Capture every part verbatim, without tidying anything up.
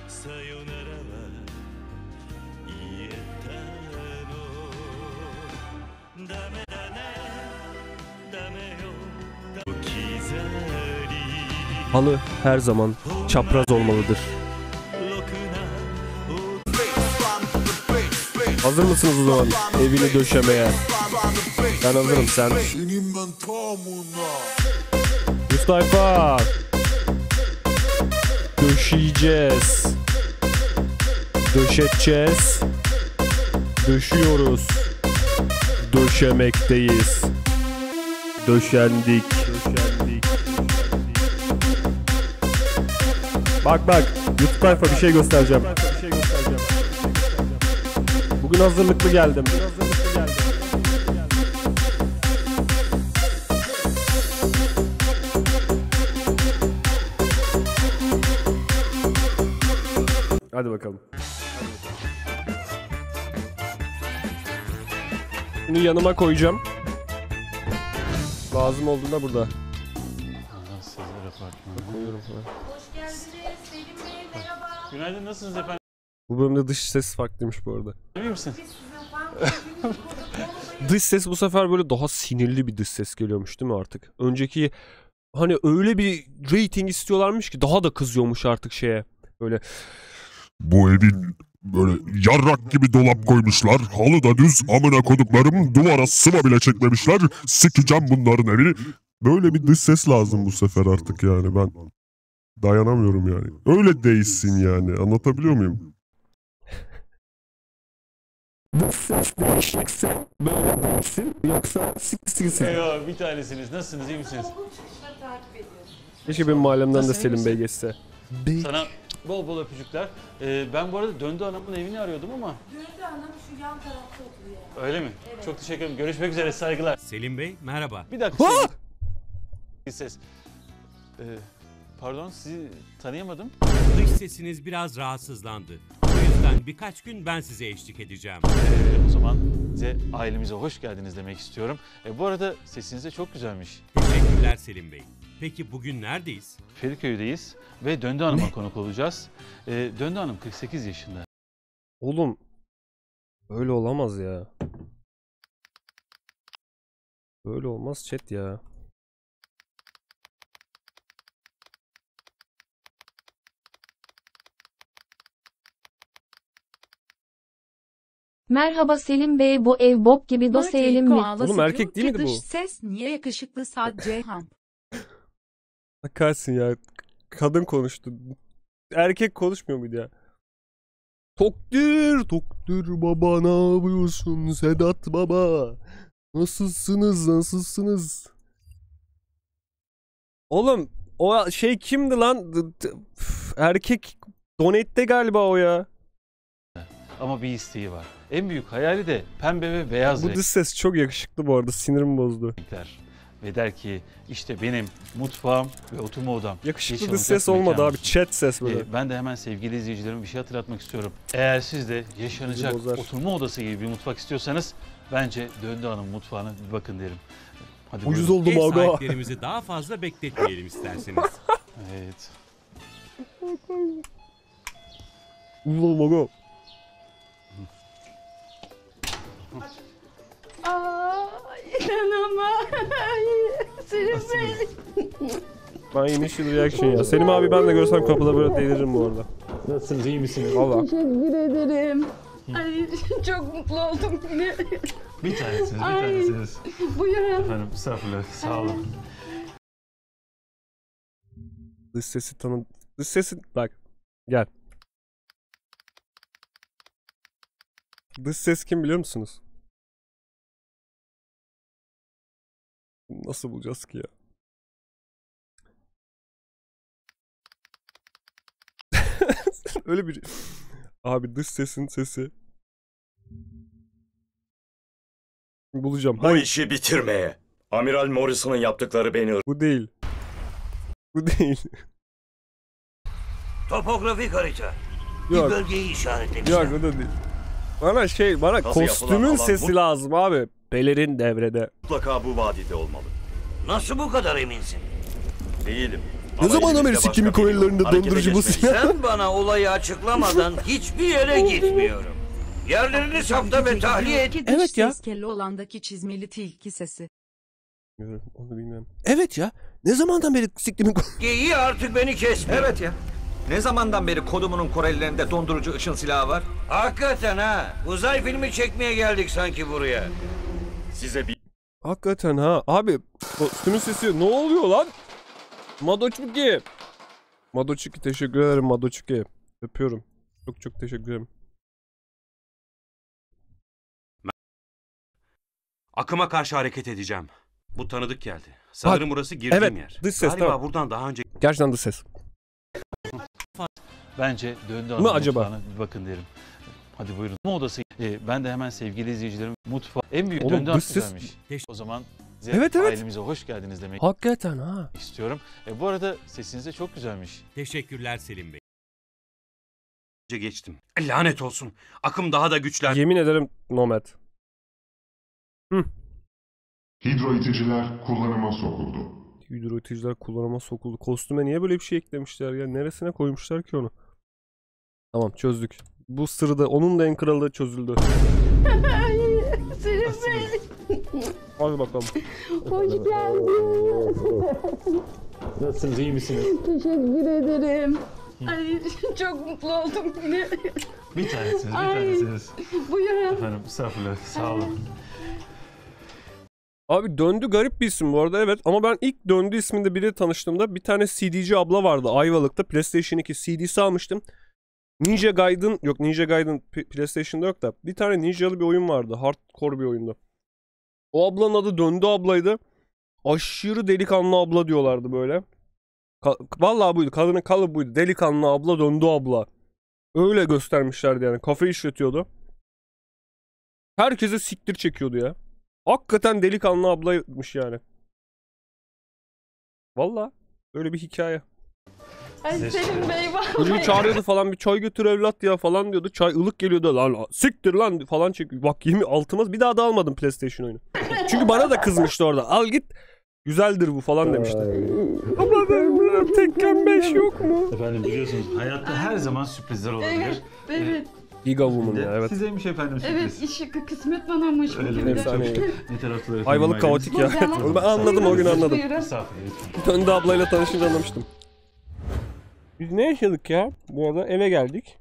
Halı her zaman çapraz olmalıdır. Hazır mısınız o zaman evini döşemeye? Ben hazırım, sen? Mustafa! Döşeyeceğiz. Döşeteceğiz. Döşüyoruz. Döşemekteyiz. Döşendik. Döşendik. Bak bak, YouTube tayfa bir şey göstereceğim. Bugün hazırlıklı geldim. Hadi bakalım. Bunu yanıma koyacağım. Lazım olduğunda burada. Koyuyorum falan. Hoş geldiniz Selim Bey, merhaba. Günaydın, nasılsınız efendim? Bu bölümde dış ses farklıymış bu arada. Emin misin? Dış ses bu sefer böyle daha sinirli bir dış ses geliyormuş değil mi artık? Önceki hani öyle bir rating istiyorlarmış ki daha da kızıyormuş artık şeye. Böyle bu evin böyle yarrak gibi dolap koymuşlar. Halı da düz, amına koduklarım, duvara sıva bile çekmemişler. Sikeceğim bunların evini. Böyle bir dış ses lazım bu sefer artık yani, ben dayanamıyorum yani. Öyle değilsin yani, anlatabiliyor muyum? dış ses değişikse böyle değilsin, yoksa siksiksin. Eyvah, bir tanesiniz. Nasılsınız, iyi misiniz? Keşke benim mahallemden de Selim Bey geçse. Sana bol bol öpücükler. Ee, ben bu arada Döndü Hanım'ın evini arıyordum ama. Döndü Hanım şu yan tarafta oturuyor. Öyle mi? Evet. Çok teşekkür ederim. Görüşmek üzere, saygılar. Selim Bey, merhaba. Bir dakika. Bir ses. Ee, pardon, sizi tanıyamadım. Dış sesiniz biraz rahatsızlandı. O yüzden birkaç gün ben size eşlik edeceğim. Ee, o zaman size ailemize hoş geldiniz demek istiyorum. Ee, bu arada sesiniz de çok güzelmiş. Teşekkürler Selim Bey. Peki bugün neredeyiz? Feriköy'deyiz ve Döndü Hanım'a konuk olacağız. Ee, Döndü Hanım kırk sekiz yaşında. Oğlum öyle olamaz ya. Böyle olmaz chat ya. Merhaba Selim Bey, bu ev bok gibi doseyelim mi? Oğlum erkek değil miydi bu? Dış ses niye yakışıklı sadece ham? Bakarsın ya. Kadın konuştu. Erkek konuşmuyor muydu ya? Tokdir, Tokdir baba, ne yapıyorsun Sedat baba? Nasılsınız, nasılsınız? Oğlum o şey kimdi lan? Erkek donate'de galiba o ya. Ama bir isteği var. En büyük hayali de pembe ve beyaz Bu dış ses çok yakışıklı bu arada, sinirimi bozdu. renkler. Ve der ki işte benim mutfağım ve oturma odam. Yakışıklı dış ses olmadı abi, chat ses böyle. Ee, ben de hemen sevgili izleyicilerime bir şey hatırlatmak istiyorum. Eğer siz de yaşanacak oturma odası gibi bir mutfak istiyorsanız bence Döndü Hanım mutfağına bir bakın derim. Hadi ucuz buyurun. oldum Ev aga. sahiplerimizi daha fazla bekletmeyelim isterseniz. Evet. Ucuz oldum aga. Aa, inanamam. Selim Bey. Ben initial reaction ya. Selim abi ben de görsem kapıda böyle deliririm bu arada. Nasılsınız, iyi misiniz? Valla. Teşekkür ederim. Ay, çok mutlu oldum yine. Bir tanesiniz, bir Ay. tanesiniz. Buyurun. Efendim, estağfurullah, sağ olun. Dış sesi tanı... Dış sesi... Bak. Gel. Dış ses kim biliyor musunuz? Nasıl bulacağız ki ya? Öyle bir... Abi dış sesin sesi. Bulacağım. Bu Hayır. işi bitirmeye. Amiral Morrison'ın yaptıkları beni... Bu değil. Bu değil. Topografik harita. Yok. Bir bölgeyi işaretlemişler. Yok o da değil. Bana şey, bana Nasıl kostümün yapılan alan sesi bu? lazım abi. Pelerin devrede. Mutlaka bu vadide olmalı. Nasıl bu kadar eminsin? Değilim. Ne zamandan beri sikimin Korelilerinde dondurucu bu silah? Sen bana olayı açıklamadan hiçbir yere gitmiyorum. Yerlerini sapta ve tahliye et. Evet ya. Kelle olandaki çizmeli tilki sesi. Onu bilmiyorum. Evet ya. Ne zamandan beri siktimin İyi artık beni kesmiyor. Evet ya. Ne zamandan beri kodumunun Korelilerinde dondurucu ışın silahı var? Hakikaten ha. Uzay filmi çekmeye geldik sanki buraya. Size bir Hakikaten ha. Abi kostümün sesi ne oluyor lan? Madoçuki. Madoçuki teşekkür ederim Madoçuki. Öpüyorum. Çok çok teşekkür ederim. Akıma karşı hareket edeceğim. Bu tanıdık geldi. Sanırım Bak, burası girdiğim evet, yer. dış ses, Galiba tamam. buradan daha önce... Gerçekten dış ses. Bence döndü Mı hanım acaba? mutfağına bir bakın derim. Hadi buyurun. Bu odası. Ee, ben de hemen sevgili izleyicilerim mutfağı. En büyük Oğlum, döndü dış ses- hanımefendiymiş. O zaman size Evet, evet. ailemize hoş geldiniz demek Hakikaten ha. istiyorum. E, bu arada sesiniz de çok güzelmiş. Teşekkürler Selim Bey. geçtim. Lanet olsun. Akım daha da güçlendi. Yemin ederim Nomad. Hı. Hidroiticiler kullanıma sokuldu. Hidroiticiler kullanıma sokuldu. Kostüme niye böyle bir şey eklemişler ya? Neresine koymuşlar ki onu? Tamam çözdük. Bu sırrı da onun da en kralı çözüldü. Selim Bey. Hadi bakalım. Hoş geldiniz. Nasılsınız, iyi misiniz? Teşekkür ederim. Ay çok mutlu oldum yine. Bir tanesiniz, bir Ay. tanesiniz. Buyurun. Efendim, estağfurullah, sağ olun. Abi Döndü garip bir isim bu arada, evet, ama ben ilk Döndü isminde biri tanıştığımda bir tane C D'ci abla vardı Ayvalık'ta, PlayStation iki C D'si almıştım. Ninja Gaiden, yok Ninja Gaiden PlayStation'da yok da bir tane ninjalı bir oyun vardı, hardcore bir oyundu. O ablanın adı Döndü ablaydı. Aşırı delikanlı abla diyorlardı böyle. Ka Vallahi buydu, kadının kalıbı buydu, delikanlı abla, Döndü abla. Öyle göstermişlerdi yani, kafe işletiyordu. Herkese siktir çekiyordu ya. Hakikaten delikanlı ablaymış yani. Vallahi öyle bir hikaye. Ay Selim Bey vallahi. Çocuğu çağırıyordu falan, bir çay götür evlat ya falan diyordu. Çay ılık geliyordu, lan siktir lan falan çekiyor. Bak yemin altıma bir daha da almadım PlayStation oyunu. Çünkü bana da kızmıştı orada. Al git, güzeldir bu falan demişti. Ama benim Tekken beş yok mu? Efendim biliyorsunuz hayatta her zaman sürprizler olabilir. Evet, evet. Giga Woman ya, evet. Sizeymiş efendim sürpriz. Evet, işi kısmet banamış Öyle bugün mi? de. Efsaneydi. Ne taraftalar efendim? Ayvalık kaotik ya. Onu ben anladım, o gün anladım. Buyurun. Estağfurullah lütfen. Döndü ablayla tanışınca anlamıştım. Biz ne yaşadık ya? Bu arada eve geldik.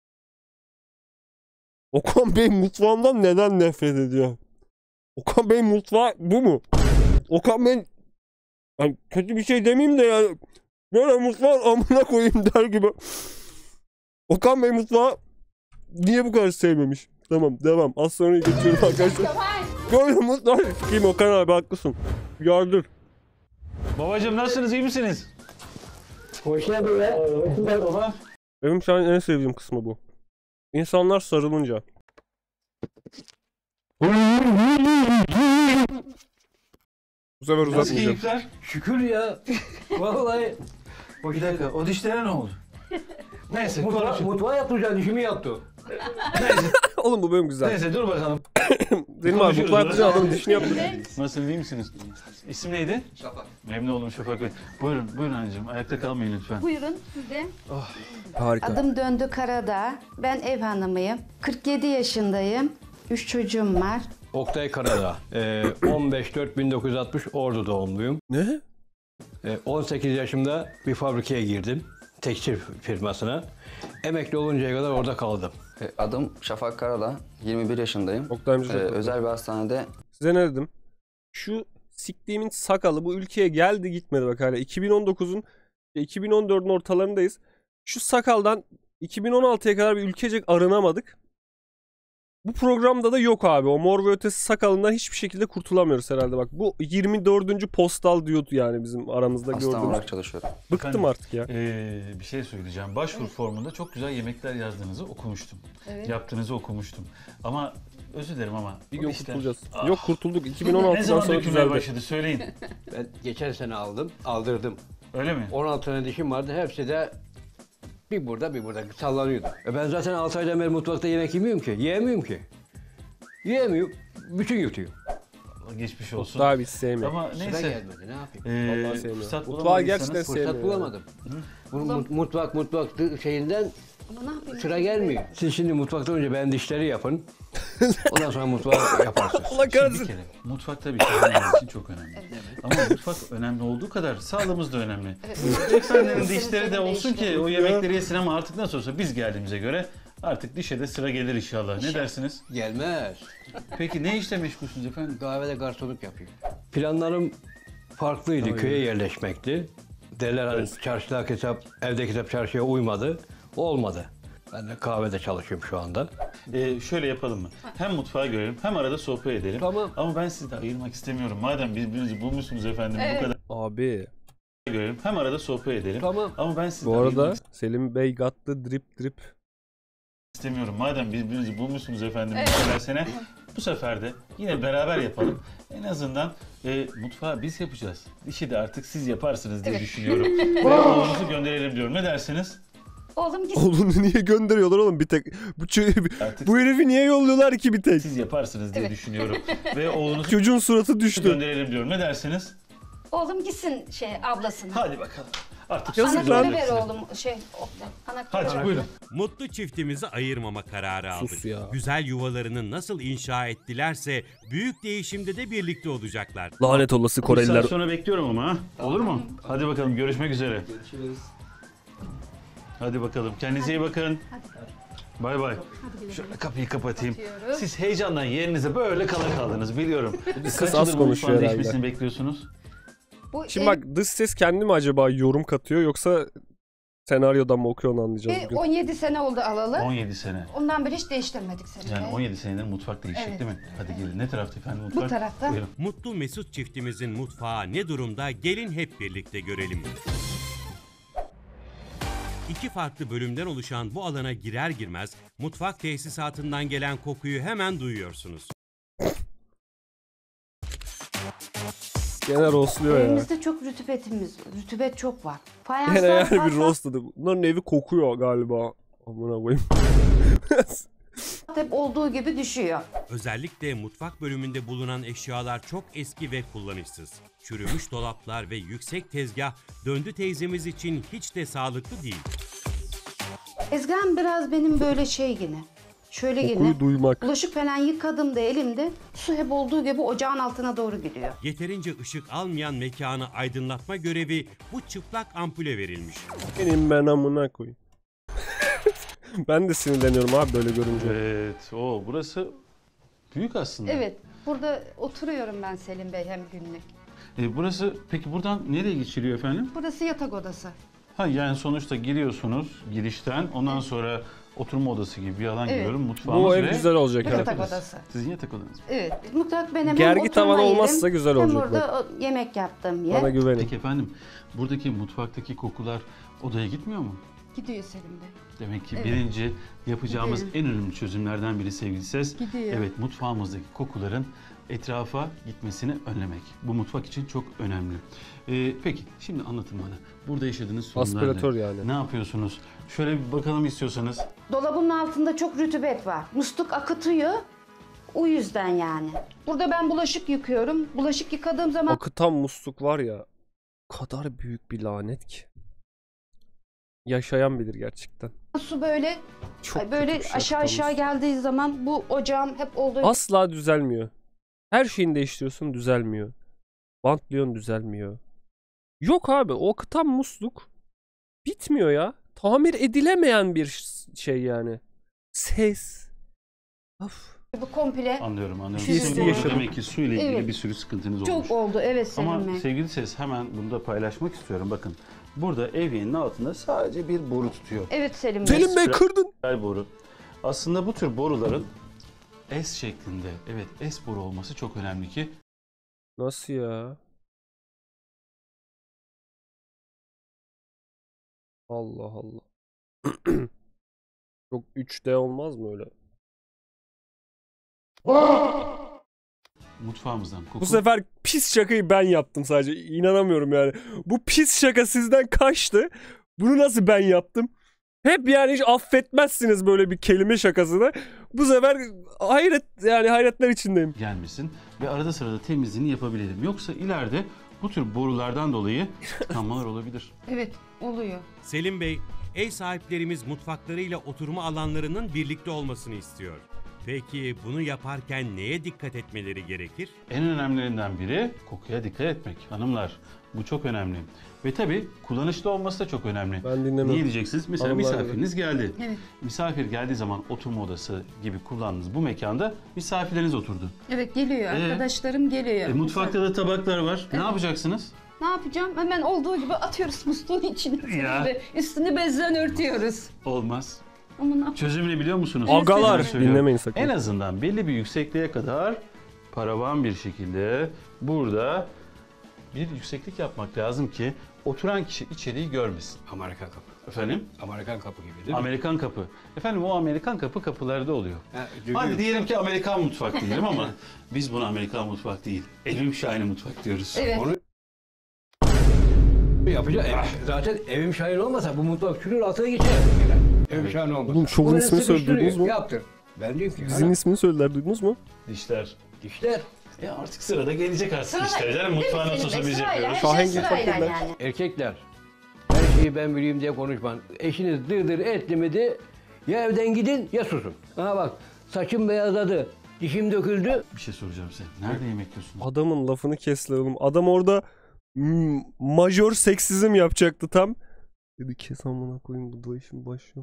Okan Bey mutfağımdan neden nefret ediyor? Okan Bey mutfağı bu mu? Okan Bey... Yani kötü bir şey demeyeyim de yani... Böyle mutfağın amına koyayım der gibi. Okan Bey mutfağı... Niye bu kadar sevmemiş? Tamam devam. Az sonra geçiyorum arkadaşlar. Böyle mutfağı... Sikeyim Okan abi, haklısın. Yardır. Babacım nasılsınız, iyi misiniz? Hoş geldin be. Baba. Benim şu an en sevdiğim kısmı bu. İnsanlar sarılınca. Bu sefer Nasıl uzatmayacağım. keyifler? Şükür ya. Vallahi. Bir dakika, o dişlere ne oldu? Neyse, konuşun. Mutfağa yatıracaksın, dişimi yattı. Oğlum bu bölüm güzel. Neyse dur bakalım. Benim abi mutlu yaptığı adamın dişini yaptı. Nasılsınız, iyi misiniz? İsim neydi? Şafak. Memnun oldum Şafak Bey. Buyurun, buyurun anneciğim. Ayakta kalmayın lütfen. Buyurun size. Harika. Adım Döndü Karadağ. Ben ev hanımıyım. kırk yedi yaşındayım. üç çocuğum var. Oktay Karadağ. Ee, on beş dört bin dokuz yüz altmış Ordu doğumluyum. Ne? Ee, on sekiz yaşımda bir fabrikaya girdim. Tekstil firmasına. Emekli oluncaya kadar orada kaldım. Adım Şafak Karadağ. yirmi bir yaşındayım. Oktay'ımcı ee, özel bir hastanede. Size ne dedim? Şu siktiğimin sakalı bu ülkeye geldi gitmedi bak hala. iki bin on dokuzun iki bin on dördün ortalarındayız. Şu sakaldan iki bin on altıya kadar bir ülkecek arınamadık. Bu programda da yok abi. O mor ve ötesi sakalından hiçbir şekilde kurtulamıyoruz herhalde bak. Bu yirmi dördüncü postal diyordu yani bizim aramızda Asistan gördüğümüz. olarak çalışıyorum. Bıktım Efendim, artık ya. Ee, bir şey söyleyeceğim. Başvuru formunda çok güzel yemekler yazdığınızı okumuştum. Evet. Yaptığınızı okumuştum. Ama özür dilerim ama. Bir o gün dişler- kurtulacağız. Ah, Yok kurtulduk. ne iki bin on altıdan zaman sonra dökülmeye güzeldi. başladı söyleyin. Ben geçen sene aldım, aldırdım. Öyle mi? on altı tane dişim vardı. Hepsi de bir burada bir burada sallanıyordu. E ben zaten altı aydan beri mutfakta yemek yemiyorum ki. Yiyemiyorum ki. Yiyemiyorum. Bütün yutuyor. geçmiş olsun. Mutfağı biz sevmiyoruz. Ama Sıra neyse. gelmedi, ne yapayım? Ee, Vallahi sevmiyorum. fırsat Mutfağı gerçekten bulamadıysanız- Fırsat bulamadım. Bu mut- mutfak mutfak şeyinden Ama ne yapayım? sıra gelmiyor. Siz şimdi mutfaktan önce ben dişleri yapın. Ondan sonra mutfağı yaparsınız. Allah Bir kahretsin. kere mutfak tabii ki bizim için çok önemli. Ama mutfak önemli olduğu kadar sağlığımız da önemli. Efendim dişleri de olsun ki o yemekleri yesin ama artık nasıl olsa biz geldiğimize göre artık dişe de sıra gelir inşallah. Ne dersiniz? Gelmez. Peki ne işle meşgulsünüz efendim? Kahvede garsonluk yapıyor. Planlarım farklıydı. Köye yerleşmekti. Derler hani çarşıda kitap, evde kitap çarşıya uymadı. Olmadı. Ben de kahvede çalışıyorum şu anda. Ee, şöyle yapalım mı? Hem mutfağı görelim hem arada sohbet edelim. Tamam. Ama ben sizi de ayırmak istemiyorum. Madem birbirinizi bulmuşsunuz efendim Evet. bu kadar Abi. görelim hem arada sohbet edelim. Tamam. Ama ben sizi Bu de arada ayırmak Selim Bey gattı drip drip. istemiyorum. Madem birbirinizi bulmuşsunuz efendim Evet. bu kadar sene. Bu sefer de yine beraber yapalım. En azından e, mutfağı biz yapacağız. İşi de artık siz yaparsınız diye Evet. düşünüyorum. Ve oğlunuzu gönderelim diyorum. Ne dersiniz? Oğlum gitsin. Oğlum niye gönderiyorlar oğlum bir tek? Bu, çö- Artık bu herifi niye yolluyorlar ki bir tek? siz yaparsınız diye Evet. düşünüyorum. Ve oğlunuzu Çocuğun suratı düştü. gönderelim diyorum. Ne dersiniz? Oğlum gitsin şey ablasına. Hadi bakalım. Artık Yazık siz lan. Anahtarı ver olacaksınız. oğlum. Şey, anahtarı Hadi ver. buyurun. Mutlu çiftimizi ayırmama kararı aldık. Sus ya. Güzel yuvalarını nasıl inşa ettilerse büyük değişimde de birlikte olacaklar. Lanet olası Bir Koreliler. saat sonra bekliyorum ama ha. Olur mu? Hadi bakalım görüşmek üzere. Görüşürüz. Hadi bakalım. Kendinize iyi bakın. Bay bay. Şöyle kapıyı kapatayım. Siz heyecandan yerinize böyle kala kaldınız biliyorum. Kız Kaç az yıldır konuşuyor mutfağın herhalde. değişmesini bekliyorsunuz? Bu Şimdi ev- bak dış ses kendi mi acaba yorum katıyor yoksa senaryodan mı okuyor onu anlayacağız e, bugün. on yedi sene oldu alalı. on yedi sene. Ondan beri hiç değiştirmedik seni. Yani on yedi senedir mutfak değişecek Evet. değil mi? Hadi gelin. Ne tarafta efendim mutfak? Bu tarafta. Buyurun. Mutlu Mesut çiftimizin mutfağı ne durumda gelin hep birlikte görelim. İki farklı bölümden oluşan bu alana girer girmez mutfak tesisatından gelen kokuyu hemen duyuyorsunuz. Gene roastluyor ya. Evimizde çok rütubetimiz, rütubet çok var. Gene Fayanslar yani bir fazla roastladı. Bunların evi kokuyor galiba. Amına koyayım. hep olduğu gibi düşüyor. Özellikle mutfak bölümünde bulunan eşyalar çok eski ve kullanışsız. Çürümüş dolaplar ve yüksek tezgah Döndü teyzemiz için hiç de sağlıklı değil. Ezgan biraz benim böyle şey yine. Şöyle yine. Kokuyu duymak. Bulaşık falan yıkadığımda elimde su hep olduğu gibi ocağın altına doğru gidiyor. Yeterince ışık almayan mekanı aydınlatma görevi bu çıplak ampule verilmiş. Benim ben amına koyayım. Ben de sinirleniyorum abi böyle görünce. Evet. O burası büyük aslında. Evet. Burada oturuyorum ben Selim Bey hem günlük. E, burası peki buradan nereye geçiliyor efendim? Burası yatak odası. Ha yani sonuçta giriyorsunuz girişten ondan sonra oturma odası gibi bir alan Evet. görüyorum. Mutfağımız Bu ev ve güzel olacak Yatak herhalde. odası. sizin yatak odanız mı? Evet. Mutfak benim hem Gergi oturma tavan yerim, olmazsa güzel olacak hem burada o- yemek yaptığım yer. Bana güvenin. Peki efendim buradaki mutfaktaki kokular odaya gitmiyor mu? Gidiyor Selim Bey. Demek ki Evet. birinci yapacağımız Gidiyor. en önemli çözümlerden biri sevgili ses. Gidiyor. Evet mutfağımızdaki kokuların etrafa gitmesini önlemek. Bu mutfak için çok önemli. Ee, peki şimdi anlatın bana. Burada yaşadığınız sorunlar Aspiratör ne? yani. Ne yapıyorsunuz? Şöyle bir bakalım istiyorsanız. Dolabın altında çok rütubet var. Musluk akıtıyor. O yüzden yani. Burada ben bulaşık yıkıyorum. Bulaşık yıkadığım zaman Akıtan musluk var ya. O kadar büyük bir lanet ki. Yaşayan bilir gerçekten. su böyle Çok ay, böyle kötü bir şey aşağı akıtan aşağı musluk. geldiği zaman bu ocağım hep olduğu Asla düzelmiyor. Her şeyini değiştiriyorsun düzelmiyor. Bantlıyorsun düzelmiyor. Yok abi o akıtan musluk bitmiyor ya. Tamir edilemeyen bir şey yani. Ses. Of. bu komple Anlıyorum anlıyorum. Siz Sizin de bu yaşadın. demek ki suyla ilgili Evet. bir sürü sıkıntınız olmuş. çok oldu. Evet Selim Ama Bey. sevgili ses hemen bunu da paylaşmak istiyorum. Bakın burada evyenin altında sadece bir boru tutuyor. Evet Selim Bey. Selim Bey kırdın. Spiral boru. Aslında bu tür boruların S şeklinde, evet S boru olması çok önemli ki Nasıl ya? Allah Allah. Çok üç D olmaz mı öyle? mutfağımızdan koku. Bu sefer pis şakayı ben yaptım sadece. İnanamıyorum yani. Bu pis şaka sizden kaçtı. Bunu nasıl ben yaptım? Hep yani hiç affetmezsiniz böyle bir kelime şakasını. Bu sefer hayret yani hayretler içindeyim. Gelmesin ve arada sırada temizliğini yapabilelim. Yoksa ileride bu tür borulardan dolayı tıkanmalar olabilir. Evet, oluyor. Selim Bey, ev sahiplerimiz mutfaklarıyla oturma alanlarının birlikte olmasını istiyor. Peki bunu yaparken neye dikkat etmeleri gerekir? En önemlilerinden biri kokuya dikkat etmek hanımlar. Bu çok önemli. Ve tabii kullanışlı olması da çok önemli. Ben dinlemem. Niye diyeceksiniz? Mesela Hanımlar misafiriniz geldi. Evet. Misafir geldiği zaman oturma odası gibi kullandığınız bu mekanda misafirleriniz oturdu. Evet, geliyor. Ee, Arkadaşlarım geliyor. E, mutfakta da tabaklar var. Ne yapacaksınız? Ne yapacağım? Hemen olduğu gibi atıyoruz musluğun içine. Ya. Ve üstünü bezden örtüyoruz. Olmaz. Ama ne yapayım? Çözümünü biliyor musunuz? Agalar, Söylüyorum. dinlemeyin sakın. En azından belli bir yüksekliğe kadar paravan bir şekilde burada bir yükseklik yapmak lazım ki oturan kişi içeriği görmesin. Amerikan kapı. Efendim? Amerikan kapı gibi değil mi? Amerikan kapı. Efendim o Amerikan kapı kapılarda oluyor. Ha, Hadi diyelim ki Amerikan mutfak diyelim ama biz buna Amerikan mutfak değil, Evim Şahane mutfak diyoruz. Evet. Onu yapacak. Zaten evim şahin olmasa bu mutfak şunun altına geçer. Evim şahin olmasa. Oğlum şovun Bunu ismini söyle, sıkıştırıyor, duydunuz mu? Yaptır. Ben diyorum ki. Dizinin ismini söylediler, duydunuz mu? Dişler. Dişler. E artık sırada gelecek artık Sırada- işte. Yani Değil mi mutfağı Selim nasıl olsa Bey? biz Sırayla, yapıyoruz. her şey Şahengi sırayla fakirler. yani. Erkekler. Her şeyi ben bileyim diye konuşmayın. Eşiniz dırdır etli miydi? Ya evden gidin ya susun. Ha bak saçım beyazladı. Dişim döküldü. Bir şey soracağım size. Nerede yemek yiyorsunuz? Adamın lafını kes lan oğlum. Adam orada mm, majör seksizm yapacaktı tam. Dedi kes amına koyayım bu da işin başlıyor.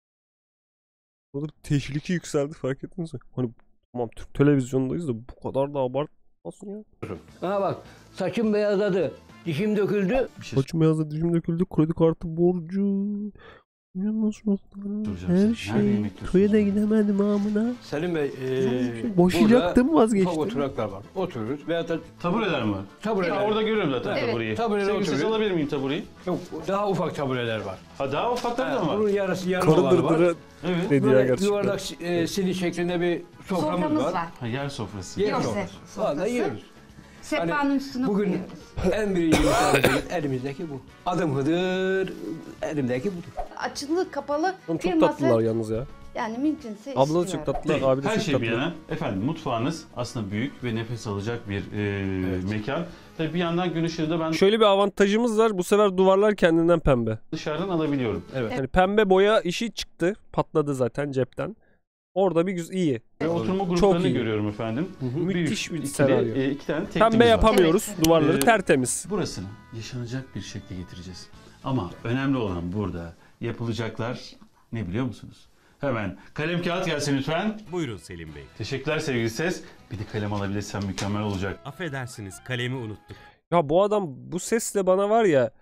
Burada tehlike yükseldi, fark ettiniz mi? Hani tamam Türk televizyondayız da bu kadar da abartmasın ya. Ha bak saçım beyazladı. Dişim döküldü. Bir şey Saçım beyazladı, dişim döküldü, kredi kartı borcu. Ya nasıl Soracağım her size. Nerede şey. yemek yiyorsunuz? Köye de gidemedim amına. Selim Bey, ee, Boşayacaktım, vazgeçtim. ufak oturaklar var. Otururuz veyahut da Tabureler mi var? tabureler. Ya orada görüyorum zaten Evet. tabureyi. Taburede Sevgili siz oturuyor. alabilir miyim tabureyi? Yok, daha ufak tabureler var. Ha daha ufakları da mı Bunun var? yarısı yarım olanı var. Karıdırdırı Evet. dedi ya Böyle gerçekten. yuvarlak e, sili şeklinde bir soframız, Soframız var. var. Ha yer sofrası. Yer Yok, sofrası. sofrası. Valla yiyoruz. Sehpanın Hani üstüne bugün koyuyoruz. en birinci misafirimiz elimizdeki bu. Adım Hıdır, elimdeki budur. Açılı kapalı Oğlum bir çok masa. tatlılar yalnız ya. Yani mümkünse Abla da istiyorum. çok tatlılar, abi de Her çok şey bir tatlı. yana. Efendim mutfağınız aslında büyük ve nefes alacak bir e, mekan. Tabii bir yandan gün ışığı da ben Şöyle bir avantajımız var. Bu sefer duvarlar kendinden pembe. dışarıdan alabiliyorum. Evet. Yani pembe boya işi çıktı. Patladı zaten cepten. Orada bir güzel iyi. Ve oturma Çok gruplarını iyi. görüyorum efendim. Müthiş bir ikili, senaryo. e, iki tane teklimiz Pembe var. yapamıyoruz. Evet. Duvarları Ee, tertemiz. Burasını yaşanacak bir şekilde getireceğiz. Ama önemli olan burada yapılacaklar ne biliyor musunuz? Hemen kalem kağıt gelsin lütfen. Buyurun Selim Bey. Teşekkürler sevgili ses. Bir de kalem alabilirsem mükemmel olacak. Affedersiniz, kalemi unuttuk. Ya bu adam bu sesle bana var ya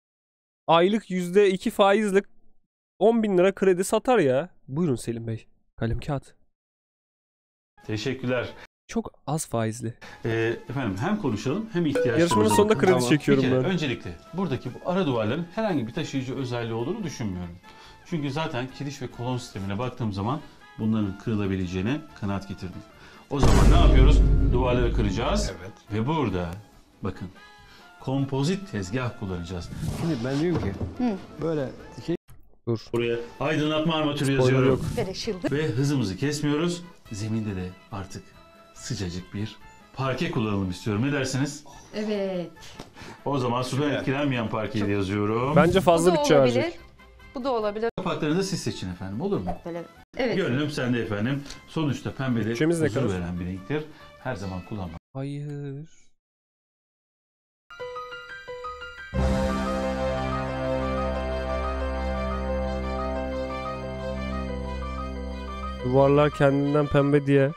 aylık yüzde iki faizle on bin lira kredi satar ya. Buyurun Selim Bey. Kalem kağıt. Teşekkürler. Çok az faizli. Ee, efendim hem konuşalım hem ihtiyaçlarımızı... Yarışmanın sonunda kredi Tamam. çekiyorum Bir kere ben. öncelikle buradaki bu ara duvarların herhangi bir taşıyıcı özelliği olduğunu düşünmüyorum. Çünkü zaten kiriş ve kolon sistemine baktığım zaman bunların kırılabileceğine kanaat getirdim. O zaman ne yapıyoruz? Duvarları kıracağız. Evet. Ve burada bakın kompozit tezgah kullanacağız. Şimdi ben diyorum ki böyle şey Dur. Buraya aydınlatma armatürü Spoiler yazıyorum. yok. Bereşildi. Ve hızımızı kesmiyoruz. Zeminde de artık sıcacık bir parke kullanalım istiyorum. Ne dersiniz? Evet. O zaman sudan etkilenmeyen parkeyi de yazıyorum. Bence Bu fazla da bütçe olabilir. verecek. Bu da olabilir. Kapaklarını da siz seçin efendim, olur mu? Böyle. Evet. Gönlüm sende efendim. Sonuçta pembe de Bütçemiz ne huzur kadar? veren bir renktir. Her zaman kullanmak. Hayır. Duvarlar kendinden pembe diye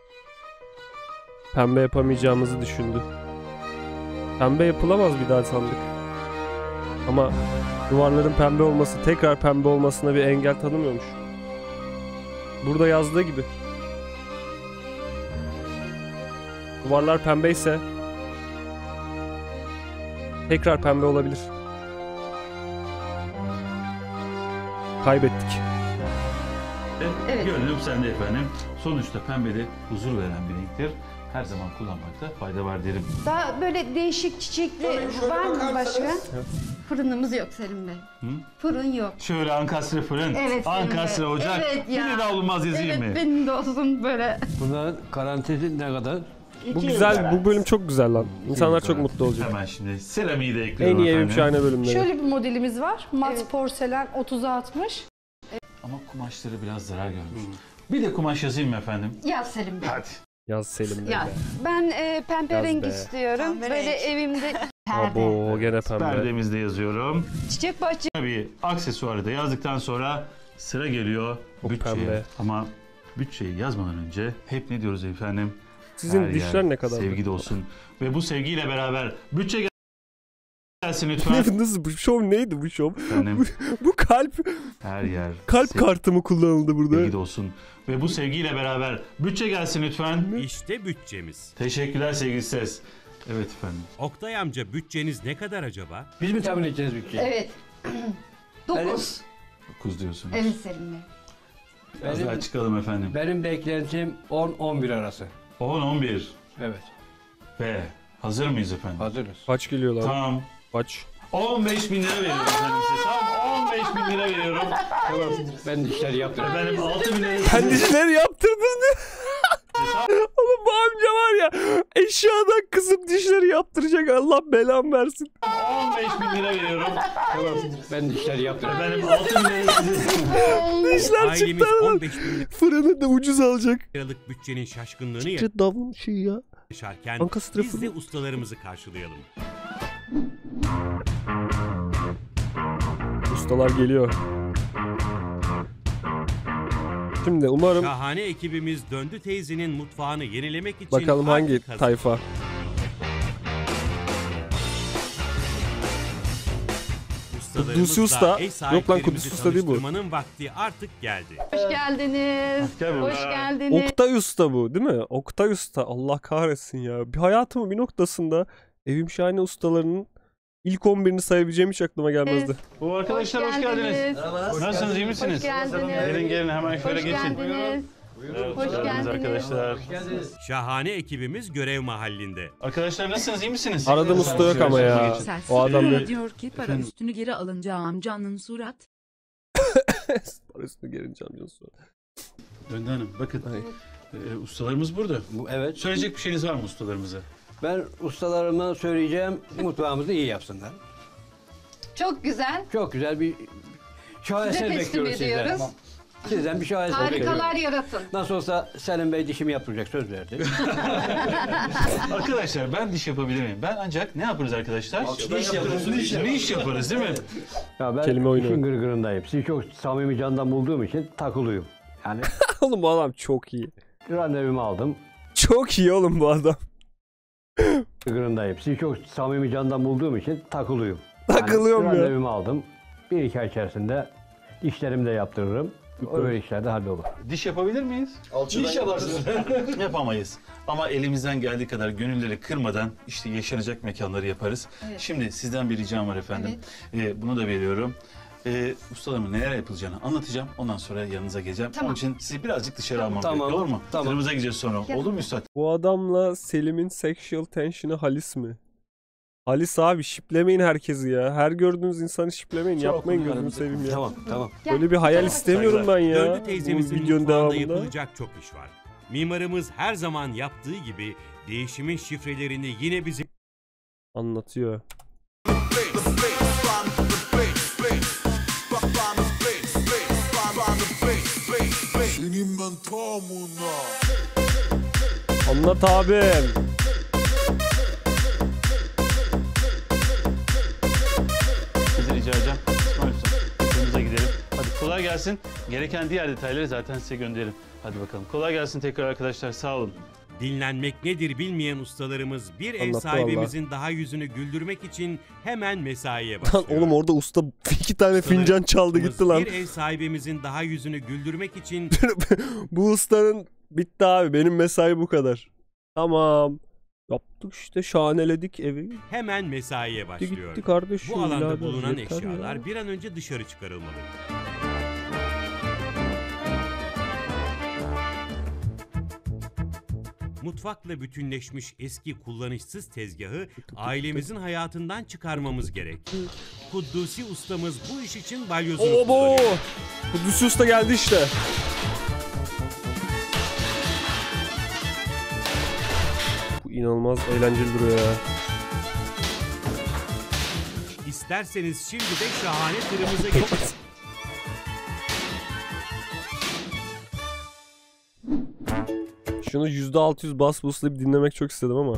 pembe yapamayacağımızı düşündü. Pembe yapılamaz bir daha sandık. Ama duvarların pembe olması tekrar pembe olmasına bir engel tanımıyormuş. Burada yazdığı gibi. Duvarlar pembeyse tekrar pembe olabilir. Kaybettik. Evet. Gönlüm sende efendim. Sonuçta pembe de huzur veren bir renktir. her zaman kullanmakta fayda var derim. Daha böyle değişik çiçekli var mı başka? Fırınımız yok Selim Bey. Hı? Fırın yok. Şöyle ankastre fırın, Evet, ankastre Selim Bey. ocak. Evet ya. Yine de olmaz yazayım evet, mı? Evet benim de olsun böyle. Bunların garantisi ne kadar? Bu güzel, bu bölüm çok güzel lan. İnsanlar çok mutlu olacak. Hemen şimdi seramiği de ekliyorum En iyi evim efendim. şahane bölümleri. Şöyle bir modelimiz var. Mat porselen otuza altmış. Ama kumaşları biraz zarar görmüş. Bir de kumaş yazayım mı efendim? Yaz Selim Bey. Hadi. Yaz Selim Bey. Yaz. be. Ben e, pembe Yaz renk be. istiyorum. Pembe böyle renk. evimde perde. Abo gene pembe. Perdemizde yazıyorum. Çiçek bahçe. Tabii aksesuarı da yazdıktan sonra sıra geliyor O bütçeye. pembe. Ama bütçeyi yazmadan önce hep ne diyoruz efendim? Sizin Her dişler yer ne kadar? sevgi de olsun. Ve bu sevgiyle beraber bütçe gelsin lütfen. Ne, nasıl bu şov neydi bu şov? Efendim, Bu kalp her yer kalp sev- kartı mı kullanıldı burada? sevgi de olsun. Ve bu sevgiyle beraber bütçe gelsin lütfen. İşte bütçemiz. Teşekkürler sevgili ses. Evet efendim. Oktay amca bütçeniz ne kadar acaba? Biz mi tahmin edeceğiz bütçeyi? Evet. Dokuz. dokuz diyorsunuz. Evet Selim Bey. Biraz Benim- daha çıkalım efendim. Benim beklentim on on bir arası. on on bir. Evet. Ve hazır mıyız efendim? Hazırız. Kaç geliyor lan? Tam Kaç? on beş bin lira veriyorum efendim size. Tam on beş bin lira veriyorum. Ben dişleri yaptım. Efendim altı bin lira. Sen dişleri yaptırdın mı? Oğlum bu amca var ya eşyadan kızıp dişleri yaptıracak, Allah belamı versin. on beş bin lira veriyorum. Ben dişleri yaptım. Efendim altı bin lira size. Dişler Ailemiz çıktı on aradan. beş bin Fırını da ucuz alacak. liralık bütçenin şaşkınlığını Çıktı davul şey ya. yaşarken Ankastre biz de fırını. ustalarımızı karşılayalım. Ustalar geliyor. Şimdi umarım Şahane ekibimiz Döndü teyzenin mutfağını yenilemek için bakalım hangi artık hazır. tayfa. Kudüs'ü Usta. Ev Yok lan, Kudüs sahiplerimizi Usta değil bu. tanıştırmanın vakti artık geldi. Hoş geldiniz. Gel Hoş buraya. geldiniz. Oktay Usta bu değil mi? Oktay Usta. Allah kahretsin ya. Bir hayatımın bir noktasında Evim Şahane ustalarının ilk on birini sayabileceğim hiç aklıma gelmezdi. Bu arkadaşlar hoş, Hoş geldiniz. geldiniz. Nasılsınız, iyi misiniz? Hoş geldiniz. Gelin gelin hemen şöyle Hoş geçin. geldiniz. Evet, Hoş geldiniz. arkadaşlar. Şahane ekibimiz görev mahallinde. Arkadaşlar nasılsınız, iyi misiniz? Aradığım usta yok ama ya. O adam yok. diyor ki para üstünü geri alınca amcanın surat. Parasını gelince amcası. Döndü Hanım bakın. E, ustalarımız burada. Bu, evet. Söyleyecek bir şeyiniz var mı ustalarımıza? Ben ustalarıma söyleyeceğim mutfağımızı iyi yapsınlar. Çok güzel. Çok güzel bir şaheser Size teslim bekliyoruz sizden. ediyoruz. Sizden bir şaheser bekliyoruz. Harikalar yaratın. Nasıl olsa Selim Bey dişimi yaptıracak, söz verdi. Arkadaşlar ben diş yapabilir miyim? Ben ancak ne yaparız arkadaşlar? Diş yaparız. Diş yaparız değil mi? Ya ben Kelime oyunu. işin gırgırındayım. Sizi çok samimi candan bulduğum için takılıyım. Yani Oğlum bu adam çok iyi. randevumu aldım. Çok iyi oğlum bu adam. Gırgırındayım. Sizi çok samimi candan bulduğum için takılıyım. Takılıyorum yani, ya. Randevumu aldım. Bir iki ay içerisinde dişlerimi de yaptırırım. Öyle işler de hallolur. Diş yapabilir miyiz? Diş yaparsınız. Yapamayız. Ama elimizden geldiği kadar gönülleri kırmadan işte yaşanacak mekanları yaparız. Evet. Şimdi sizden bir ricam var efendim. Ee, bunu da veriyorum. Ee, ustalarımın neler yapılacağını anlatacağım. Ondan sonra yanınıza geleceğim. Tamam. Onun için sizi birazcık dışarı almam Tamam. gerekiyor. Olur mu? Tamam. Yanımıza gideceğiz sonra. Gel. Olur mu üstad? Bu adamla Selim'in sexual tension'ı Halis mi? Halis abi şiplemeyin herkesi ya. Her gördüğünüz insanı şiplemeyin. Çok Yapmayın bunlar gözünü bize. seveyim ya. Tamam, tamam. Böyle bir hayal Gel. istemiyorum ben ya. Döndü Bu teyzemizin videonun mutfağında devamında. yapılacak çok iş var. Mimarımız her zaman yaptığı gibi değişimin şifrelerini yine bize Anlatıyor. Anlat abim. Sizi rica edeceğim. İsmail Usta, yanımıza gidelim. Hadi kolay gelsin. Gereken diğer detayları zaten size gönderirim. Hadi bakalım. Kolay gelsin tekrar arkadaşlar. Sağ olun. dinlenmek nedir bilmeyen ustalarımız bir ev Anlattı sahibimizin daha yüzünü güldürmek için hemen mesaiye Lan başlıyor. oğlum orada usta iki tane fincan çaldı gitti lan. Bir ev sahibimizin daha yüzünü güldürmek için Bu ustanın bitti abi. Benim mesai bu kadar. Tamam. Yaptık işte, şahaneledik evi. hemen mesaiye başlıyor. gitti kardeşim, Bu alanda birader, bulunan yeter eşyalar ya. bir an önce dışarı çıkarılmalı. Mutfakla bütünleşmiş eski kullanışsız tezgahı ailemizin hayatından çıkarmamız gerek. Kuddusi ustamız bu iş için balyozunu Obo! kullanıyor. Kudüs Usta geldi işte. Bu inanılmaz eğlenceli duruyor ya. İsterseniz şimdi de şahane tırımıza geçelim. Şunu yüzde altı yüz bas buslayıp dinlemek çok istedim ama.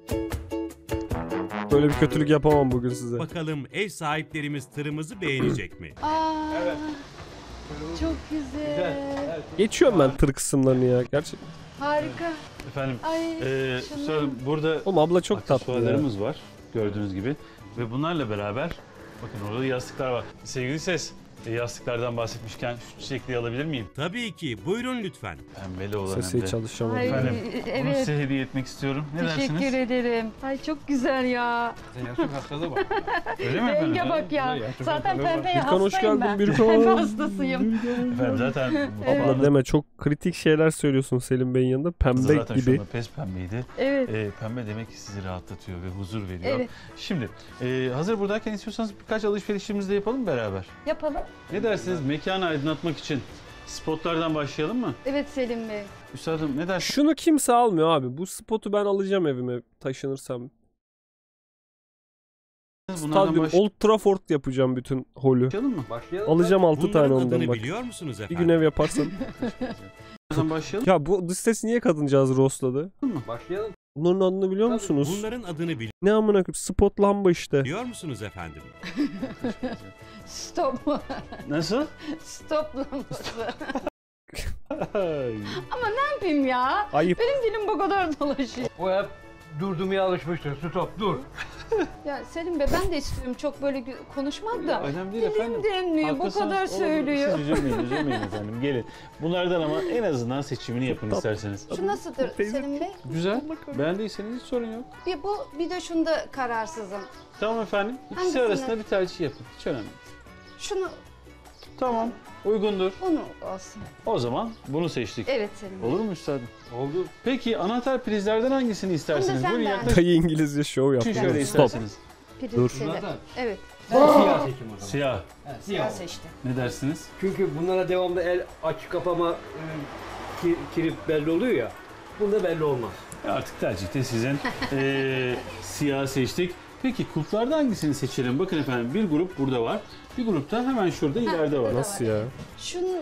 Böyle bir kötülük yapamam bugün size. Bakalım ev sahiplerimiz tırımızı beğenecek mi? Aa, evet. Çok güzel. Geçiyorum ben tır kısımlarını ya gerçekten. Harika. Efendim, Ay, e, şunlar. sonra burada Oğlum abla çok tatlı ya. aksesuarlarımız var gördüğünüz gibi. Ve bunlarla beraber bakın orada yastıklar var. Sevgili ses, e, yastıklardan bahsetmişken şu çiçekliği alabilir miyim? Tabii ki. Buyurun lütfen. Pembeli olan Sesi hem de. çalışamadım. Ay, Efendim, bunu evet. size hediye etmek istiyorum. Ne Teşekkür dersiniz? ederim. Ay çok güzel ya. Öyle mi efendim? Renge bak ya. Zaten pembeye Birkan hoş hastayım geldin, ben. Birkan. Pembe hastasıyım. Efendim zaten Evet. Abla deme, çok kritik şeyler söylüyorsun Selim Bey'in yanında. Pembe zaten gibi. şu anda pes pembeydi. Evet. E, pembe demek ki sizi rahatlatıyor ve huzur veriyor. Evet. Şimdi e, hazır buradayken istiyorsanız birkaç alışverişimizi de yapalım beraber. Yapalım. Ne dersiniz? Mekanı aydınlatmak için spotlardan başlayalım mı? Evet Selim Bey. Üstadım ne dersiniz? Şunu kimse almıyor abi. Bu spotu ben alacağım evime taşınırsam. Bunlardan Stadyum, baş- Old Trafford yapacağım bütün holü. başlayalım mı? Başlayalım. Alacağım altı Bunların tane ondan adını bak. biliyor musunuz Bir efendim? gün ev yaparsam. Bunlardan başlayalım. Ya bu dış ses niye kadıncağız rostladı? Başlayalım. Bunların adını biliyor musunuz? Bunların adını Ne amına koyayım? Spot lamba işte. biliyor musunuz efendim? Stop. Nasıl? Stop lambası. Ama ne yapayım ya? Ayıp. Benim dilim bu kadar dolaşıyor. O hep durdurmaya alışmıştır. Stop dur. Ya Selim Bey ben de istiyorum çok böyle gü- konuşmak da. Önemli değil Dilim efendim. demliyor bu Haklısınız, kadar olur. söylüyor. Siz üzülmeyin, üzülmeyin efendim. Gelin. Bunlardan ama en azından seçimini yapın isterseniz. Şu nasıldır Selim Bey? Güzel. Beğendiyseniz hiç sorun yok. Bir bu bir de şunda kararsızım. Tamam efendim. İkisi Hangisini? arasında bir tercih yapın. Hiç önemli değil. Şunu Tamam. Uygundur. onu olsun. O zaman bunu seçtik. Evet Selim Bey. Olur mu üstadım? Oldu. Peki anahtar prizlerden hangisini istersiniz? sen Buyurun beğen. yaklaşın. Dayı İngilizce şov Şu yapıyor. şöyle Stop. isterseniz. Priz Dur. şeyde. Bunlardan. Evet. Ben siyah seçim o zaman. Siyah. Evet, Siyah oldu. seçti. Ne dersiniz? Çünkü bunlara devamlı el aç kapama e, ki- kilip belli oluyor ya. Bunda belli olmaz. Artık tercih de sizin. Ee, siyah seçtik. Peki kulplarda hangisini seçelim? Bakın efendim bir grup burada var. Bir grup da hemen şurada ileride var. Nasıl ya? Şunu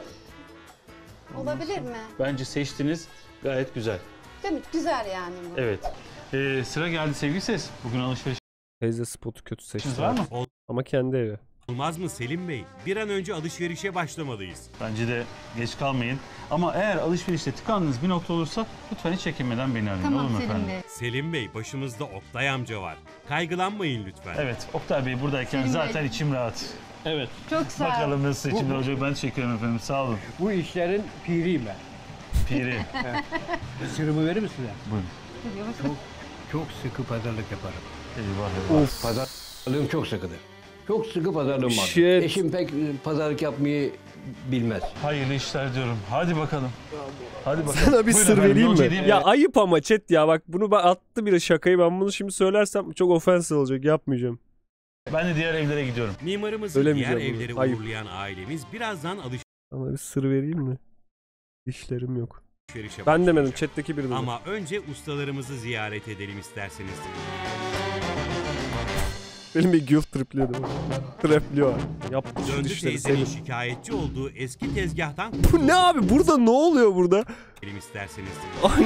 olabilir mi? Bence seçtiniz. Gayet güzel. Değil mi? Güzel yani bu. Evet. Ee, sıra geldi sevgili ses. Bugün alışveriş Teyze spotu kötü seçti. var mı? Ama kendi evi. Olmaz mı Selim Bey? Bir an önce alışverişe başlamalıyız. Bence de geç kalmayın. Ama eğer alışverişte tıkandığınız bir nokta olursa lütfen hiç çekinmeden beni arayın. Tamam Olur mu Selim efendim? Bey. Selim Bey, başımızda Oktay amca var. Kaygılanmayın lütfen. Evet. Oktay Bey buradayken Selim Bey. zaten içim rahat. Evet. Çok sağ ol. Bakalım nasıl seçimler olacak. Ben teşekkür ederim efendim. Sağ olun. Bu işlerin piriyim ben. Piri. Sırrımı verir misin? Buyurun. Çok çok sıkı pazarlık yaparım. Eyvah eyvah. Of. Pazarlığım çok sıkıdır. Çok sıkı pazarlığım var. Shit. Eşim pek e, pazarlık yapmayı bilmez. Hayırlı işler diyorum. Hadi bakalım. Hadi bakalım. Sana bir Buyurun sır efendim, vereyim yolcu mi? edeyim. Ya ayıp ama chat ya, bak bunu ben attı bile şakayı, ben bunu şimdi söylersem çok offensive olacak, yapmayacağım. Ben de diğer evlere gidiyorum. Mimarımızı diğer Söylemeyeceğim bunu. evleri Ayıp. uğurlayan ailemiz birazdan Sana bir sır vereyim mi? İşlerim yok. alışverişe Ben demedim, başlayacak. chat'teki biri dedi. Ama önce ustalarımızı ziyaret edelim isterseniz. Benim bir guilt tripliyordu. Trapliyor. Yaptı şu Döndü dişleri teyzenin senin. şikayetçi olduğu eski tezgahtan Bu ne abi? Burada ne oluyor burada? kurtulalım isterseniz. Aynı.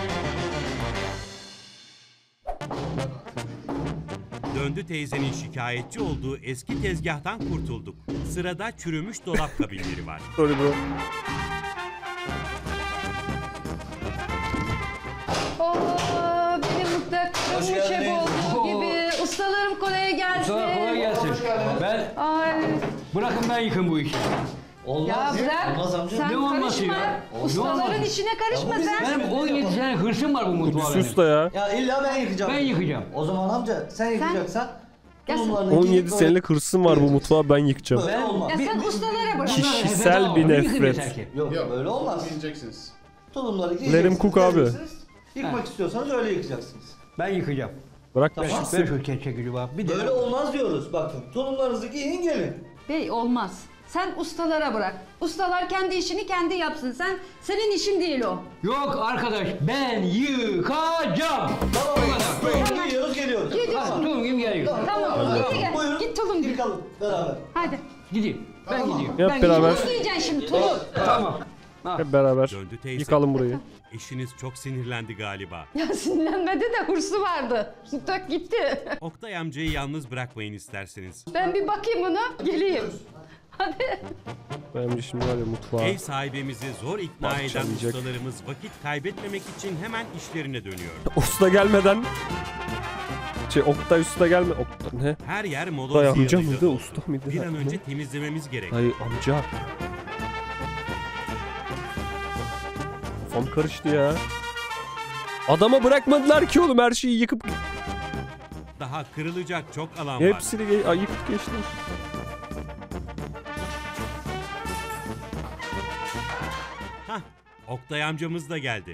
Döndü teyzenin şikayetçi olduğu eski tezgahtan kurtulduk. Sırada çürümüş dolap kabinleri var. Sorry bro. Oo, benim mutfakta bu şef olduğu gibi. Ustalarım kolay gelsin. Sana kolay gelsin. Ben Ay. bırakın ben yıkın bu işi. Ya bırak. Sen Ne olması karışma. ya? Ustaların olması? işine karışma sen. Benim on yedi sene hırsım var bu mutfağa benim. Sus da ya. Ya illa ben yıkacağım. Ben yıkacağım. O zaman amca sen yıkacaksan Ya sen- tulumlarını on giyip yedi böyle- senelik hırsım var bu mutfağa, ben yıkacağım. Böyle olmaz. Ya sen ustalara bırak. Kişisel bir nefret. Yok, böyle olmaz. Yiyeceksiniz. Tulumları Lerim giyeceksiniz. Cook abi. geleceksiniz. Yıkmak He. istiyorsanız öyle yıkacaksınız. Ben yıkayacağım. Bırak Tamam. ben Ben şu çekicimi bak. Bir de Böyle olmaz diyoruz bakın. Tulumlarınızı giyin gelin. Bey olmaz. Sen ustalara bırak. Ustalar kendi işini kendi yapsın. Sen senin işin değil o. Yok arkadaş ben yıkacağım. Tamam. Tulum giyiyoruz geliyoruz. Gidiyorsun. Tulum gibi geliyor. Tamam. Git gel. Buyurun. Git tulum giy. Yıkalım beraber. Hadi. Gideyim. Ben Tamam. gidiyorum. Hep Ben beraber. Tulum giyeceksin şimdi tulum. Tamam. Hep beraber Döndü teyze. yıkalım burayı. Eşiniz çok sinirlendi galiba. Ya sinirlenmedi de hırsı vardı. Tak gitti. Oktay amcayı yalnız bırakmayın isterseniz. Ben bir bakayım ona. Geleyim. Hadi. Benim şimdi var ya mutfağa. Ev sahibimizi zor ikna eden Parçalayacak. ustalarımız vakit kaybetmemek için hemen işlerine dönüyor. Usta gelmeden. Şey Oktay usta gelme. Oktay ne? Her yer Oktay moloz amca yığınıyla mıydı dolu. usta mıydı? Bir an Ne? önce temizlememiz gerek. Hayır amca. Kafam karıştı ya. Adama bırakmadılar ki oğlum her şeyi yıkıp. Daha kırılacak çok alan var. Hepsini ge- ay, yıkıp geçtim. Hah, Oktay amcamız da geldi.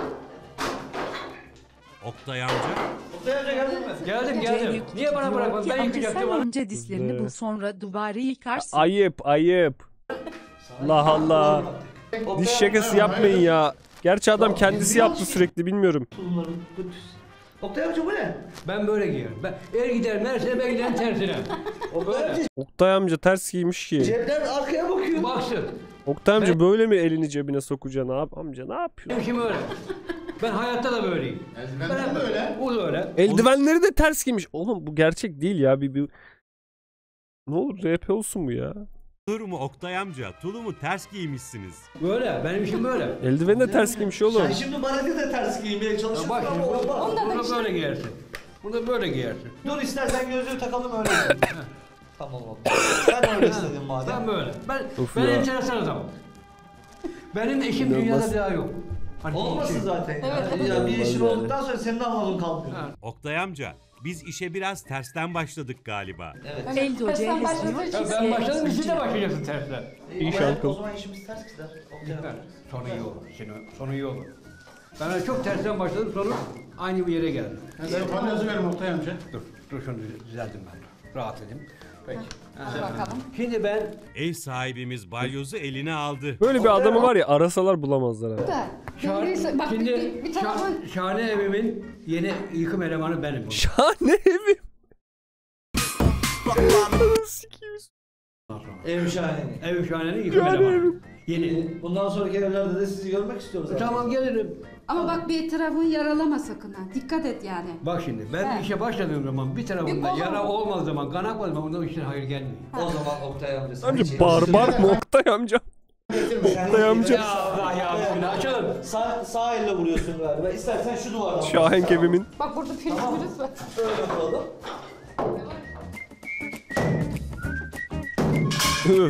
Oktay amca. Oktay amca geldin mi? Geldim geldim. Niye bana bırakmadın? Ben yıkayacaktım. Sen önce dişlerini bul, sonra duvarı yıkarsın. Ayıp ayıp. Allah Allah. Diş şakası yapmayın ya. Gerçi adam kendisi yaptı sürekli bilmiyorum. Tulumları götür. Oktay amca bu ne? Ben böyle giyerim. Ben er giderim neresine ben giderim tersine. O böyle. Oktay amca ters giymiş ki. Cepten arkaya bakıyor. Baksın. Oktay amca böyle mi elini cebine sokacaksın abi? Amca ne yapıyorsun? Benim işim öyle. Ben hayatta da böyleyim. Ben de öyle. Bu da öyle. Eldivenleri de ters giymiş. Oğlum bu gerçek değil ya. Bir, bir... Ne olur R P olsun bu ya. Olur mu Oktay amca? Tulumu ters giymişsiniz. Böyle. Benim işim böyle. Eldiveni de ters giymiş oğlum. Sen şimdi bana de ters giymeye çalışıyorsun Bak şimdi ama bunu, olmaz. bunu böyle giyersin. Bunu böyle giyersin. Dur istersen gözlüğü takalım öyle gidelim. Tamam oldu. Ben öyle istedim madem. Ben böyle. Ben, Of ben ya. enteresan adamım. Benim eşim İnanılmaz. dünyada daha yok. Hani Olmasın şey- zaten ya. Ya bir işin olduktan sonra senin anladığın kalmıyor. Oktay amca, biz işe biraz tersten başladık galiba. Evet. El hocaya başladığı hesliyor. için- Ya ben başladım siz de başlayacaksın tersler. İyi şarkı. O zaman işimiz ters gider. Oktay amca. Sonu iyi olur. Sonu, sonu iyi olur. Ben öyle çok tersten başladım sonu aynı bir yere geldim. Ben palyozu verim Oktay amca. Dur, dur şunu düzeldim ben. Rahat edeyim. Peki. Hadi bakalım. Şimdi ben Ev sahibimiz balyozu eline aldı. Böyle bir adamı var ya arasalar bulamazlar ha. Da. Şah- Neyse, bak şimdi bir, bir tarafın Şah- Şahane evimin yeni yıkım elemanı benim. Şahane evim. Ev şahane. Ev şahanenin yıkım Şahane elemanı. evim. Yeni. Bundan sonraki evlerde de sizi görmek istiyoruz. zaten. Tamam gelirim. ama bak bir tarafını yaralama sakın ha. Dikkat et yani. Bak şimdi ben He. bir işe başladığım zaman bir tarafında Bir yara kolu- olmadığı zaman, kan akmadığı zaman ondan işten hayır gelmiyor. O zaman Oktay amca sen Amca hiç- barbar mı Oktay amca? Getirme. Sen Oktay amca. Ya Allah ya bismillah açalım. Sağ, sağ elle vuruyorsun galiba. İstersen şu duvardan. Şahenk evimin. Bak burada pürüz pürüz var. Böyle yapalım. Üf.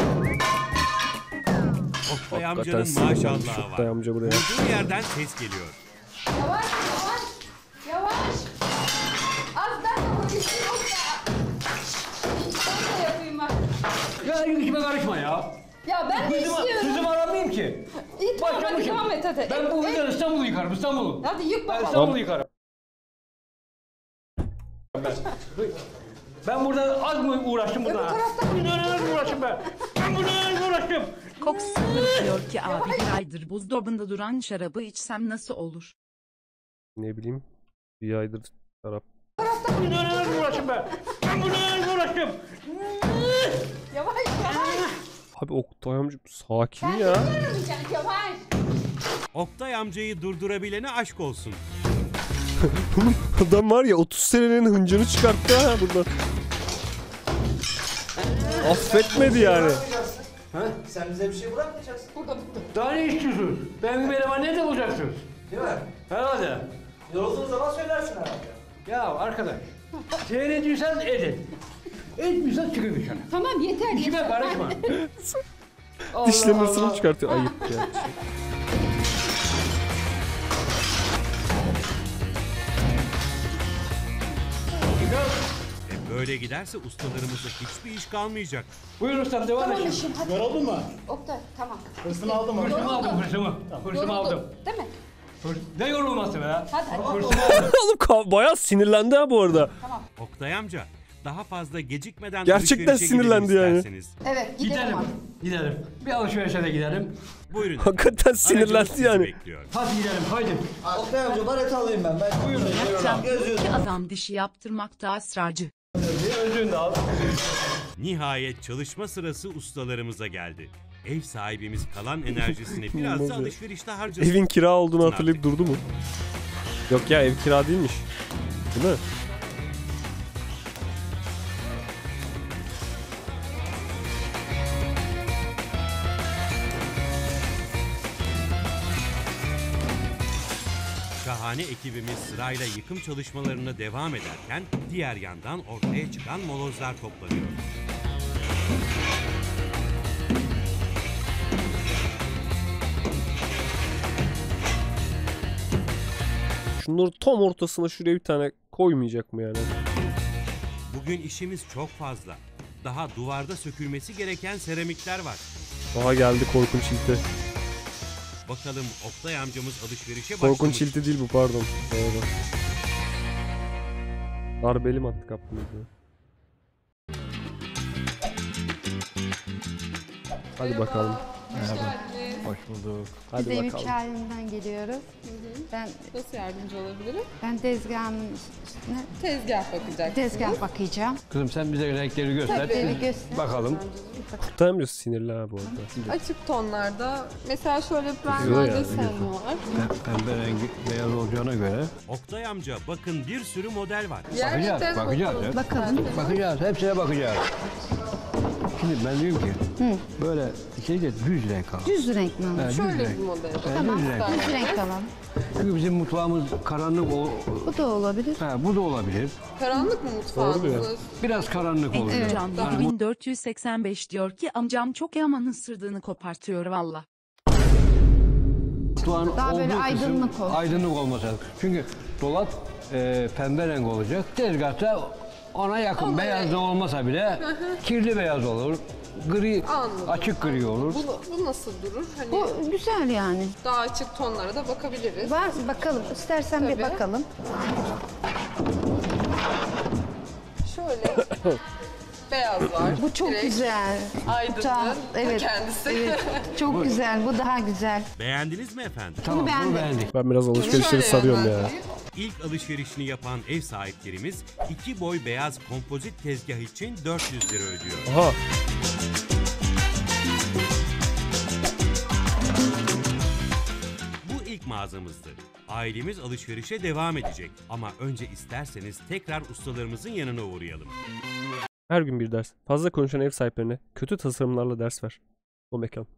Oktay Hakikaten amcanın sinirlenmiş maşallahı Oktay var. amca buraya. Olduğu yerden ses geliyor. Yavaş yavaş. Yavaş. Az daha vuruşun yoksa. Ben de yapayım bak. Ya işime karışma ya. Ya ben de Kızımı, istiyorum. kızımı aramayayım ki. İyi tamam hadi Başlamışım. devam et hadi. Ben bu Et, yüzden İstanbul'u yıkarım, İstanbul'u. Hadi yık Ben bakalım. İstanbul'u yıkarım. Ben, ben burada az mı uğraştım Öbür burada? tarafta- Bir dönem mi uğraştım ben? Ben burada uğraştım. Cox sıfır diyor ki abi bir aydır buzdolabında duran şarabı içsem nasıl olur? Ne bileyim. Bir aydır şarap. Bir dönem mi uğraştım ben? Ben burada uğraştım. Yavaş yavaş. Abi Oktay amca sakin Ben ya. yaralayacaksın yavaş. Oktay amcayı durdurabilene aşk olsun. Adam var ya otuz senenin hıncını çıkarttı ha burada. Affetmedi yani. Ha? Sen bize bir şey bırakmayacaksın. Burada burada. Daha ne istiyorsunuz? Ben bir eleman nerede bulacaksınız? Değil mi? Herhalde. Yorulduğun zaman söylersin herhalde. Ya arkadaş, seyrediyorsan edin. Etmiyorsan çıkın dışarı. Tamam yeter. İşime yeter. karışma. Dişlerinin Allah ısını Allah. çıkartıyor. Ayıp ya. E böyle giderse ustalarımıza hiçbir iş kalmayacak. Buyur ustam devam Tamam et. işim hadi. Yoruldun mu? Oktay tamam. Hırsını aldın mı? Hırsımı aldım, hırsımı. Hırsımı Yoruldun, aldım. Değil mi? Ne yorulması be? Hadi Oğlum bayağı sinirlendi ha bu arada. Tamam. Oktay amca, daha fazla gecikmeden Gerçekten alışverişe gidelim sinirlendi yani. isterseniz. Evet gidelim. Gidelim. Gidelim. Bir alışverişe de gidelim. Buyurun. Hakikaten sinirlendi yani. Bekliyor. Hadi gidelim, haydi. Oktay amca baret alayım ben. Ben buyurun. Yapacağım ki adam dişi yaptırmakta ısrarcı. Özünü de al. Nihayet çalışma sırası ustalarımıza geldi. Ev sahibimiz kalan enerjisini biraz da alışverişte harcasın. Evin kira olduğunu hatırlayıp durdu mu? Yok ya, ev kira değilmiş. Değil mi? Şahane ekibimiz sırayla yıkım çalışmalarına devam ederken diğer yandan ortaya çıkan molozlar toplanıyor. Şunları tam ortasına şuraya bir tane koymayacak mı yani? Bugün işimiz çok fazla. Daha duvarda sökülmesi gereken seramikler var. Daha geldi korkunç ilti. Bakalım Oktay amcamız alışverişe başlamış. Korkunç ilti değil bu, pardon. Doğru. Darbeli mi attık kapımızı? Hadi bakalım. Merhaba. Hoş bulduk. Hadi Biz de bakalım. üç halimden geliyoruz. Hı hı. Ben Nasıl yardımcı olabilirim? ben tezgahın ne? Tezgah bakacaksınız. Tezgah bakacağım. Kızım sen bize renkleri göster. Tabii, bir göster. Bakalım. Oktay amca sinirli ha bu arada. Açık tonlarda. Mesela şöyle Güzel primer yani, desen var. Pembe rengi beyaz olacağına göre. Oktay amca bakın bir sürü model var. Bakacağız, bakacağız. Bakalım. Bakacağız, hepsine bakacağız. Şimdi ben diyorum ki, böyle şeyde düz renk al. Düz renk mi? Ha, düz Şöyle renk. bir model. Ha, Tamam. düz renk. Düz renk alalım. Çünkü bizim mutfağımız karanlık o. Bu da olabilir. Ha, bu da olabilir. Karanlık mı mutfağınız? Biraz karanlık oluyor. Amcam yedi bin dört yüz seksen beş diyor ki amcam çok yaman ısırdığını kopartıyor valla. Mutfağın Daha böyle olduğu aydınlık kısım olsun. Aydınlık olması lazım. Çünkü dolap e, pembe renk olacak. Tezgahta ona yakın. Ona beyaz renk. da olmasa bile kirli beyaz olur. Gri, Anladım. açık gri olur. Bu, bu nasıl durur? Hani Bu güzel yani. daha açık tonlara da bakabiliriz. Var bakalım. İstersen bir Tabii. bakalım. Şöyle beyaz var. Bu çok Direkt güzel. Aydınlık Ta- da evet. kendisi. Evet. Çok güzel. Bu daha güzel. Beğendiniz mi efendim? Tamam, bunu beğendim. beğendik. Ben biraz alışverişleri Şöyle sarıyorum ya. yönlendireyim. İlk alışverişini yapan ev sahiplerimiz iki boy beyaz kompozit tezgah için dört yüz lira ödüyor. Aha. Bu ilk mağazamızdı. Ailemiz alışverişe devam edecek ama önce isterseniz tekrar ustalarımızın yanına uğrayalım. Her gün bir ders. Fazla konuşan ev sahiplerine kötü tasarımlarla ders ver. O mekan.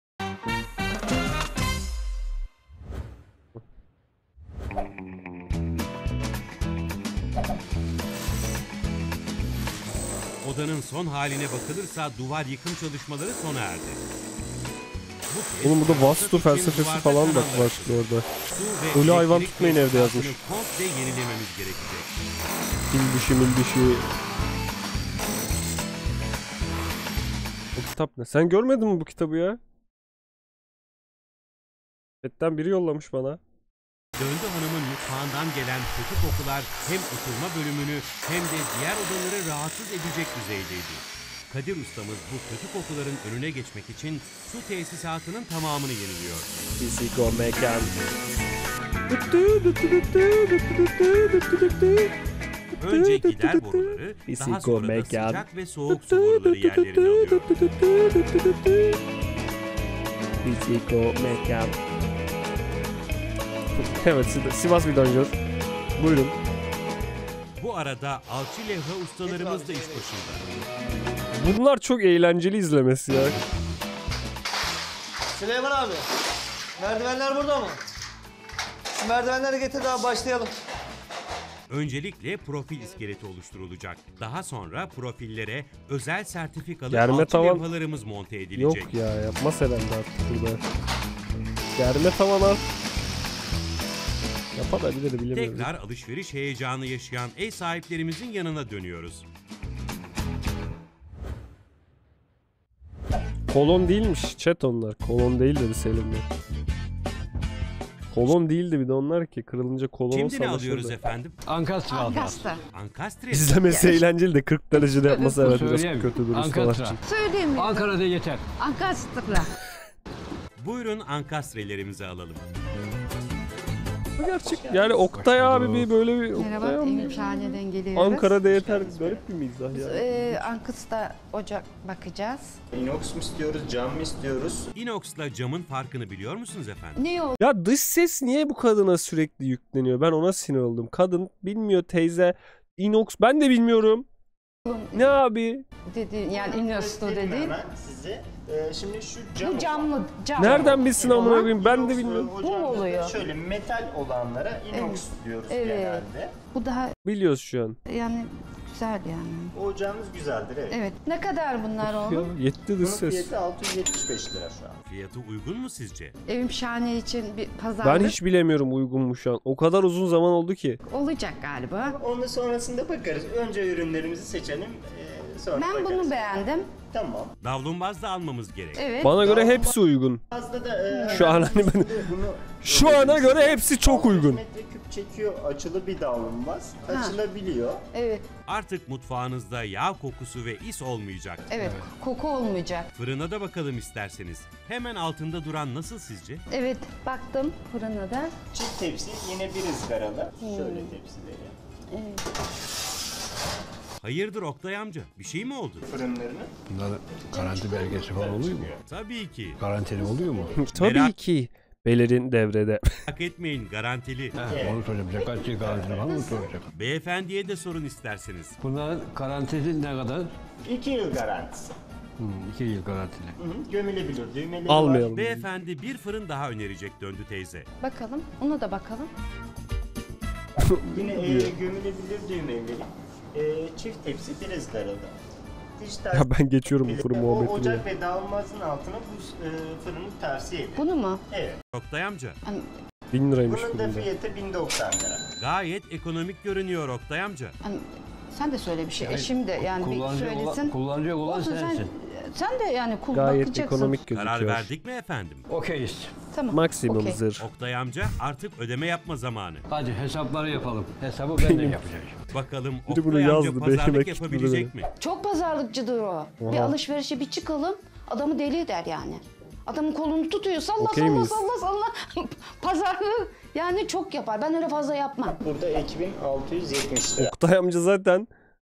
Odanın son haline bakılırsa duvar yıkım çalışmaları sona erdi. Bu kez Oğlum burada vastu için felsefesi duvarda falan da kanalları, var orada. su ve Ölü hayvan elektrik tutmayın evde yazmış. tesisatını komple yenilememiz gerekecek. Fil dişi mil dişi. Bu kitap ne? Sen görmedin mi bu kitabı ya? Chatten biri yollamış bana. Döndü Hanım'ın mutfağından gelen kötü kokular hem oturma bölümünü hem de diğer odaları rahatsız edecek düzeydeydi. Kadir ustamız bu kötü kokuların önüne geçmek için su tesisatının tamamını yeniliyor. Psiko mekan. Önce gider boruları, daha Psiko sonra da mekan. sıcak ve soğuk su boruları yerlerini alıyor. Psiko mekan. Evet, Sivas Vidancı. Buyurun. Bu arada alçı levha ustalarımız da iş başında. Bunlar çok eğlenceli izlemesi ya. Süleyman abi. Merdivenler burada mı? Şu merdivenleri getir daha başlayalım. Öncelikle profil iskeleti oluşturulacak. Daha sonra profillere özel sertifikalı Germe alçı tavan- levhalarımız monte edilecek. Yok ya, yapmaz herhalde artık burada. Germe tavan al. Yapabilir, bilemiyorum. Tekrar alışveriş heyecanı yaşayan ev sahiplerimizin yanına dönüyoruz. Kolon değilmiş chat onlar. Kolon değil dedi Selim Bey. Kolon değildi bir de onlar ki. Kırılınca kolon Şimdi ne savaşırdı. alıyoruz efendim? Ankastre alacağız. Ankastre. İzlemesi eğlenceli de kırk derecede yapması evet biraz Söyleyeyim. kötü durur Ankastre. ustalar için. Söyleyeyim mi? Ankara'da yeter. Ankastre. Buyurun ankastrelerimizi alalım. Bu gerçek. Yani Oktay abi bir böyle bir Merhaba, Oktay abi. Emin Şahane'den geliyoruz. Ankara'da yeter. Garip bir mizah ya. Ee, Ankas'ta ocak bakacağız. İnox mu istiyoruz, cam mı istiyoruz? Inox'la camın farkını biliyor musunuz efendim? Ne oldu? Ya dış ses niye bu kadına sürekli yükleniyor? Ben ona sinir oldum. Kadın bilmiyor teyze. Inox ben de bilmiyorum. Ne abi? Dedi, yani Inox'tu dedi. Hemen size. Ee, şimdi şu cam Bu camlı, cam. Nereden bilsin amına koyayım? Ben de bilmiyorum. Bu mu oluyor? Şöyle metal olanlara inox Evet. diyoruz Evet. genelde. Bu daha Biliyoruz şu an. yani güzel yani. O ocağımız güzeldir evet. Evet. Ne kadar bunlar oğlum? Ya, yetti dış Bunun ses. fiyatı altı yüz yetmiş beş lira şu an. Fiyatı uygun mu sizce? Evim Şahane için bir pazarlık Ben hiç bilemiyorum uygun mu şu an. O kadar uzun zaman oldu ki. olacak galiba. Onun sonrasında bakarız. Önce ürünlerimizi seçelim. e, sonra Ben bakarız. bunu beğendim. Tamam. Davlumbaz da almamız gerek. Evet. Bana göre hepsi uygun. Fazla da e, Şu an hani ben bunu şu ana göre hepsi çok uygun. metreküp çekiyor, açılı bir davlumbaz. Açılabiliyor. Evet. Artık mutfağınızda yağ kokusu ve is olmayacak. Evet. Koku olmayacak. Fırına da bakalım isterseniz. Hemen altında duran nasıl sizce? Evet. Baktım fırına da. Çift tepsi yine bir ızgaralı. Hmm. Şöyle tepsileri. Evet. Hayırdır Oktay amca? Bir şey mi oldu? Fırınlarını. Bunlarda garanti belgesi falan oluyor mu? Tabii ki. Garantili oluyor mu? Tabii Merak- ki. Belerin devrede. Merak etmeyin garantili. He, onu soracağım. Kaç yıl garantili var mı soracak. Beyefendiye de sorun isterseniz. Bunların garantisi ne kadar? iki yıl garantisi. Hmm, iki yıl garantili. Hı hı, gömülebilir. Düğmeleri Almayalım. Beyefendi bir fırın daha önerecek döndü teyze. Bakalım. Ona da bakalım. var. Yine e, gömülebilir düğmeleri. E, çift tepsi bir ızgaralı. Dijital Ya ben geçiyorum bu fırın o muhabbetini. ocak ve davlumbazın altına bu e, fırını tavsiye ederim. Bunu mu? Evet. Oktay amca. bin liraymış Bunun da fırında. fiyatı bin doksan lira. Gayet ekonomik görünüyor Oktay amca. Hani sen de söyle bir şey. Yani Eşim de yani bir kullanıcı söylesin. olan- kullanacak olan Olsun, sen, sensin. sen de yani kul Gayet bakacaksın. ekonomik gözüküyor. Karar verdik mi efendim? Okeyiz. Tamam. Maksimum okey. zırh. Oktay amca artık ödeme yapma zamanı. Hadi hesapları yapalım. Hesabı ben de yapacağım. Bakalım Biri bunu Oktay amca yazdı, pazarlık beğenmek yapabilecek mi? Çok pazarlıkçıdır o. Bir Aha. alışverişe bir çıkalım. Adamı deli eder yani. Adamın kolunu tutuyor. Salla Okey salla miyiz? salla salla. Pazarlığı yani çok yapar. Ben öyle fazla yapmam. Burada iki bin altı yüz yetmiş lira. Oktay amca zaten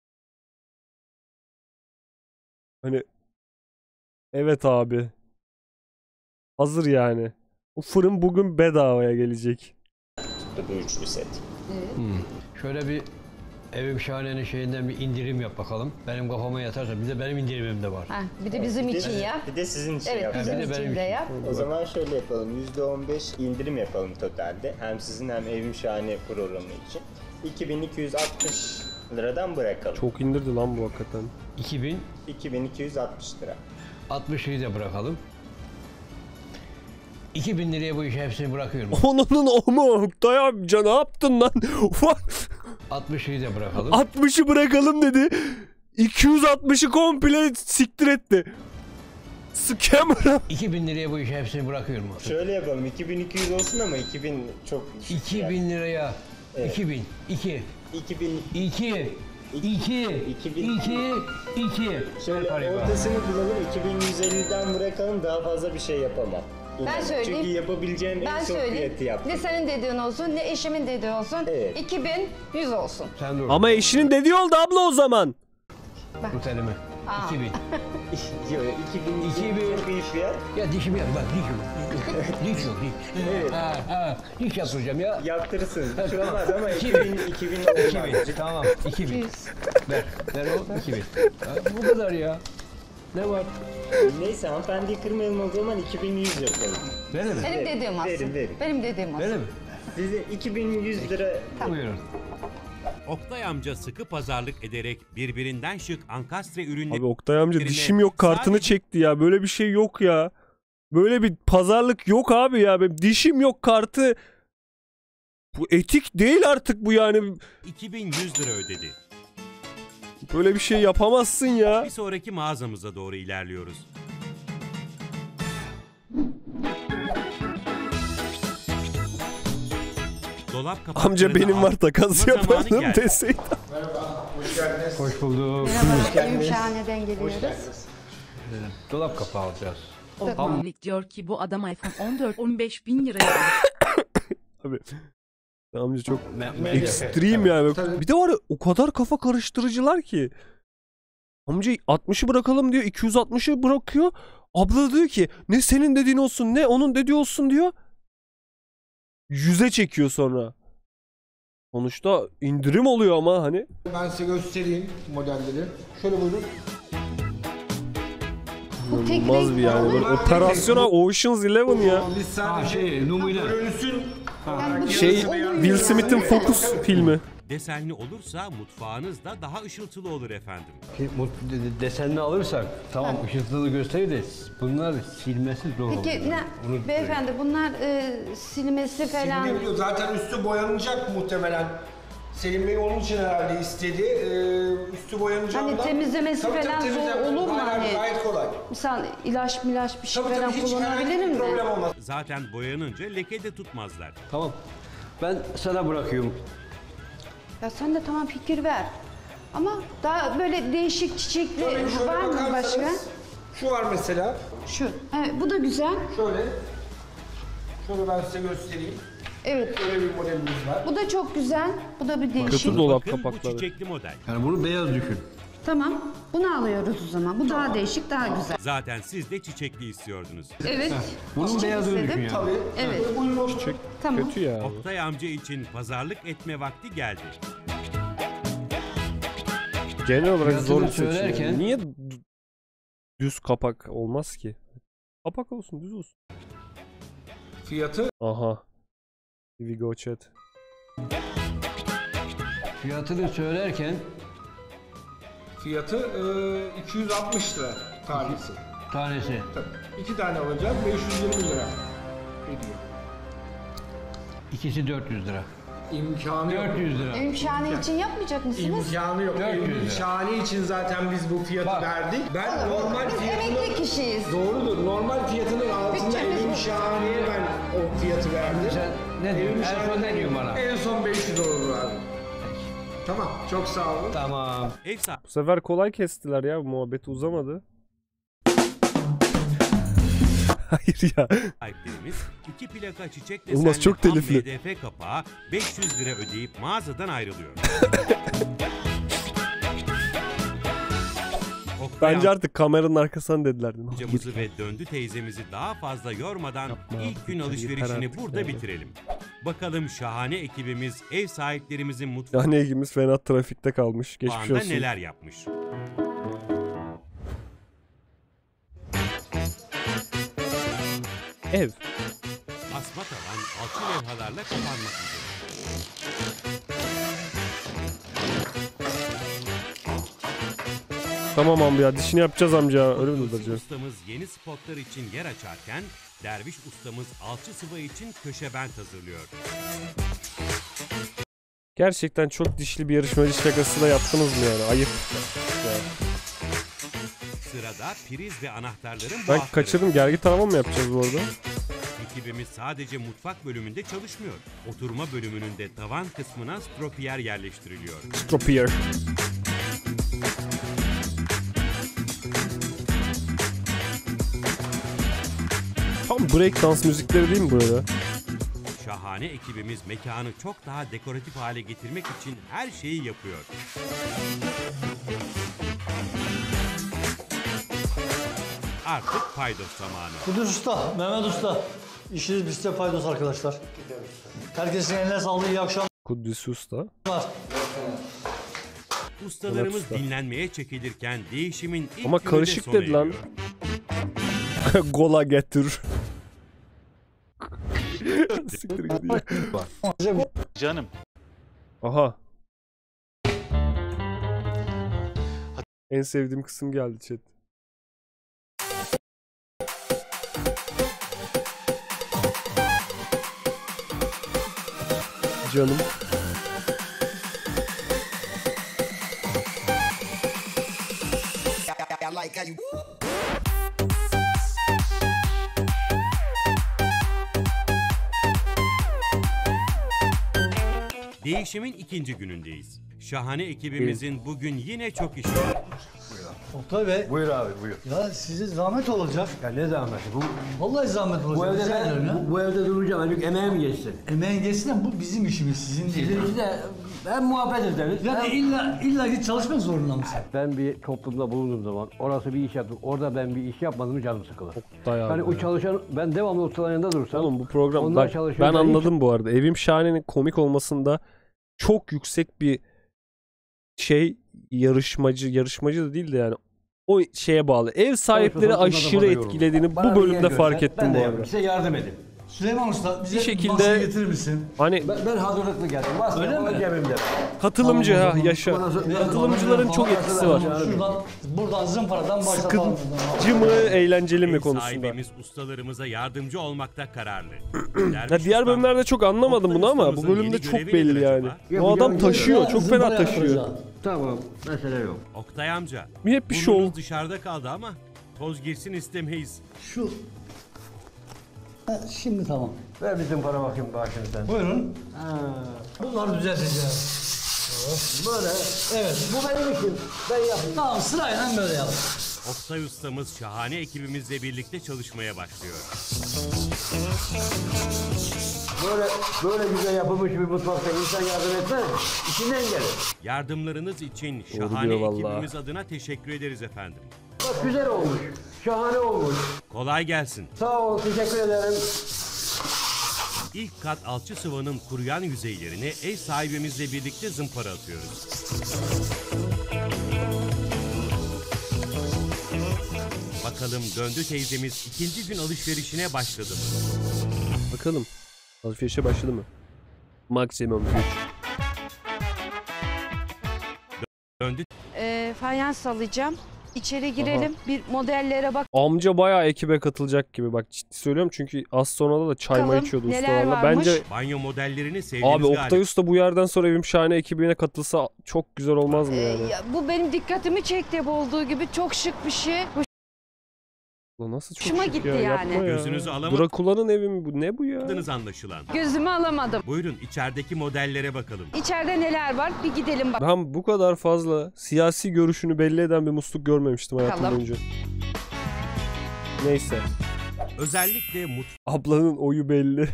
hani evet abi. Hazır yani. O fırın bugün bedavaya gelecek. Bu üçlü set. Hmm. Şöyle bir Evim Şahane'nin şeyinden bir indirim yap bakalım. Benim kafama yatarsa bir de benim indirimim de var. Ha, bir de bizim Bir de- için yap. Bir de sizin için Evet, yapacağız. bizim bir de benim için de için. yap. O zaman şöyle yapalım. yüzde on beş indirim yapalım totalde. Hem sizin hem Evim Şahane programı için. iki bin iki yüz altmış liradan bırakalım. Çok indirdi lan bu hakikaten. iki bin iki bin iki yüz altmış lira. altmışı da bırakalım. iki bin liraya bu işi hepsini bırakıyorum. Onunun o mu? Oktay amca ne yaptın lan? altmışı da bırakalım. altmışı bırakalım dedi. iki yüz altmışı komple siktir etti. Scammer. iki bin liraya bu işi hepsini bırakıyorum. Şöyle yapalım. iki bin iki yüz olsun ama iki bin çok düşük. iki bin liraya. Evet. iki bin. iki. iki bin. iki. iki. iki bin. iki. iki. Şöyle ortasını bulalım. iki bin yüz elliden bırakalım. Daha fazla bir şey yapamam. Ben söyleyeyim. Çünkü yapabileceğim Ben en çok söyleyeyim. fiyatı yaptım. Ne senin dediğin olsun ne eşimin dediği olsun. Evet. iki bin yüz olsun. Sen dur. Ama eşinin dediği oldu abla o zaman. Tut elimi. Aa. iki bin. Yok, iki bin İki bin. çok iyi fiyat. Ya dişimi yap bak diş yok. diş yok diş. Evet. Ha, ha, diş yaptıracağım ya. Yaptırırsın. Hiç olmaz ama İki iki bin, iki bin iki olmaz. bin. Tamam. iki bin. Ver. Ver o. iki bin. Ha, bu kadar ya. Ne var? Neyse hanımefendiyi kırmayalım o zaman iki bin yüz yapalım. Verir mi? Benim dediğim olsun. Verin, verin. Benim dediğim olsun. Verir mi? Size iki bin yüz lira Buyurun. Oktay amca sıkı pazarlık ederek birbirinden şık ankastre ürünleri... Abi Oktay amca Birine dişim yok kartını sadece- çekti ya. Böyle bir şey yok ya. Böyle bir pazarlık yok abi ya. Benim dişim yok kartı. Bu etik değil artık bu yani. iki bin yüz lira ödedi. Böyle bir şey yapamazsın ya. Bir sonraki mağazamıza doğru ilerliyoruz. dolap kapakları Amca benim var takas Ama zamanı yapalım geldi. deseydi. Merhaba, hoş geldiniz. Hoş bulduk. Merhaba, Evim Şahane'den geliyoruz. Dolap kapağı alacağız. Obamlik diyor ki bu adam iPhone on dört on beş bin liraya almış. Abi. Amca çok Me- ekstrem yani. Tabii. Bir de var ya o kadar kafa karıştırıcılar ki. Amca altmışı bırakalım diyor. iki yüz altmışı bırakıyor. Abla diyor ki ne senin dediğin olsun ne onun dediği olsun diyor. Yüze çekiyor sonra. Sonuçta indirim oluyor ama hani. Ben size göstereyim modelleri. Şöyle buyurun. Bu tek İnanılmaz renk bir yani. falan. Böyle operasyona Ocean's Eleven ya. Biz Ha sadece şey numune. görünsün. Yani bu Şey tek oluyor Will Smith'in yani. Focus filmi. Desenli olursa mutfağınız da daha ışıltılı olur efendim. Ki mut- de- desenli alırsak tamam ışıltılı gösterir de bunlar silmesi zor olur. Peki ne, Onu- beyefendi bunlar e, silmesi falan. Biliyor. Zaten üstü boyanacak muhtemelen. Selim Bey onun için herhalde istedi. Ee, üstü boyanacağından. Hani temizlemesi Tabii, tabii, falan zor temizleme- olur mu Hayır, hani? gayet kolay. Misal ilaç milaç bir şey Tabii falan tabii hiç herhangi kullanabilirim bir mi? problem olmaz. Zaten boyanınca leke de tutmazlar. Tamam. Ben sana bırakıyorum. Ya sen de tamam fikir ver. Ama daha böyle değişik çiçekli Tabii, şöyle var mı başka? bakarsanız, Şu var mesela. Şu. Evet bu da güzel. Şöyle. Şöyle ben size göstereyim. Evet. Böyle bir modelimiz var. Bu da çok güzel. Bu da bir değişik. Kötü dolap Bakın bu kapakları. çiçekli model. Yani bunu beyaz düşün. Tamam. Bunu alıyoruz o zaman. Bu daha değişik, daha güzel. Zaten siz de çiçekli istiyordunuz. Evet. Bunun Çiçek beyazını istedim. düşün yani. Tabii. Evet. Çiçek Tamam. kötü ya. Oktay amca için pazarlık etme vakti geldi. Genel olarak Fiyatını zor bir seçim. söylerken- Niye d- düz kapak olmaz ki? Kapak olsun, düz olsun. Fiyatı Aha. Here we go chat. Fiyatını söylerken fiyatı e, iki yüz altmış lira tanesi. tanesi. Tabii. İki tane alacağız beş yüz yirmi lira ediyor. İkisi dört yüz lira. İmkanı yok. dört yüz lira. Evim Şahane için yapmayacak mısınız? İmkanı yok. dört yüz Evlilik lira. şahane için zaten biz bu fiyatı Bak. verdik. Ben normal Biz emekli fiyatını... kişiyiz. Doğrudur. Normal fiyatının altında Bütçemiz evim bu. şahaneye ben o fiyatı verdim. Sen ne diyorsun? Evim En son şahane ne diyorsun bana? En son beş yüz olur abi. Tamam. Çok sağ olun. Tamam. Ev sahibi Bu sefer kolay kestiler ya, bu muhabbeti uzamadı. Hayır ya. sahiplerimiz iki plaka çiçek Olmaz, desenli çok ham telifli. M D F kapağı beş yüz lira ödeyip mağazadan ayrılıyor. Oktay Bence artık kameranın arkasından dediler. değil mi? amcamızı ve Döndü teyzemizi daha fazla yormadan Yapma, ilk gün yeter alışverişini artık burada yani. bitirelim. Bakalım şahane ekibimiz ev sahiplerimizin mutfağında Yani ilgimiz fena trafikte kalmış. Geçmiş olsun. neler yapmış. Ev. Asma tavan alçı levhalarla kapanmak üzere. Tamam amca ya, dişini yapacağız amca. Öyle mi Hulusi duracağız? ustamız yeni spotlar için yer açarken Derviş ustamız alçı sıva için köşebent hazırlıyor. Gerçekten çok dişli bir yarışmacı şakası da yaptınız mı yani? Ayıp. Yani. Sırada priz ve anahtarların bu Ben hatları. kaçırdım. Gergi tarama mı yapacağız bu arada? Ekibimiz sadece mutfak bölümünde çalışmıyor. Oturma bölümünün de tavan kısmına stropiyer yerleştiriliyor. Stropier. Tam breakdance müzikleri değil mi burada? Şahane ekibimiz mekanı çok daha dekoratif hale getirmek için her şeyi yapıyor. Artık paydos zamanı. Kudüs Usta, Mehmet Usta. İşiniz bizde paydos arkadaşlar. Herkesin eline sağlık, iyi akşamlar. Kudüs Usta. Ustalarımız Usta. dinlenmeye çekilirken değişimin ilk Ama günü de karışık sona dedi lan. eriyor. Gola getir. Siktir gidiyor. Canım. Aha. En sevdiğim kısım geldi chat. Canım. Değişimin ikinci günündeyiz. Şahane ekibimizin bugün yine çok işi var. Oktay Bey. Buyur abi buyur. Ya size zahmet olacak. Ya ne zahmeti bu? Vallahi zahmet olacak. Bu evde, Rica ederim ya. ben, bu, bu evde duracağım. Halbuki emeğim geçsin. Emeğin geçsin de bu bizim işimiz, sizin değil. Sizin de ben muhabbet ederiz. Yani ben, illa illa git çalışmak zorunda mısın? Ben bir toplumda bulunduğum zaman orası bir iş yaptım. Orada ben bir iş yapmadım canım sıkılır. Dayan hani o çalışan ben devamlı ustaların yanında dursam. Oğlum bu program onlar bak, çalışıyor, ben ben anladım bu arada. Evim Şahane'nin komik olmasında çok yüksek bir şey yarışmacı yarışmacı da değil de yani o şeye bağlı. Ev sahipleri aşırı etkilediğini bu bölümde fark ettim bu arada. Size yardım edin. Süleyman Usta bize bir şekilde masayı getirir misin? Hani ben, ben hazırlıklı geldim. Masaya öyle mi? Cebimde. Katılımcı Tamam, ha yaşa. Katılımcıların çok etkisi var. Şuradan buradan zımparadan başlatalım. Sıkıcı mı, eğlenceli mi Ev konusunda. sahibimiz ustalarımıza yardımcı olmakta kararlı. Ya diğer bölümlerde çok anlamadım bunu ama bu bölümde çok belli yani. Bu adam taşıyor, çok fena taşıyor. Tamam, mesele yok. Oktay amca. Bir hep bir burnunuz şov. dışarıda kaldı ama toz girsin istemeyiz. Şu. Ha, şimdi tamam. Ver bizim para bakayım başını sen. Buyurun. Ha. Bunları düzelteceğiz. Böyle. Evet. Bu benim işim. Ben yapayım. Tamam sırayla böyle yap. Oktay ustamız şahane ekibimizle birlikte çalışmaya başlıyor. Böyle böyle güzel yapılmış bir mutfakta insan yardım etmez. İçinden gelir. Yardımlarınız için Doğru şahane diyor vallahi. ekibimiz adına teşekkür ederiz efendim. Bak güzel olmuş. Şahane olmuş. Kolay gelsin. Sağ ol, teşekkür ederim. İlk kat alçı sıvanın kuruyan yüzeylerini ev sahibimizle birlikte zımpara atıyoruz. Bakalım Döndü teyzemiz ikinci gün alışverişine başladı mı? Bakalım. Alışverişe başladı mı? Maksimum üç. Döndü. Ee, fayans alacağım. İçeri girelim. Bir modellere bak. Amca bayağı ekibe katılacak gibi. Bak ciddi söylüyorum çünkü az sonra da çay Bakalım may içiyordu neler ustalarla. varmış. Bence Banyo modellerini sevdiğiniz abi galiba. Oktay Usta bu yerden sonra Evim Şahane ekibine katılsa çok güzel olmaz mı Ee, yani? ya, bu benim dikkatimi çekti hep olduğu gibi. Çok şık bir şey. Bu Ulan nasıl çok hoşuma şık gitti ya, yani. yapma ya. Gözünüzü alamadınız Drakula'nın evi mi bu? Ne bu ya? anlaşılan. gözümü alamadım. Buyurun içerideki modellere bakalım. İçeride neler var? Bir gidelim bak. Ben bu kadar fazla siyasi görüşünü belli eden bir musluk görmemiştim hayatım Bakalım. boyunca. Neyse. Özellikle Ablanın oyu belli.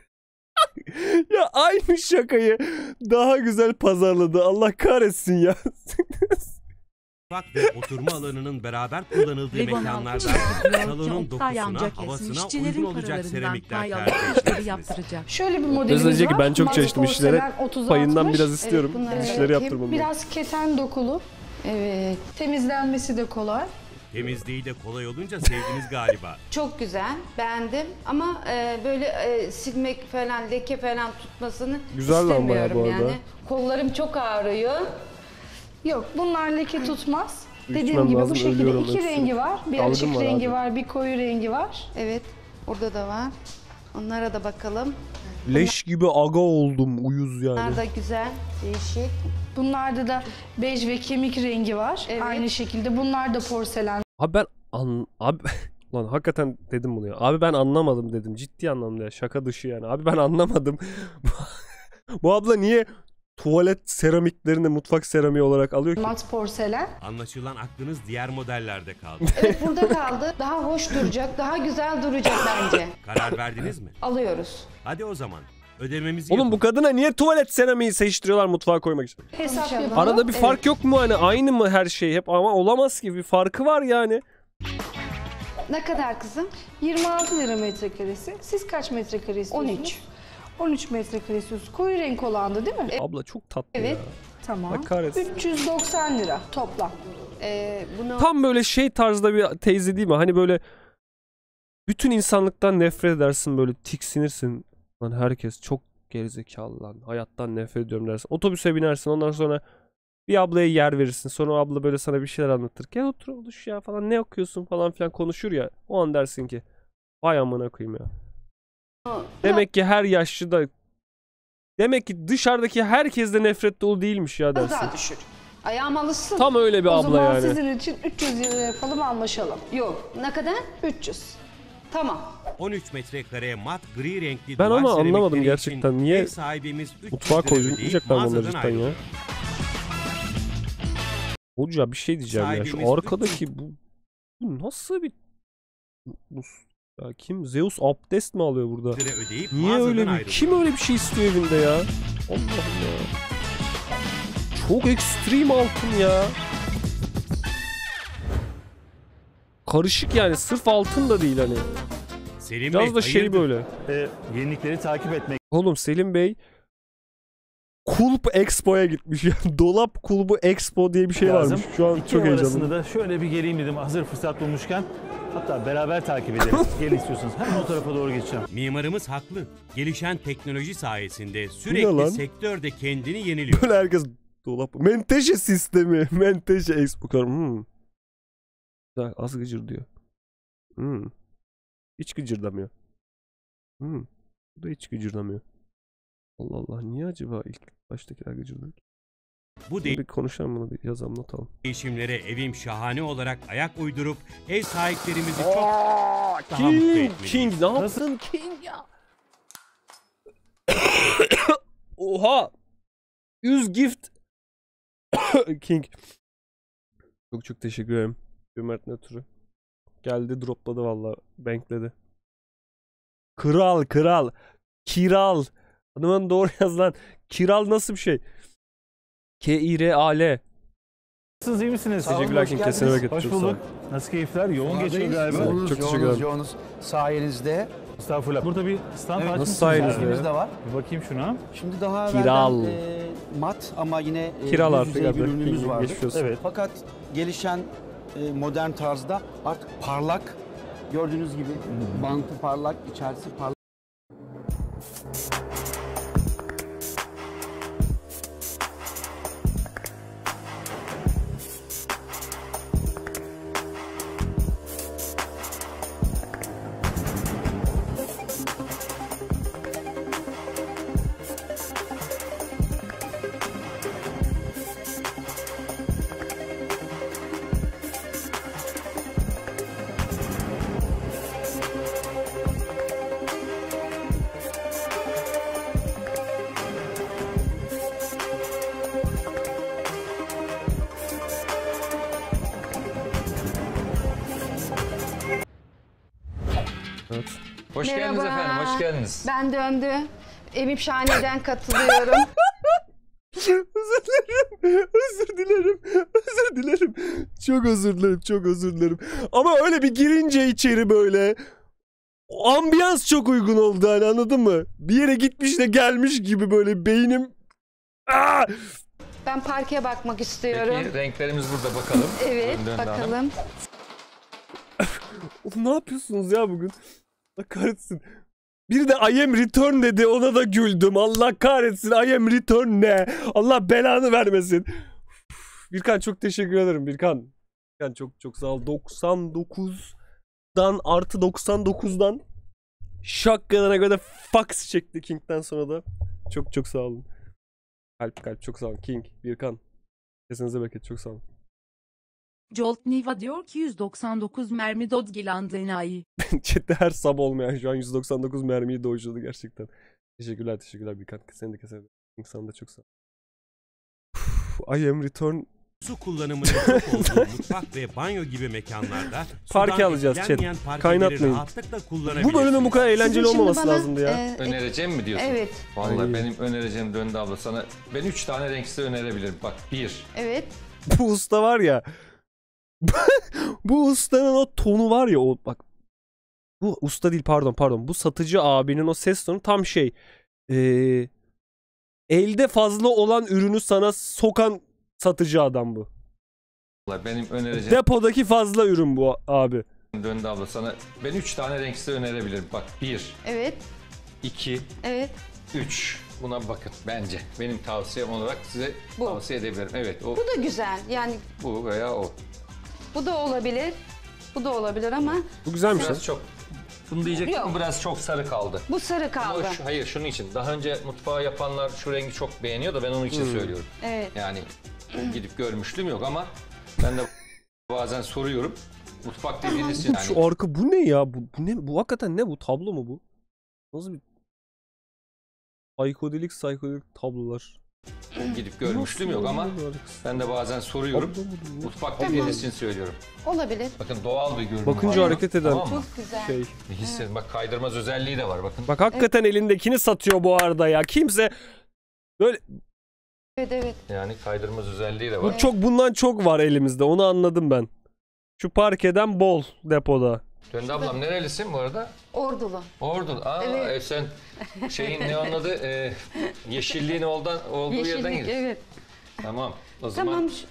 Ya aynı şakayı daha güzel pazarladı. Allah kahretsin ya. mutfak ve oturma alanının beraber kullanıldığı Legon mekanlarda altı salonun Oktay amca dokusuna, kesin havasına işçilerin uygun olacak paralarından seramikler pay alıp tercih işleri edersiniz. yaptıracak. Şöyle bir Biraz modelimiz önceki var. ben çok Mat çalıştım işlere. porselen otuz Payından altmış. biraz istiyorum. Evet, bunlar- İşleri Hem yaptırmam. biraz keten dokulu. Evet. Temizlenmesi de kolay. Temizliği de kolay olunca sevdiniz galiba. Çok güzel. Beğendim. Ama e, böyle e, silmek falan, leke falan tutmasını Güzel lamba ya istemiyorum bu arada. yani. Kollarım çok ağrıyor. Yok bunlar leke tutmaz. Su Dediğim içmem gibi lazım, bu şekilde ölüyorum iki hepsi. rengi var. Bir Algım açık var rengi abi. var, bir koyu rengi var. Evet. Orada da var. Onlara da bakalım. Leş gibi aga oldum uyuz yani. Bunlar da güzel, değişik. Bunlarda da bej ve kemik rengi var. Evet. Aynı şekilde bunlar da porselen. Abi ben an abi lan hakikaten dedim bunu ya. Abi ben anlamadım dedim. Ciddi anlamda ya. Şaka dışı yani. Abi ben anlamadım. Bu abla niye tuvalet seramiklerini mutfak seramiği olarak alıyor ki? Mat porselen. Anlaşılan aklınız diğer modellerde kaldı. Evet burada kaldı. Daha hoş duracak, daha güzel duracak bence. Karar verdiniz mi? Alıyoruz. Hadi o zaman. Ödememizi Oğlum yapın. bu kadına niye tuvalet seramiği seçtiriyorlar mutfağa koymak için? Hesap yapalım. Arada bir Evet. fark yok mu hani? Aynı mı her şey hep? Ama olamaz ki. Bir farkı var yani. Ne kadar kızım? yirmi altı lira metrekaresi. Siz kaç metrekare istiyorsunuz? on üç. on üç metrekare istiyorsunuz. Koyu renk olandı değil mi? Abla çok tatlı Evet. ya. Tamam. Allah kahretsin. üç yüz doksan lira toplam. Ee, bunu... Tam böyle şey tarzda bir teyze değil mi? Hani böyle bütün insanlıktan nefret edersin, böyle tiksinirsin. Lan herkes çok gerizekalı lan. Hayattan nefret ediyorum dersin. Otobüse binersin, ondan sonra bir ablaya yer verirsin. Sonra o abla böyle sana bir şeyler anlatır. Gel otur oluş ya falan, ne okuyorsun falan filan konuşur ya. O an dersin ki vay amına koyayım ya. Demek ki her yaşlı da, demek ki dışarıdaki herkes de nefret dolu değilmiş ya dersin. Daha düşür. Ayağım alışsın. Tam öyle bir O abla zaman yani. sizin için üç yüz lira yapalım anlaşalım. Yok. Ne kadar? üç yüz. Tamam. on üç metrekare mat gri renkli Ben duvar ama seramikleri anlamadım için gerçekten. Niye ev sahibimiz üç yüz mutfağa lira koydun? ödeyip Yiyecekler bunları mağazadan cidden ya. ayrıldı. Hoca bir şey diyeceğim ya. Şu Sahibimiz arkadaki bu, bu nasıl bir... Bu, ya kim? Zeus abdest mi alıyor burada? Lira ödeyip Niye mağazadan öyle bir... ayrıldı. Kim öyle bir şey istiyor evinde ya? Allah Allah. Çok ekstrem altın ya. Karışık yani. Sırf altın da değil hani. Selim Biraz Bey, da şey hayırdır? böyle. Ee, yenilikleri takip etmek. Oğlum Selim Bey Kulp Expo'ya gitmiş ya. Dolap Kulbu Expo diye bir şey lazım. varmış. Şu an İki çok ev arasında heyecanlıyım. da şöyle bir geleyim dedim. Hazır fırsat bulmuşken. Hatta beraber takip edelim. Gelin istiyorsanız. Hemen o tarafa doğru geçeceğim. Mimarımız haklı. Gelişen teknoloji sayesinde lan? sürekli sektörde kendini yeniliyor. Böyle herkes dolap. Menteşe sistemi. Menteşe Expo. Hmm. Güzel, az gıcır diyor. Hmm. Hiç gıcırdamıyor. Hmm. Bu da hiç gıcırdamıyor. Allah Allah. Niye acaba ilk baştakiler gıcırdıyor? Bu Bir konuşalım bunu, bir yazalım, not alalım. değişimlere evim şahane olarak ayak uydurup ev sahiplerimizi çok daha mutlu King, etmeliyiz. King ne yaptın King ya? Oha! yüz gift. King. Çok çok teşekkür ederim. Cömert ötürü. Geldi dropladı vallahi, bankledi. Kral kral. Kiral. Adamın doğru yazılan. Kiral nasıl bir şey? K I R A L. Siz iyi misiniz? Teşekkürler King, kesene bereket. Hoş Çok sağ ol. bulduk. Nasıl keyifler? Yoğun geçiyor galiba. Yoğunuz, Çok teşekkür ederim. yoğunuz. Sayenizde. Estağfurullah. Burada bir stand Evet, açmışsınız. sayenizde yani. ya? de var. Bir bakayım şuna. Şimdi daha Kiral. evvelden e, mat ama yine e, Kiral yüz artık yüzey abi. bir ürünümüz King, vardı. geçmiş olsun. Evet. Fakat gelişen e, modern tarzda artık parlak, gördüğünüz gibi bantı parlak, içerisi parlak. Evet. Hoş Merhaba. geldiniz efendim, hoş geldiniz. Ben döndü. Evim Şahane'den katılıyorum. Özür dilerim. Özür dilerim. Özür dilerim. Çok özür dilerim. Çok özür dilerim. Ama öyle bir girince içeri böyle ambiyans çok uygun oldu hani, anladın mı? Bir yere gitmiş de gelmiş gibi böyle beynim. Aa! Ben parke bakmak istiyorum. Peki renklerimiz burada bakalım. Evet, Döndü hanım. bakalım. Oğlum ne yapıyorsunuz ya bugün? Allah kahretsin. Bir de I am return dedi, ona da güldüm. Allah kahretsin, I am return ne? Allah belanı vermesin. Birkan çok teşekkür ederim Birkan. Birkan çok çok sağ ol. doksan dokuzdan artı doksan dokuzdan şakkalarına göre fax çekti King'den sonra da. Çok çok sağ olun. Kalp kalp çok sağ olun. King, Birkan. Kesinize bereket, çok sağ olun. Jolt Niva diyor ki yüz doksan dokuz mermi Dodgeland enayi. Chat'te her sab olmayan şu an yüz doksan dokuz mermiyi dojladı gerçekten. Teşekkürler teşekkürler Birkan. Seni de keserim. İnsan da çok sağ ol. I am return. Su kullanımının çok olduğu mutfak ve banyo gibi mekanlarda Parke sudan alacağız etkilenmeyen chat. parkeleri Kaynatmayın. rahatlıkla kullanabilirsiniz. Bu bölümün bu kadar eğlenceli Sizin şimdi olmaması bana, lazımdı ya. e, Önereceğim mi diyorsun? Evet. Vallahi Ay. benim önereceğim Döndü abla sana. Ben üç tane renk size önerebilirim. Bak bir. Evet. Bu usta var ya. Bu ustanın o tonu var ya, o bak. Bu usta değil, pardon pardon. Bu satıcı abinin o ses tonu tam şey. Ee, elde fazla olan ürünü sana sokan satıcı adam bu. Vallahi benim önereceğim Depodaki fazla ürün bu abi. Döndü abla sana. Ben üç tane renk size önerebilirim. Bak bir. Evet. iki. Evet. Üç. Buna bakın bence. Benim tavsiyem olarak size Bu. tavsiye edebilirim. Evet o. Bu da güzel. Yani Bu veya o. bu da olabilir. Bu da olabilir ama Bu güzelmiş Biraz lan. çok. Bunu diyecektim, Yok. biraz çok sarı kaldı. bu sarı kaldı. Ama şu, hayır şunun için. Daha önce mutfağı yapanlar şu rengi çok beğeniyor da ben onun için Hmm. söylüyorum. Evet. Yani gidip görmüşlüğüm yok ama ben de bazen soruyorum. Mutfak dediğiniz için yani. Şu arka bu ne ya? Bu, bu ne? Bu hakikaten ne bu? Tablo mu bu? Nasıl bir psikodelik psikodelik tablolar? Gidip görmüştüm yok ama ben de bazen soruyorum. Mutfak dediğiniz için söylüyorum. Olabilir. Bakın doğal bir görünüm Bakınca var. hareket eden Tamam mı? Çok güzel. şey. Hissedin. Bak kaydırmaz özelliği de var bakın. Bak hakikaten elindekini satıyor bu arada ya. Kimse böyle Evet evet. Yani kaydırmaz özelliği de bu var. çok bundan çok var elimizde. Onu anladım ben. Şu parkeden bol depoda. Döndü ablam nerelisin bu arada? Ordulu. Ordulu. Aa Evet. e, sen şeyin ne onun adı? E, yeşilliğin oldan, olduğu yerden Yeşillik geliyorsun. evet. Tamam. O zaman Tamam. şu-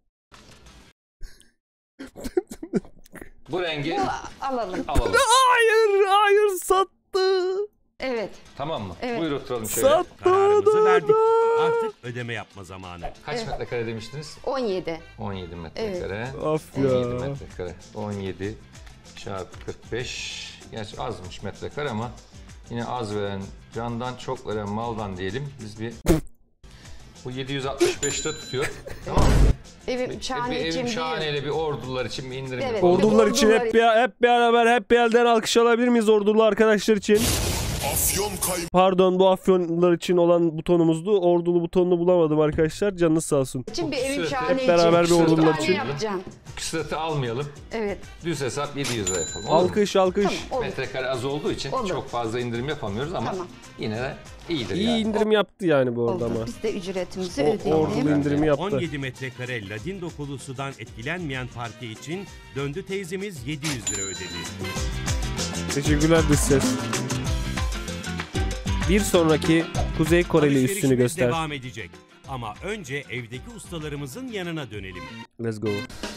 bu rengi Bu alalım. alalım. Hayır, hayır sattı. Evet. Tamam mı? Evet. Buyur oturalım şöyle. Sattı. Kararımızı verdik. Artık ödeme yapma zamanı. Kaç Evet. metrekare demiştiniz? on yedi. on yedi metrekare. Of on yedi ya. metrekare. on yedi çarpı kırk beş. Gerçi azmış metrekare ama yine az veren candan çok veren maldan diyelim. Biz bir bu yedi yüz altmış beşte tutuyor. Tamam mı? Evim Bir şahane evim için şahaneyle bir ordular için bir indirim Evet. yapalım. Ordular için Ordular- hep bir, hep beraber hep bir elden alkış alabilir miyiz ordulu arkadaşlar için? Afyon kay... Pardon bu afyonlar için olan butonumuzdu. Ordulu butonunu bulamadım arkadaşlar. Canınız sağ olsun. için bir evim Hep şahane için. beraber bir Bir ordular tane için. yapacağım. Kısıtı almayalım. Evet. Düz hesap yedi yüz lira yapalım. Olur mu? Alkış alkış. Tamam, olur. Metrekare az olduğu için Olur. çok fazla indirim yapamıyoruz ama Tamam. yine de iyidir İyi yani. indirim yaptı yani bu arada Oldu. ama. Biz de ücretimizi O, ordulu ödeyelim. indirimi yaptı. on yedi metrekare ladin dokulu sudan etkilenmeyen parke için döndü teyzemiz yedi yüz lira ödedi. Teşekkürler dış ses. Bir sonraki Kuzey Koreli üstünü Alışverişimiz göster. devam edecek. Ama önce evdeki ustalarımızın yanına dönelim. Let's go.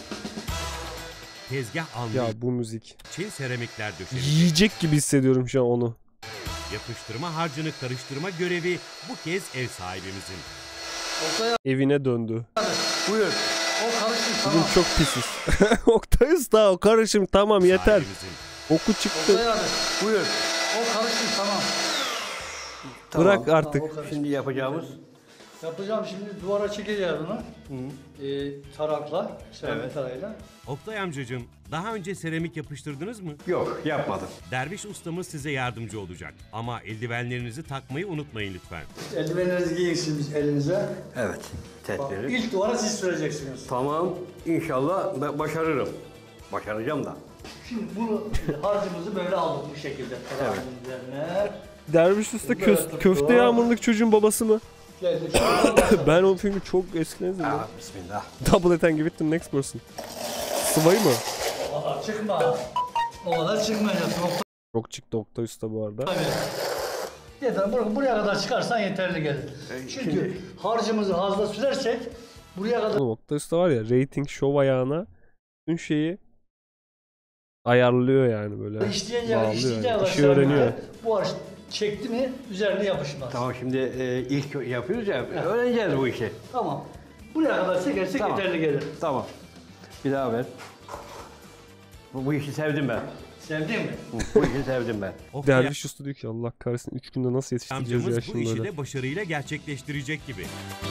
Tezgah almayı Ya bu müzik. için seramikler döşelecek. Yiyecek gibi hissediyorum şu an onu. Yapıştırma harcını karıştırma görevi bu kez ev sahibimizin. Evine döndü. Buyur. O karışım Bugün tamam. çok pisiz. Oktay Usta o karışım tamam yeter. Sahibimizin. Oku çıktı. Oktay abi buyur. O karışım tamam. Bırak artık. Tamam, o karışım. Şimdi yapacağımız Yapacağım şimdi duvara çekeceğiz bunu. Ee, tarakla, seramik Evet. tarayla. Oktay amcacığım, daha önce seramik yapıştırdınız mı? yok yapmadım. Derviş ustamız size yardımcı olacak. Ama eldivenlerinizi takmayı unutmayın lütfen. Eldivenlerinizi giyin şimdi elinize. Evet. Bak, Tedbiri. ilk duvara siz süreceksiniz. Tamam. İnşallah ben başarırım. Başaracağım da. Şimdi bunu harcımızı böyle aldık bu şekilde. Tarakın üzerine. Derviş Usta Böyle kös- tuttu. köfte yağmurluk çocuğun babası mı? Geldik. Şöyle Ben o filmi çok eskiden izledim. Aa, bismillah. Double it and give it to the next person. Sıvayı mı? O kadar çıkma. O kadar çıkmayacak. Nokta. Çok çıktı Oktay Usta bu arada. Yeter. Buraya, buraya kadar çıkarsan yeterli gelir. Çünkü harcımızı fazla sürersek buraya kadar Oğlum Oktay Usta var ya rating show ayağına bütün şeyi ayarlıyor yani böyle. işleyen yer, Bağlıyor işleyen yani. yer İşi öğreniyor. bu harç çekti mi üzerine yapışmaz. Tamam şimdi e, ilk yapıyoruz ya. Öğreneceğiz bu işi. Tamam. Buraya kadar çekersek Tamam. yeterli gelir. Tamam. Bir daha ver. Bu, bu işi sevdim ben. Sevdin mi? Hı, bu işi sevdim ben. Oktay Derviş Usta diyor ki Allah kahretsin üç günde nasıl yetiştireceğiz ya amcamız bu şimdi işi böyle. de başarıyla gerçekleştirecek gibi.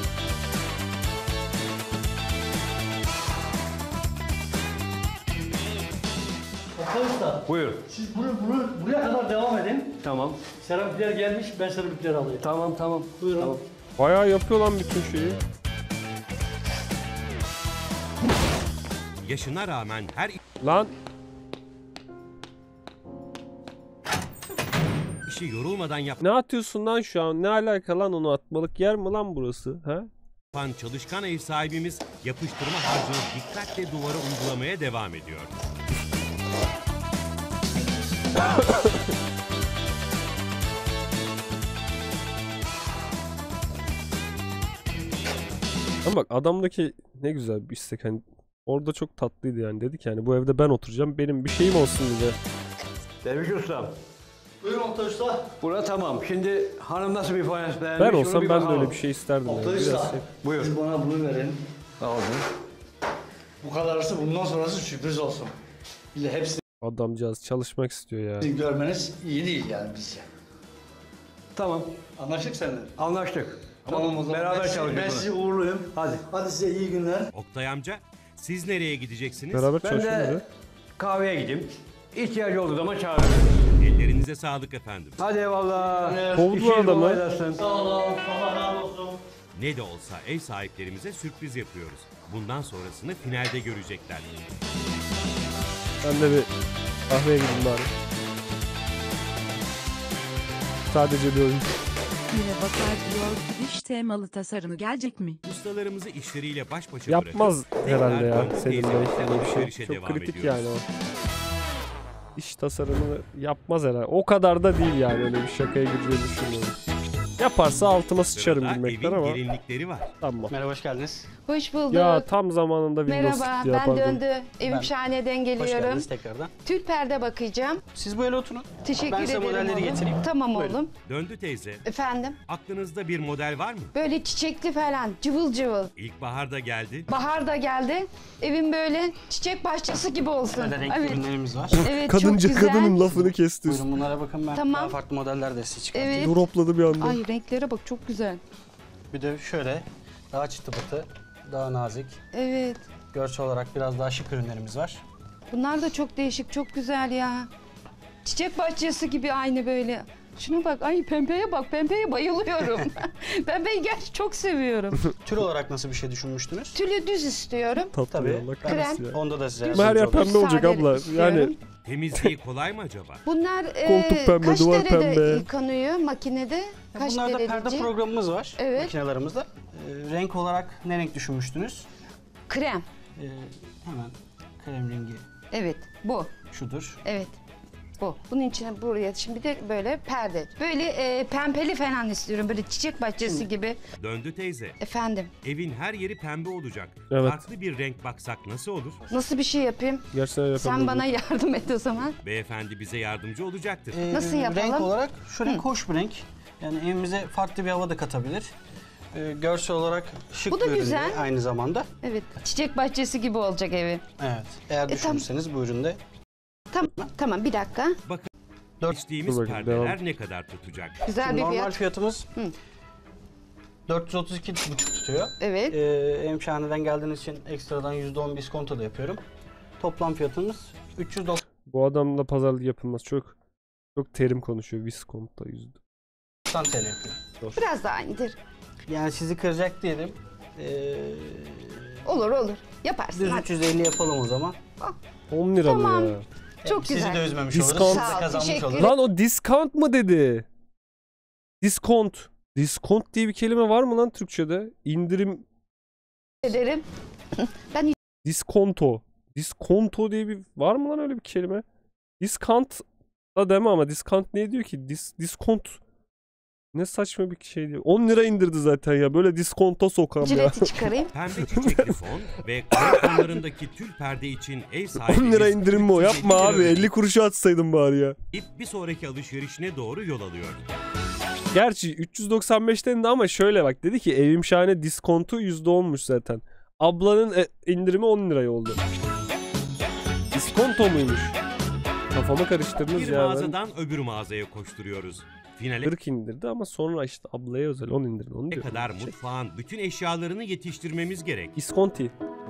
Oktay Usta. Buyur. Siz bunu, bunu buraya kadar devam edin. Tamam. Seramikler gelmiş, ben seramikleri alayım. Tamam tamam. Buyurun. Tamam. Bayağı yapıyor lan bütün şeyi. Yaşına rağmen her Lan işi yorulmadan ne atıyorsun lan şu an? Ne alaka lan onu atmalık yer mi lan burası? Ha? yapan çalışkan ev sahibimiz yapıştırma harcını dikkatle duvara uygulamaya devam ediyor. Ama bak adamdaki ne güzel bir istek hani orada çok tatlıydı yani dedi ki hani bu evde ben oturacağım benim bir şeyim olsun dedi. Derviş Ustam. Buyurun Oktay Usta. Bura tamam. Şimdi hanım nasıl bir fayans beğenmiş? Ben onu olsam bir ben de bakalım. öyle bir şey isterdim. Yani. Oktay Biraz Usta. şey- Buyur. Siz bana bunu verin. Sağ olun. Bu kadarısı bundan sonrası sürpriz olsun. Bir de hepsini Adamcağız çalışmak istiyor ya. görmeniz iyi değil yani bizce. Tamam. Anlaştık seninle. Anlaştık. Tamam o zaman. Beraber ben, sizi- çalışıyoruz ben bunu. sizi uğurluyum. Hadi. Hadi size iyi günler. Oktay amca, siz nereye gideceksiniz? Beraber Ben çalışıyor de dedi. kahveye gideyim. İhtiyacı olduğu zaman çağırırım. Ellerinize sağlık efendim. Hadi eyvallah. Kovdu İşiniz adamı. kolay gelsin. Sağ olun. Allah razı olsun. Ne de olsa ev sahiplerimize sürpriz yapıyoruz. Bundan sonrasını finalde görecekler. Ben de bir kahveye gideyim bari. Sadece bir oyun. Yine bakar diyor ki diş temalı tasarımı gelecek mi? Ustalarımızı işleriyle baş başa Yapmaz bırakıp herhalde tekrar ya Döndü Selim Bey. teyzemizle Böyle bir alışverişe şey. Çok devam kritik ediyoruz. yani o. İş tasarımını yapmaz herhalde. O kadar da değil yani, öyle bir şakaya gireceğini düşünmüyorum. Yaparsa altıma sıçarım Sırada bilmekten evin ama. gelinlikleri var. Tamam. Merhaba, hoş geldiniz. Hoş bulduk. Ya tam zamanında Windows Merhaba, çıktı ya, ben pardon. döndü. Evim Ben- Şahane'den Hoş geliyorum. geldiniz tekrardan. Tül perde bakacağım. Siz böyle oturun. Teşekkür Ben size ederim modelleri oğlum. getireyim. Tamam Buyurun. oğlum. Döndü teyze. Efendim? Aklınızda bir model var mı? Böyle çiçekli falan, cıvıl cıvıl. İlkbahar da geldi. Bahar da geldi. Evim böyle çiçek bahçesi gibi olsun. Böyle renkli Evet. ürünlerimiz var. Evet, Kadınca çok güzel. kadının lafını kesti. Buyurun bunlara bakın, ben Tamam. daha farklı modeller de size çıkartayım. Evet. Dropladı bir anda. Ay renklere bak, çok güzel. Bir de şöyle daha çıtı pıtı, daha nazik. Evet. Görsel olarak biraz daha şık ürünlerimiz var. Bunlar da çok değişik, çok güzel ya. Çiçek bahçesi gibi aynı böyle. Şuna bak, ay pembeye bak, pembeye bayılıyorum. Pembeyi gerçi çok seviyorum. Tül olarak nasıl bir şey düşünmüştünüz? Tülü düz istiyorum. Tatlı Tabii. ya, Allah Krem. kahretsin ya. Onda da size Ama her yer yardımcı oluruz. pembe olacak Sade abla. istiyorum. Yani Temizliği kolay mı acaba? Bunlar Koltuk e, pembe, kaç duvar derecede pembe. yıkanıyor makinede? Kaç Bunlarda derece? perde programımız var Evet. makinalarımızda. Ee, renk olarak ne renk düşünmüştünüz? Krem. Ee, hemen krem rengi Evet, bu. şudur. Evet. Bu. Bunun içine buraya şimdi de böyle perde. Böyle e, pembeli falan istiyorum. Böyle çiçek bahçesi Şimdi. gibi. Döndü teyze. Efendim. Evin her yeri pembe olacak. Evet. Farklı bir renk baksak nasıl olur? Nasıl bir şey yapayım? gerçekten öyle Sen pembe bana olacak. yardım et o zaman. Beyefendi bize yardımcı olacaktır. Ee, Nasıl yapalım? Renk olarak şu renk Hı. hoş bir renk. Yani evimize farklı bir hava da katabilir. Ee, görsel olarak şık Bu da bir ürün de güzel. aynı zamanda. Evet. Çiçek bahçesi gibi olacak evi. Evet. Eğer E, tam- düşünürseniz bu üründe Tamam, tamam bir dakika. Bakın Dört- içtiğimiz Dur bakayım, perdeler devam. ne kadar tutacak? Güzel bir normal fiyat. fiyatımız Hı. dört yüz otuz iki buçuk tutuyor. Evet. Ee, Emşahane'den geldiğiniz için ekstradan yüzde on diskonto da yapıyorum. Toplam fiyatımız üç yüz Bu adamla pazarlık yapılmaz. Çok çok terim konuşuyor. Viscont'ta yüzde. doksan T L yapıyor. Biraz daha indir. Yani sizi kıracak diyelim. Ee, Olur olur. Yaparsın. düz Hadi. üç yüz elli yapalım o zaman. on lira Tamam. mı ya? Çok Sizi güzel. de üzmemiş Discount. oluruz. Siz Sağ de ol, kazanmış teşekkür oluruz. Lan o discount mı dedi? Discount. Discount diye bir kelime var mı lan Türkçe'de? İndirim, ederim. Ben diskonto. Diskonto diye bir var mı lan öyle bir kelime? Discount da deme ama discount ne diyor ki? Dis, diskont. Ne saçma bir şey diyor. on lira indirdi zaten ya. Böyle diskonta sokam ya. cileti çıkarayım. Pembe çiçekli fon ve krem tonlarındaki tül perde için ev sahibimiz on lira indirim mi o? üç yüz elli Yapma lira abi. ödeyip elli kuruşu atsaydın bari ya. bir sonraki alışverişine doğru yol alıyor. Gerçi üç yüz doksan beşten de ama şöyle bak. Dedi ki evim şahane diskontu yüzde onmuş zaten. Ablanın e, indirimi on liraya oldu. Diskonto muymuş? Kafamı karıştırdınız Bir ya. Ben mağazadan öbür mağazaya koşturuyoruz. Finale kırk indirdi ama sonra işte ablaya özel on indirdi. Onu diyorum. kadar Şey, mutfağın bütün eşyalarını yetiştirmemiz gerek. İskonti.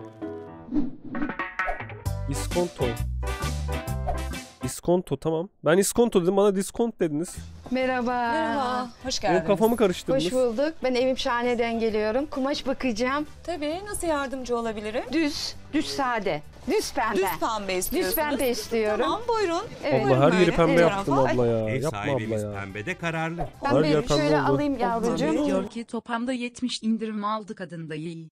İskonto. İskonto tamam. Ben iskonto dedim, bana diskont dediniz. Merhaba. Merhaba, hoş Benim geldiniz. kafamı karıştırdınız. Hoş bulduk. Ben evim Şahane'den geliyorum. Kumaş bakacağım. Tabii, nasıl yardımcı olabilirim? Düz, düz sade. Düz pembe. Düz pembe Düz istiyorsunuz. pembe istiyorum. Tamam, buyurun. Evet. Abla her yeri Böyle, pembe evet. yaptın Tarafa. abla ya. Ev Yapma abla sahibimiz ya. pembede kararlı. Ben Her yer böyle pembe şöyle oldu. alayım yavrucuğum. Diyor ki toplamda yetmiş indirim aldı kadın dayı.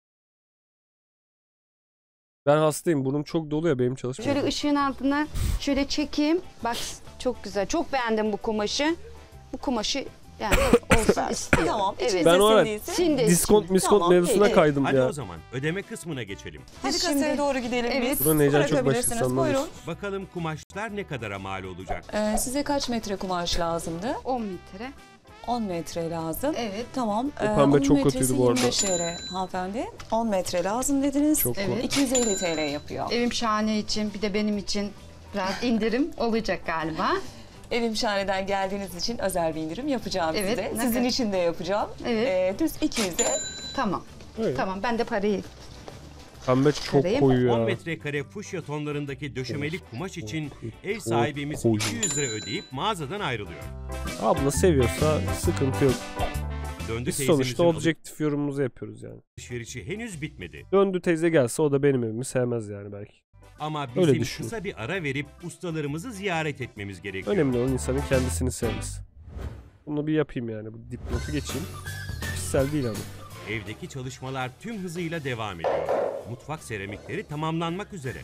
Ben hastayım. Burnum çok dolu ya, benim çalışmıyor. Şöyle ışığın altına şöyle çekeyim. Bak çok güzel. Çok beğendim bu kumaşı. Bu kumaşı yani olsun istiyorum. Tamam, Evet. içinize Ben o ara sindiyse. Şimdi diskont miskont Tamam, mevzusuna peki. kaydım Hadi ya. o zaman ödeme kısmına geçelim. Hadi Biz kasaya şimdi- doğru gidelim Evet. biz. Buranın heyecanı çok başka, Bırakabilirsiniz, sanmıyoruz. buyurun. Bakalım kumaşlar ne kadara mal olacak? Ee, size kaç metre kumaş lazımdı? on metre. on metre lazım. Evet. Tamam. O pembe onun çok metresi kötüydü bu arada. yirmi beş lira hanımefendi. on metre lazım dediniz. Çok Evet. iki yüz elli T L yapıyor. Evim Şahane için bir de benim için biraz indirim olacak galiba. Evim Şahane'den geldiğiniz için özel bir indirim yapacağım Evet, size. ne Sizin kadar? için de yapacağım. Evet. Ee, düz iki yüze. Tamam. Evet. Tamam ben de parayı Pembe çok koyu on ya. metrekare fuşya tonlarındaki döşemeli kumaş için ev sahibimiz iki yüz lira ödeyip mağazadan ayrılıyor. Abla seviyorsa sıkıntı yok. Döndü Biz teyzemizin sonuçta objektif yorumumuzu yapıyoruz yani. alışverişi henüz bitmedi. Döndü teyze gelse o da benim evimi sevmez yani belki. Ama Öyle bizim düşün. kısa bir ara verip ustalarımızı ziyaret etmemiz gerekiyor. Önemli olan insanın kendisini sevmesi. Bunu bir yapayım yani. Bu dipnotu geçeyim. Kişisel değil ama. Evdeki çalışmalar tüm hızıyla devam ediyor. Mutfak seramikleri tamamlanmak üzere.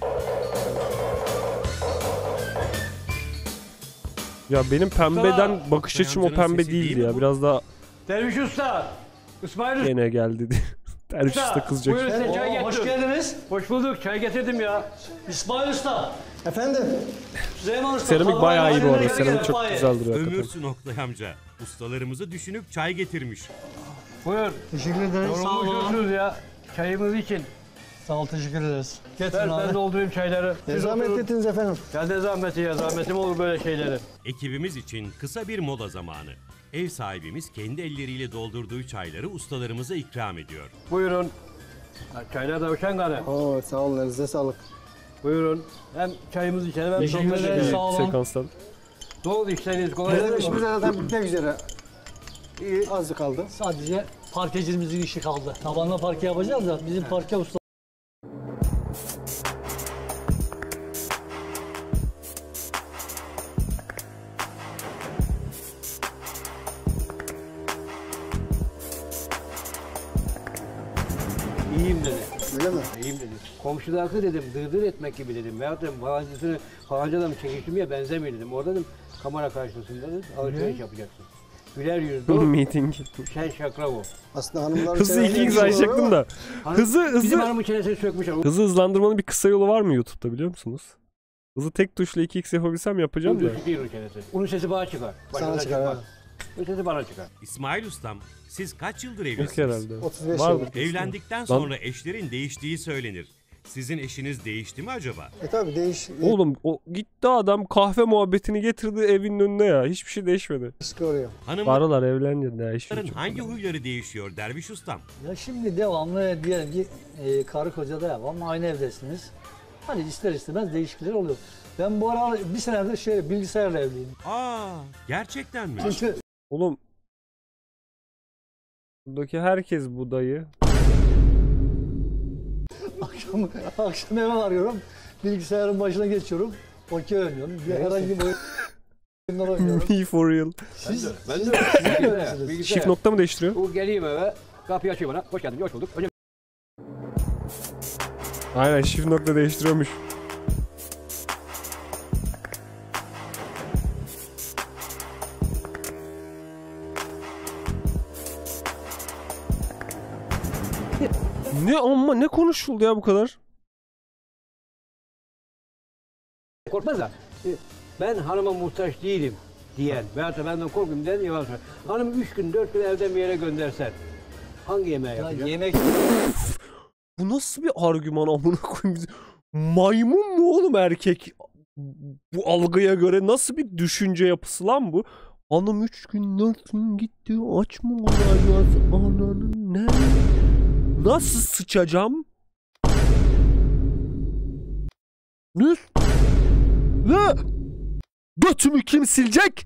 Ya benim pembeden Usta! bakış açım o Amcanın pembe sesi değildi değil mi ya. bu? Biraz daha Derviş Usta! İsmail Usta! gene geldi. Derviş Usta kızacak. Buyurun size çay Oo, getirdim. hoş geldiniz. Hoş bulduk. Çay getirdim ya. İsmail Usta. Efendim? Süleyman Usta. Seramik bayağı iyi bu arada. Gel, Seramik gel, çok gel. güzel duruyor hakikaten. Ömürsün Oktay amca. Ustalarımızı düşünüp çay getirmiş. Buyur. Teşekkür ederim. Sağ olun. Yorulmuşsunuz ya. Çayımız için. Sağ ol, teşekkür ederiz. Ben, Getirin ben abi. doldurayım çayları. Ne Siz zahmet oturun. ettiniz efendim. Ya ne zahmeti ya. Zahmetim olur böyle şeyleri. Ekibimiz için kısa bir mola zamanı. Ev sahibimiz kendi elleriyle doldurduğu çayları ustalarımıza ikram ediyor. Buyurun. Ha, çaylar da uçan gane. Oo, sağ olun, elinize sağlık. Buyurun. Hem çayımız içelim hem Teşekkür sohbet ederim, edelim. sağ olun. Sekanstan. Ne oldu işleriniz kolay Bizim değil işimiz mi? zaten bitmek üzere. İyi. Azı kaldı. Sadece parkecimizin işi kaldı. Tabanla parke yapacağız da bizim parke usta. İyiyim dedi. Öyle mi? İyiyim dedi. Komşu da haklı dedim. Dırdır etmek gibi dedim. Veyahut dedim falancasını falancadan mı çekiştirmeye benzemiyor dedim. Orada dedim kamera karşısında dedim alışveriş yapacaksın. Güler yüzlü ol. Meeting. Şen şakra o. Aslında hanımlar... Hızı ilk ilk sayacaktım da. Hızı Bizim hızı. hanımın çenesini sökmüş. Hızı hızlandırmanın bir kısa yolu var mı YouTube'da biliyor musunuz? Hızı tek tuşla iki x yapabilsem yapacağım da. Değil o çenesi. Onun sesi bana çıkar. Sana çıkar ha. Onun sesi bana çıkar. İsmail Ustam, siz kaç yıldır İlk evlisiniz? herhalde. otuz beş Var mı? yıldır. Evlendikten sonra eşlerin değiştiği söylenir. Sizin eşiniz değişti mi acaba? E tabi değiş... Oğlum o gitti adam kahve muhabbetini getirdi evinin önüne ya. Hiçbir şey değişmedi. Çıkarıyor. Hanımların Varlar evlendi ya. Hiçbir şey yok. hangi huyları değişiyor Derviş Ustam? Ya şimdi devamlı diyelim ki e, karı koca da ama aynı evdesiniz. Hani ister istemez değişiklikler oluyor. Ben bu ara bir senedir şey bilgisayarla evliyim. Aa, gerçekten mi? Çünkü Oğlum. Buradaki herkes bu dayı. akşam, akşam eve varıyorum. Bilgisayarın başına geçiyorum. Okey oynuyorum. Bir herhangi bir oyunlar oynuyorum. Me for real. Siz, Ben siz, de siz de öylesiniz. bilgisayar. Shift nokta mı değiştiriyor? Bu geleyim eve. Kapıyı açıyor bana. Hoş geldin. Hoş bulduk. Hocam Aynen shift nokta değiştiriyormuş. Ne amma ne konuşuldu ya bu kadar? korkmaz da. e, Ben hanıma muhtaç değilim diyen veyahut da benden korkmayayım diyen yalan söylüyor. Hanım üç gün dört gün evden bir yere göndersen hangi yemeği yapacak? Yemek Bu nasıl bir argüman amına koyayım? Maymun mu oğlum erkek? Bu algıya göre nasıl bir düşünce yapısı lan bu? Hanım üç gün dört gün gitti aç mı olacağız ananın ne? Nasıl sıçacağım? Ne? Ne? Götümü kim silecek?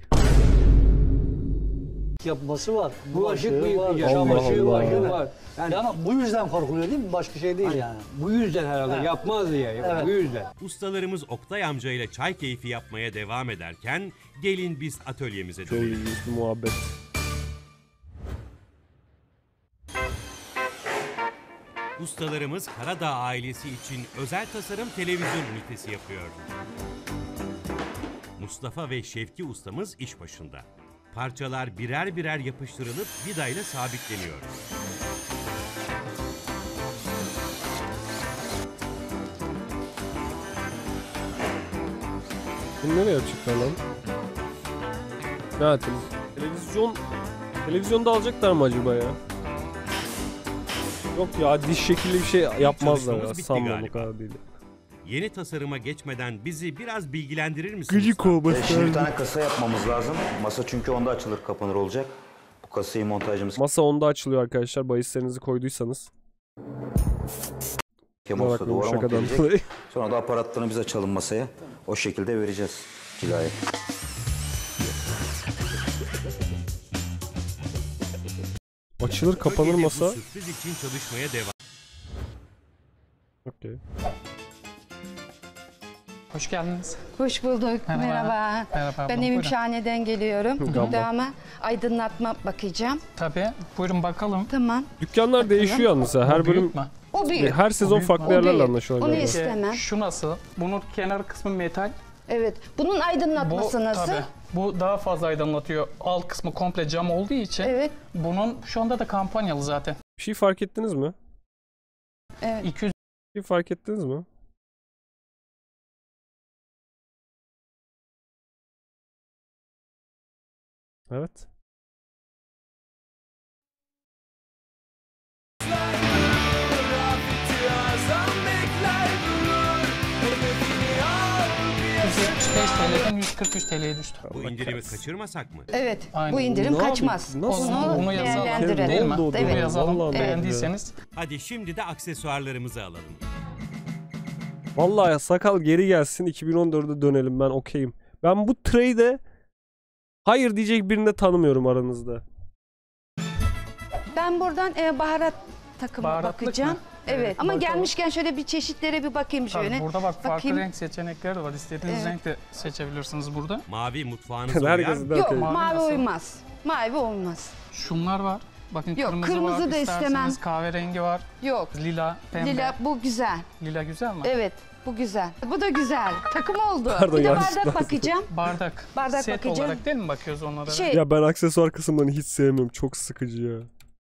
yapması var. Bulaşık mı var, yıkayacak? çamaşır Çamaşır var. var. var. Yani, Yani bu yüzden korkuluyor değil mi? Başka şey değil yani. Bu yüzden herhalde Evet. yapmaz diye. Evet. Bu yüzden. Ustalarımız Oktay amca ile çay keyfi yapmaya devam ederken gelin biz atölyemize Çok dönelim. ilginç bir muhabbet. Ustalarımız Karadağ ailesi için özel tasarım televizyon ünitesi yapıyor. Mustafa ve Şevki ustamız iş başında. Parçalar birer birer yapıştırılıp vidayla sabitleniyor. Bu nereye açıklar lan? Ne atayım? Televizyon... Televizyonda alacaklar mı acaba ya? Yok ya diş şekilli bir şey yapmazlar ya. Çalışmamız bitti Sanmam o galiba. kadar değil. Yeni tasarıma geçmeden bizi biraz bilgilendirir misiniz? Gıcık olması E, şimdi bir tane kasa yapmamız lazım. Masa çünkü onda açılır kapanır olacak. Bu kasayı montajımız... Masa onda açılıyor arkadaşlar. Bahislerinizi koyduysanız. Kemosta bakmayın, duvara şakadan monte dolayı. edecek. Sonra da aparatlarını biz açalım masaya. O şekilde vereceğiz cilayı. Açılır kapanır Bölgede masa. Bu sürpriz için çalışmaya devam. Okey. Hoş geldiniz. Hoş bulduk. Merhaba. Merhaba. Merhaba, Ben buyurun. Evim Şahane'den geliyorum. Gamba. Dama aydınlatma bakacağım. Tabii. Buyurun bakalım. Tamam. Dükkanlar değişiyor yalnız ha. Her O büyük bölüm mü? O büyük. her sezon O büyük farklı mü? yerlerle büyük. anlaşıyorlar Onu galiba. istemem. Şu nasıl? Bunun kenar kısmı metal. Evet. Bunun aydınlatması Bu nasıl? tabii. Bu daha fazla aydınlatıyor. Alt kısmı komple cam olduğu için. Evet. Bunun şu anda da kampanyalı zaten. Bir şey fark ettiniz mi? Evet. iki yüz Bir şey fark ettiniz mi? Evet. yüz yetmiş beş T L'den yüz kırk üç T L'ye düştü. Bu indirimi kaçırmasak mı? Evet. Aynen. Bu indirim Ne kaçmaz. yapayım? Nasıl? Bunu Bunu yazalım değerlendirelim. değil mi? Ne oldu o Bunu dönem? yazalım. Vallahi Beğendiyseniz. Hadi şimdi de aksesuarlarımızı alalım. Vallahi ya, sakal geri gelsin, iki bin on dörde dönelim, ben okeyim. Ben bu trade'e hayır diyecek birini de tanımıyorum aranızda. Ben buradan e, baharat takımına Baharatlık bakacağım. mı? Evet. Evet, Ama bakalım. gelmişken şöyle bir çeşitlere bir bakayım Tabii şöyle. burada bak farklı Bakayım. renk seçenekleri de var. İstediğiniz Evet. renk de seçebilirsiniz burada. Mavi mutfağınıza uyar Herkesin mı? de Yok okey. mavi, Mavi nasıl? uymaz. Mavi olmaz. Şunlar var. Bakın Yok, kırmızı, kırmızı var. da İsterseniz istemem. kahverengi var. Yok. Lila, pembe. Lila bu güzel. Lila güzel mi? Evet bu güzel. Bu da güzel. Takım oldu. Pardon, bir de yanlışlıkla. bardak bakacağım. Bardak. Bardak Set bakacağım. olarak değil mi bakıyoruz onlara? Şey, Ya ben aksesuar kısımlarını hiç sevmiyorum. Çok sıkıcı ya.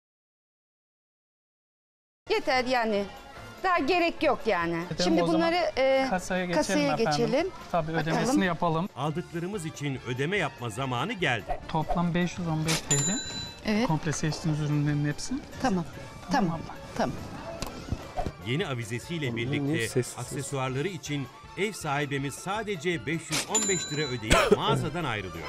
yeter yani. Daha gerek yok yani. Edelim Şimdi o zaman. bunları e, Kasaya geçelim kasaya efendim. geçelim. Tabii Bakalım. ödemesini yapalım. Aldıklarımız için ödeme yapma zamanı geldi. Toplam beş yüz on beş T L. Evet. Komple seçtiğiniz ürünlerin hepsi. Tamam. Tamam. Tamam. Yeni avizesiyle niye birlikte sessiz? aksesuarları için ev sahibimiz sadece beş yüz on beş lira ödeyip mağazadan ayrılıyor.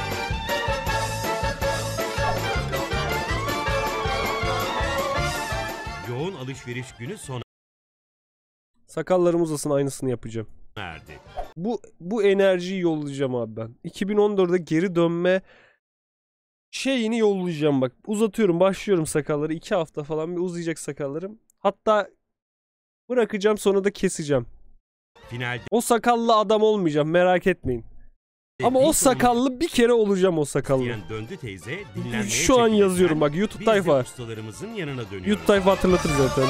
Yoğun alışveriş günü sona Sakallarım uzasın, aynısını yapacağım. erdi. Bu bu enerjiyi yollayacağım abi ben. iki bin on dörde geri dönme şeyini yollayacağım bak. Uzatıyorum, başlıyorum sakalları. iki hafta falan bir uzayacak sakallarım. Hatta bırakacağım, sonra da keseceğim. Finalde O sakallı adam olmayacağım, merak etmeyin. Ama o sakallı bir kere olacağım, o sakallı. diyen döndü teyze dinlenmeye Şu an çekilirken yazıyorum bak, YouTube biz de tayfa. ustalarımızın yanına dönüyoruz. YouTube tayfa hatırlatır zaten.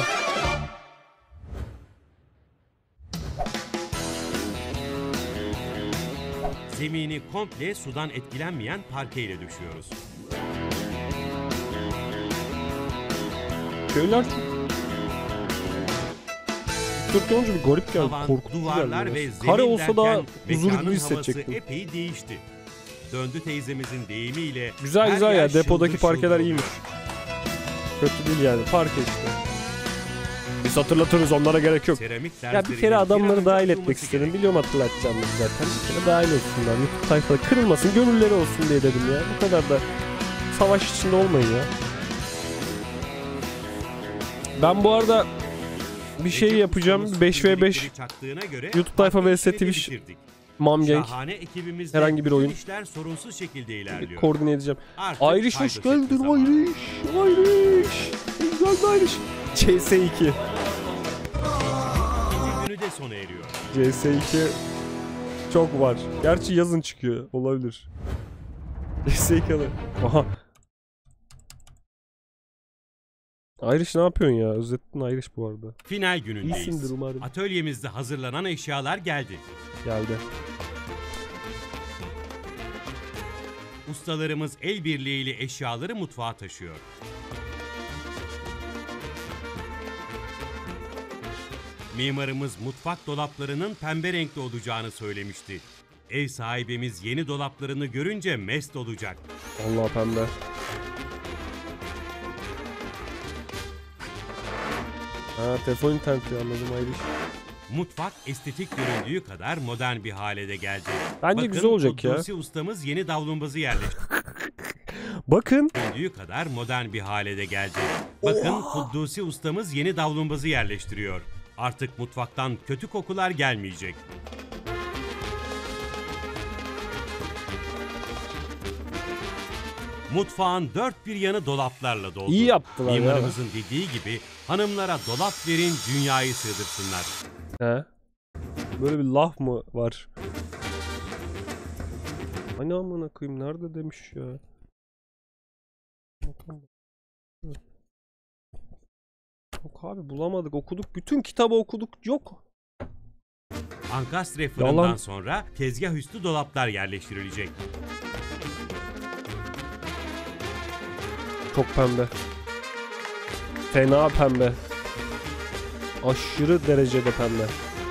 Zemini komple sudan etkilenmeyen parkeyle döşüyoruz. Köyler çok... Türk olunca bir garip geldi, Tavan, korkutucu duvarlar geldi. ve biraz. zemin Kare olsa daha derken huzur mekanın gibi havası hissedecektim. epey değişti. Döndü teyzemizin deyimiyle Güzel her güzel yer ya, depodaki şıldır parkeler şıldır iyiymiş. Kötü değil yani, parke işte. Biz hatırlatırız, onlara gerek yok. Seramik Ya bir derslerinin kere bir an adamları önce dahil açılması etmek istedim. gerek. Biliyorum hatırlatacağım zaten. Bir kere dahil olsunlar. YouTube tayfada kırılmasın, gönülleri olsun diye dedim ya. Bu kadar da savaş içinde olmayın ya. Ben bu arada bir şey yapacağım. beş ve beş Çaktığına göre YouTube tayfa vs süreci Twitch bitirdik. Mam Gang. Şahane ekibimizle Herhangi bir oyun. bütün işler sorunsuz şekilde ilerliyor. Koordine edeceğim. Artık Irish hoş kayda geldin çekme zamanı. Irish. Irish. Güzel Irish. C S iki. İkinci günü de sona eriyor. C S iki çok var. Gerçi yazın çıkıyor. Olabilir. C S iki alır. Aha. Irish ne yapıyorsun ya? Özlettin Irish bu arada. Final günündeyiz. İyisindir umarım. Atölyemizde hazırlanan eşyalar geldi. Geldi. Ustalarımız el birliğiyle eşyaları mutfağa taşıyor. Mimarımız mutfak dolaplarının pembe renkli olacağını söylemişti. Ev sahibimiz yeni dolaplarını görünce mest olacak. Allah pembe. Ha, telefon interneti anladım Irish. Mutfak estetik göründüğü kadar modern bir hale de geldi. Bence Bakın, güzel olacak ya. Kuddusi ustamız yeni davlumbazı yerleştirdi. Bakın. Göründüğü kadar modern bir hale de geldi. Bakın Kuddusi ustamız yeni davlumbazı yerleştiriyor. Artık mutfaktan kötü kokular gelmeyecek. Mutfağın dört bir yanı dolaplarla doldu. İyi yaptılar ya. Mimarımızın dediği gibi hanımlara dolap verin, dünyayı sığdırsınlar. He? Böyle bir laf mı var? Hani amına koyayım, nerede demiş ya? Yok abi, bulamadık, okuduk. Bütün kitabı okuduk, yok. Ankastre fırından Yalan. sonra tezgah üstü dolaplar yerleştirilecek. Çok pembe. Fena pembe. Aşırı derecede pembe.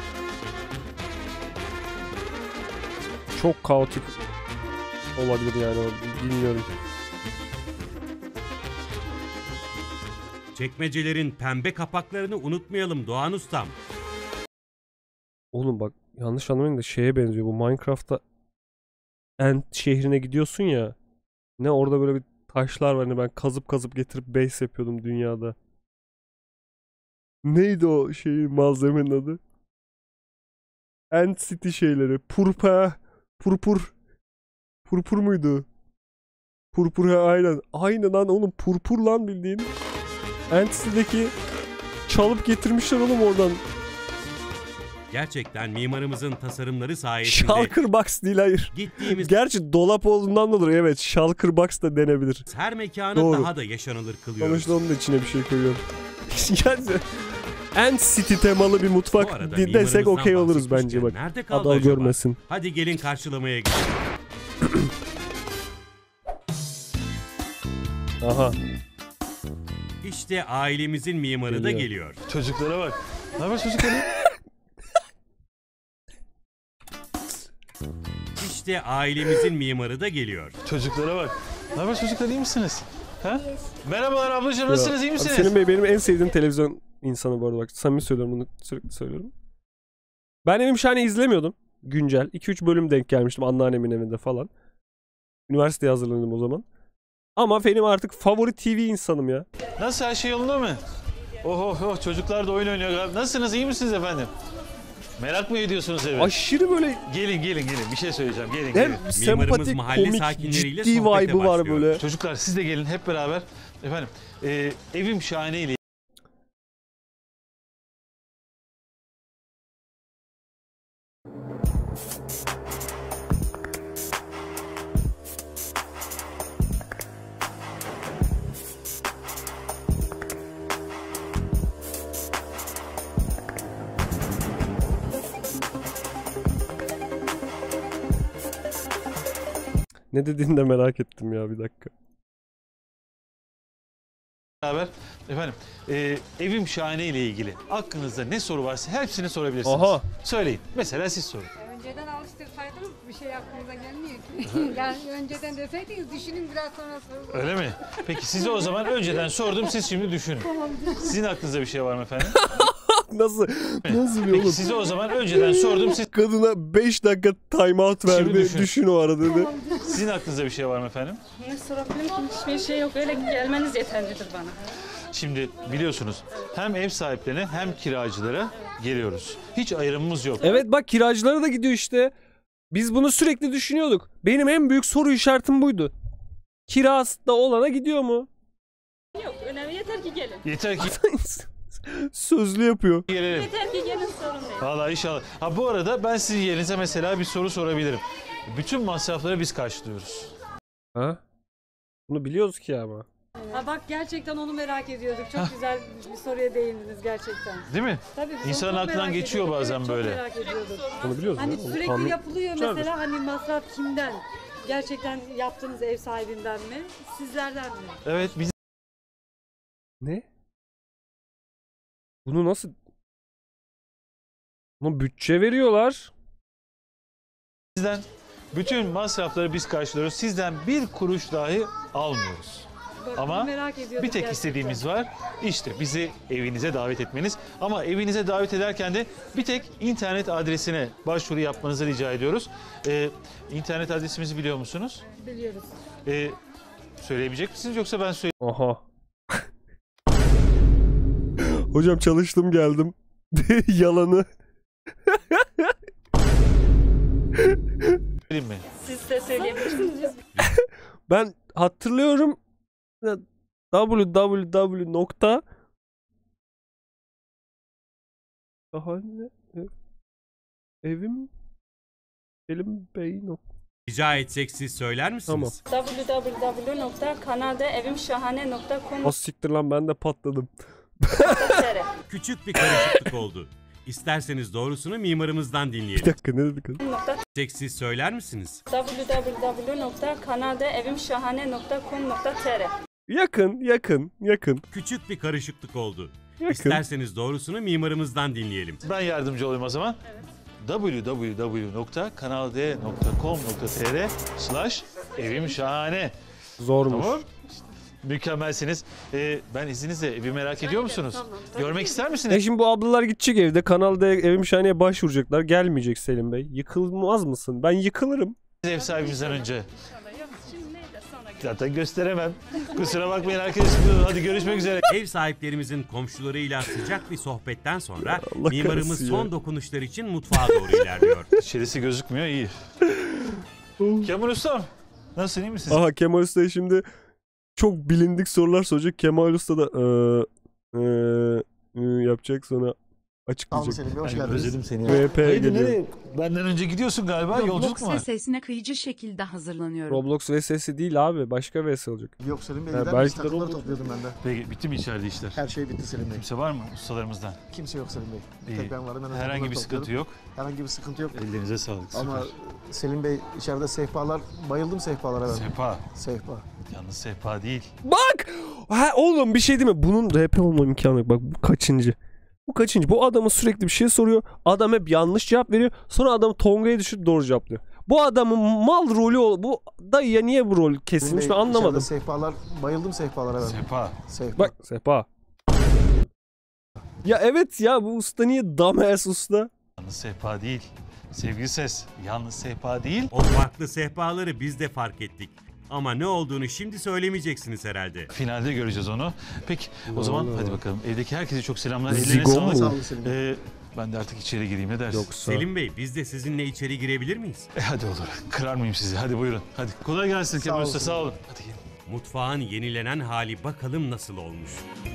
Çok kaotik olabilir yani, bilmiyorum. Çekmecelerin pembe kapaklarını unutmayalım Doğan Ustam. Oğlum bak, yanlış anlamayın da şeye benziyor bu, Minecraft'ta Ant şehrine gidiyorsun ya. Ne orada böyle bir taşlar var, hani ben kazıp kazıp getirip base yapıyordum dünyada. Neydi o şeyin, malzemenin adı? Ant City şeyleri. Purpa. Purpur. Purpur muydu? Purpur, ha aynen. Aynen lan oğlum, purpur lan bildiğin. Ant City'deki çalıp getirmişler oğlum oradan. Gerçekten mimarımızın tasarımları sayesinde... Shulker Box değil, hayır. Gittiğimiz... Gerçi dolap olduğundan dolayı evet, Shulker Box da denebilir. Her mekanı Doğru. daha da yaşanılır kılıyoruz. Sonuçta onun da içine bir şey koyuyorum. Yani Ant City temalı bir mutfak desek okey oluruz bence bak. Adal acaba? Görmesin. Hadi gelin karşılamaya gidelim. Aha. İşte ailemizin mimarı geliyor. da geliyor. Çocuklara bak. Ne haber çocuklar? İşte ailemizin mimarı da geliyor. Çocuklara bak. Ne haber çocuklar, iyi misiniz? Ha? Merhabalar ablacığım, nasılsınız, iyi misiniz? Senin Bey benim en sevdiğim televizyon insanı bu arada, bak samimi söylüyorum, bunu sürekli söylüyorum. Ben Evim Şahane izlemiyordum güncel. iki üç bölüm denk gelmiştim anneannemin evinde falan. Üniversiteye hazırlandım o zaman. Ama benim artık favori T V insanım ya. Nasıl, her şey yolunda mı? Oh oh oh, çocuklar da oyun oynuyor galiba. Nasılsınız, iyi misiniz efendim? Merak mı ediyorsunuz eve? Aşırı böyle... Gelin gelin gelin, bir şey söyleyeceğim, gelin Hem gelin. sempatik, komik, ciddi vibe'ı var böyle. Çocuklar siz de gelin hep beraber. Efendim, e, Evim Şahane ile... Ne dediğini de merak ettim ya, bir dakika. Beraber efendim, e, Evim Şahane ile ilgili aklınızda ne soru varsa hepsini sorabilirsiniz. Aha. Söyleyin. Mesela siz sorun. Önceden alıştırsaydınız bir şey aklınıza gelmiyor ki. Yani önceden deseydiniz düşünün biraz sonra sorun. Öyle mi? Peki size o zaman önceden sordum, siz şimdi düşünün. Sizin aklınızda bir şey var mı efendim? Nasıl? Nasıl bir Peki oğlum? size o zaman önceden sordum, siz... Kadına beş dakika time out verdi, düşün. düşün o arada dedi. Sizin aklınızda bir şey var mı efendim? Ne sorabilirim? Hiçbir şey yok, öyle gelmeniz yeterlidir bana. Şimdi biliyorsunuz hem ev sahiplerine hem kiracılara geliyoruz. Hiç ayrımımız yok. Evet bak, kiracılara da gidiyor işte. Biz bunu sürekli düşünüyorduk. Benim en büyük soru işaretim buydu. Kirası da olana gidiyor mu? Yok, önemli, yeter ki gelin. Yeter ki... Sözlü yapıyor. Gelelim. Yeter ki gelin, sorun değil. Vallahi inşallah. Ha bu arada ben sizin yerinize mesela bir soru sorabilirim. Bütün masrafları biz karşılıyoruz. Ha? Bunu biliyoruz ki ama. Ha bak, gerçekten onu merak ediyorduk. Çok Hah. güzel bir soruya değindiniz gerçekten. Değil mi? Tabii. İnsanın aklından geçiyor ediyorduk. bazen evet, böyle. Çok merak ediyorduk. Onu biliyoruz hani ya. sürekli tahmin... yapılıyor Çağırır. mesela, hani masraf kimden? Gerçekten yaptığınız ev sahibinden mi? Sizlerden mi? Evet biz... Ne? Bunu nasıl... Buna bütçe veriyorlar. Sizden bütün masrafları biz karşılıyoruz. Sizden bir kuruş dahi almıyoruz. Bak, ama merak bir tek gerçekten. istediğimiz var. İşte bizi evinize davet etmeniz. Ama evinize davet ederken de bir tek internet adresine başvuru yapmanızı rica ediyoruz. Ee, internet adresimizi biliyor musunuz? Biliyoruz. Ee, söyleyebilecek misiniz yoksa ben söyleyeyim? Aha. Hocam çalıştım geldim. Yalanı. mi? Siz de söyleyebilirsiniz. Ben hatırlıyorum. www nokta Şahane evim Selim Bey nokta. Rica etsek siz söyler misiniz? Tamam. w w w nokta kanaldaevimşahane nokta com O siktir lan, ben de patladım. Küçük bir karışıklık oldu. İsterseniz doğrusunu mimarımızdan dinleyelim. Bir dakika, ne dedik? Tek siz söyler misiniz? w w w nokta kanaldaevimşahane nokta com nokta t r Yakın, yakın, yakın. Küçük bir karışıklık oldu. Yakın. İsterseniz doğrusunu mimarımızdan dinleyelim. Ben yardımcı olayım o zaman. w w w nokta kanal d nokta com nokta t r slash evim şahane. Zormuş. Tamam. Mükemmelsiniz. Ee, ben izninizle evi merak ediyor musunuz? Görmek ister misiniz? E şimdi bu ablalar gidecek evde. Kanalda evim şahaneye başvuracaklar. Gelmeyecek Selim Bey. Yıkılmaz mısın? Ben yıkılırım. Ev sahibimizden önce. Zaten gösteremem. Kusura bakmayın arkadaşım. Hadi görüşmek üzere. Ev sahiplerimizin komşularıyla sıcak bir sohbetten sonra Allah mimarımız kahretsin son ya. dokunuşlar için mutfağa doğru ilerliyor. İçerisi gözükmüyor, iyi. Kemal Ustam. Nasılsın, iyi misin? Aha, Kemal Usta şimdi çok bilindik sorular soracak. Kemal Usta da ee, ee, ee, yapacak, sonra açıklayacak. Tamam Selim Bey, hoş geldiniz. Özledim seni. V P Haydi geliyor. nereye? Benden önce gidiyorsun galiba. Yolculuk mu Roblox var? ve sesine kıyıcı şekilde hazırlanıyorum. Roblox V S'si değil abi. Başka V S olacak. Yok Selim Bey, Ha, gider belki miyiz? de Takımları Roblox- topluyordum ben de. Peki bitti mi içeride işler? Her şey bitti Selim Bey. Kimse var mı ustalarımızdan? Kimse yok Selim Bey. Bir İyi. tek ben varım. Ben de Herhangi takımları bir sıkıntı topluyorum. yok. Herhangi bir sıkıntı yok. Ellerinize sağlık. Ama süper. Selim Bey, içeride sehpalar, bayıldım sehpalara ben. Sehpa. Sehpa. Yalnız sehpa değil. Bak! Ha oğlum, bir şey değil mi? Bunun R P olma imkanı yok. Bak bu kaçıncı? Bu kaçıncı? Bu adamı sürekli bir şey soruyor. Adam hep yanlış cevap veriyor. Sonra adamı Tonga'ya düşürüp doğru cevaplıyor. Bu adamın mal rolü ol. Bu dayıya niye bu rol kesilmiş, Selim ben Bey, anlamadım. içeride sehpalar, bayıldım sehpalara ben. Sehpa. Sehpa. Bak sehpa. Ya evet ya, bu usta niye dumbass usta? Yalnız sehpa değil. Sevgili ses, yalnız sehpa değil. O farklı sehpaları biz de fark ettik. Ama ne olduğunu şimdi söylemeyeceksiniz herhalde. Finalde göreceğiz onu. Peki o zaman Allah. hadi bakalım. Evdeki herkese çok selamlar. Ellerine Zigon sağlık. mu? Sağ olun Selim Bey. Ee, ben de artık içeri gireyim, ne dersin? Yoksa... Selim Bey, biz de sizinle içeri girebilir miyiz? E, hadi olur. Kırar mıyım sizi? Hadi buyurun. Hadi kolay gelsin Kemal Usta, olsun. sağ olun. Hadi gelin. Mutfağın yenilenen hali bakalım nasıl olmuş.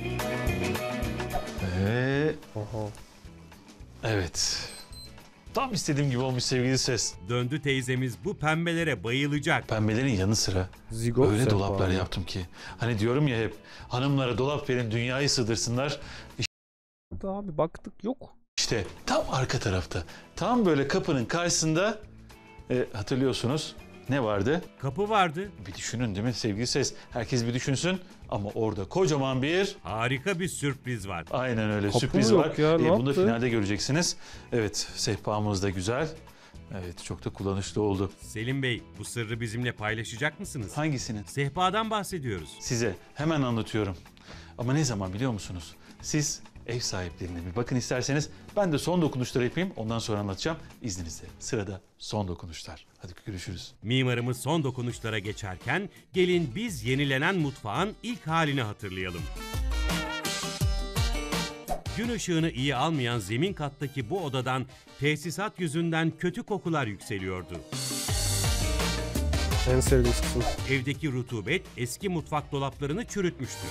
Ve Oho. evet. Tam istediğim gibi olmuş sevgili ses. Döndü teyzemiz bu pembelere bayılacak. Pembelerin yanı sıra Zigon öyle sehpa dolaplar mı? yaptım ki. Hani diyorum ya hep, hanımlara dolap verin dünyayı sığdırsınlar. Abi baktık, yok. İşte tam arka tarafta. Tam böyle kapının karşısında e, hatırlıyorsunuz ne vardı? Kapı vardı. Bir düşünün değil mi sevgili ses? Herkes bir düşünsün ama orada kocaman bir... Harika bir sürpriz var. Aynen öyle, Kapı sürpriz mı var. yok ya, ne E, bunu da yaptı? finalde göreceksiniz. Evet, sehpamız da güzel. Evet, çok da kullanışlı oldu. Selim Bey, bu sırrı bizimle paylaşacak mısınız? Hangisini? Sehpadan bahsediyoruz. Size hemen anlatıyorum. Ama ne zaman biliyor musunuz? Siz ev sahiplerine bir bakın isterseniz. Ben de son dokunuşları yapayım. Ondan sonra anlatacağım. İzninizle. Sırada son dokunuşlar. Hadi görüşürüz. Mimarımız son dokunuşlara geçerken gelin biz yenilenen mutfağın ilk halini hatırlayalım. Gün ışığını iyi almayan zemin kattaki bu odadan tesisat yüzünden kötü kokular yükseliyordu. En sevdiğim kısım. Evdeki rutubet eski mutfak dolaplarını çürütmüştü.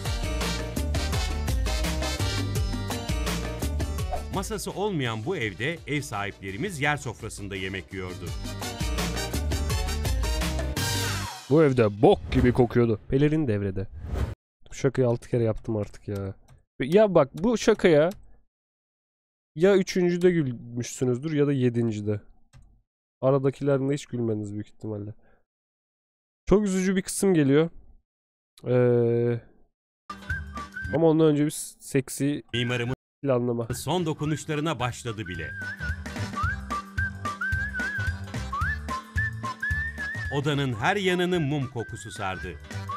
Masası olmayan bu evde ev sahiplerimiz yer sofrasında yemek yiyordu. Bu evde bok gibi kokuyordu. Pelerin devrede. Bu şakayı altı kere yaptım artık ya. Ya bak, bu şakaya ya üçüncüde gülmüşsünüzdür ya da yedincide. Aradakilerinde hiç gülmediniz büyük ihtimalle. Çok üzücü bir kısım geliyor. Ee, ama ondan önce bir seksi Mimarımız planlama. son dokunuşlarına başladı bile. Odanın her yanını mum kokusu sardı.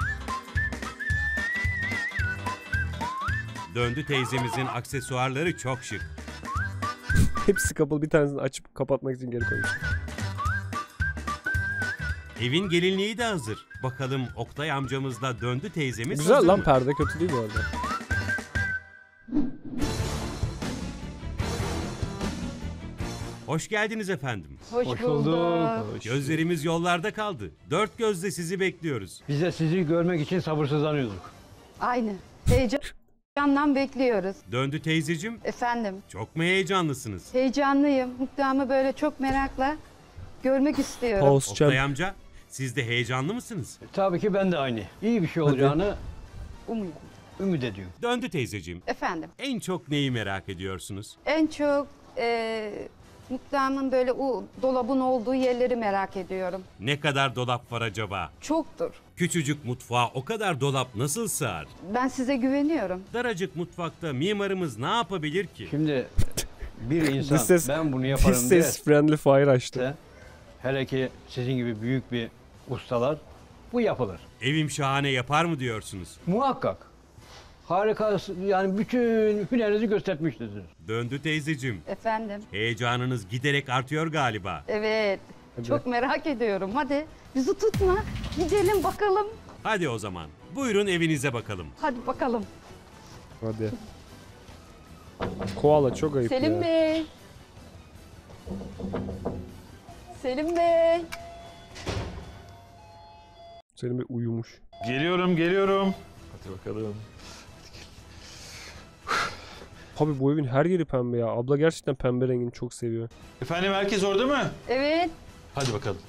Döndü teyzemizin aksesuarları çok şık. Hepsi kapalı, bir tanesini açıp kapatmak için geri koymuş. Evin gelinliği de hazır. Bakalım Oktay amcamızla Döndü teyzemiz Güzel hazır lan, mı? perde kötü değil bu arada. Hoş geldiniz efendim. Hoş, Hoş bulduk. bulduk. Gözlerimiz yollarda kaldı. Dört gözle sizi bekliyoruz. Biz de sizi görmek için sabırsızlanıyorduk. Aynı. Heyecanla bekliyoruz. Döndü teyzecim. Efendim, Çok mu heyecanlısınız? heyecanlıyım. Muhtarımı böyle çok merakla görmek istiyorum. Oktay amca, siz de heyecanlı mısınız? Tabii ki ben de aynı. İyi bir şey olacağını Umuyorum. ümit ediyorum. Döndü teyzeciğim. Efendim, En çok neyi merak ediyorsunuz? en çok e, muhtarımın böyle o dolabın olduğu yerleri merak ediyorum. Ne kadar dolap var acaba? Çoktur. Küçücük mutfağa o kadar dolap nasıl sığar? Ben size güveniyorum. Daracık mutfakta mimarımız ne yapabilir ki? Şimdi bir insan This is- ben bunu yaparım This der. is friendly fire açtı. Hele ki sizin gibi büyük bir ustalar bu yapılır. Evim şahane yapar mı diyorsunuz? Muhakkak. Harika, yani bütün hünerinizi göstermişsiniz. Döndü teyzeciğim. Efendim, Heyecanınız giderek artıyor galiba. evet. Çok merak ediyorum. Hadi bizi tutma. Gidelim bakalım. Hadi o zaman. Buyurun evinize bakalım. Hadi bakalım. Hadi. Koala çok ayıp Selim ya. Bey. Selim Bey. Selim Bey uyumuş. Geliyorum, geliyorum. Hadi bakalım. Abi bu evin her yeri pembe ya. Abla gerçekten pembe rengini çok seviyor. Efendim herkes orada mı? Evet. Hadi bakalım.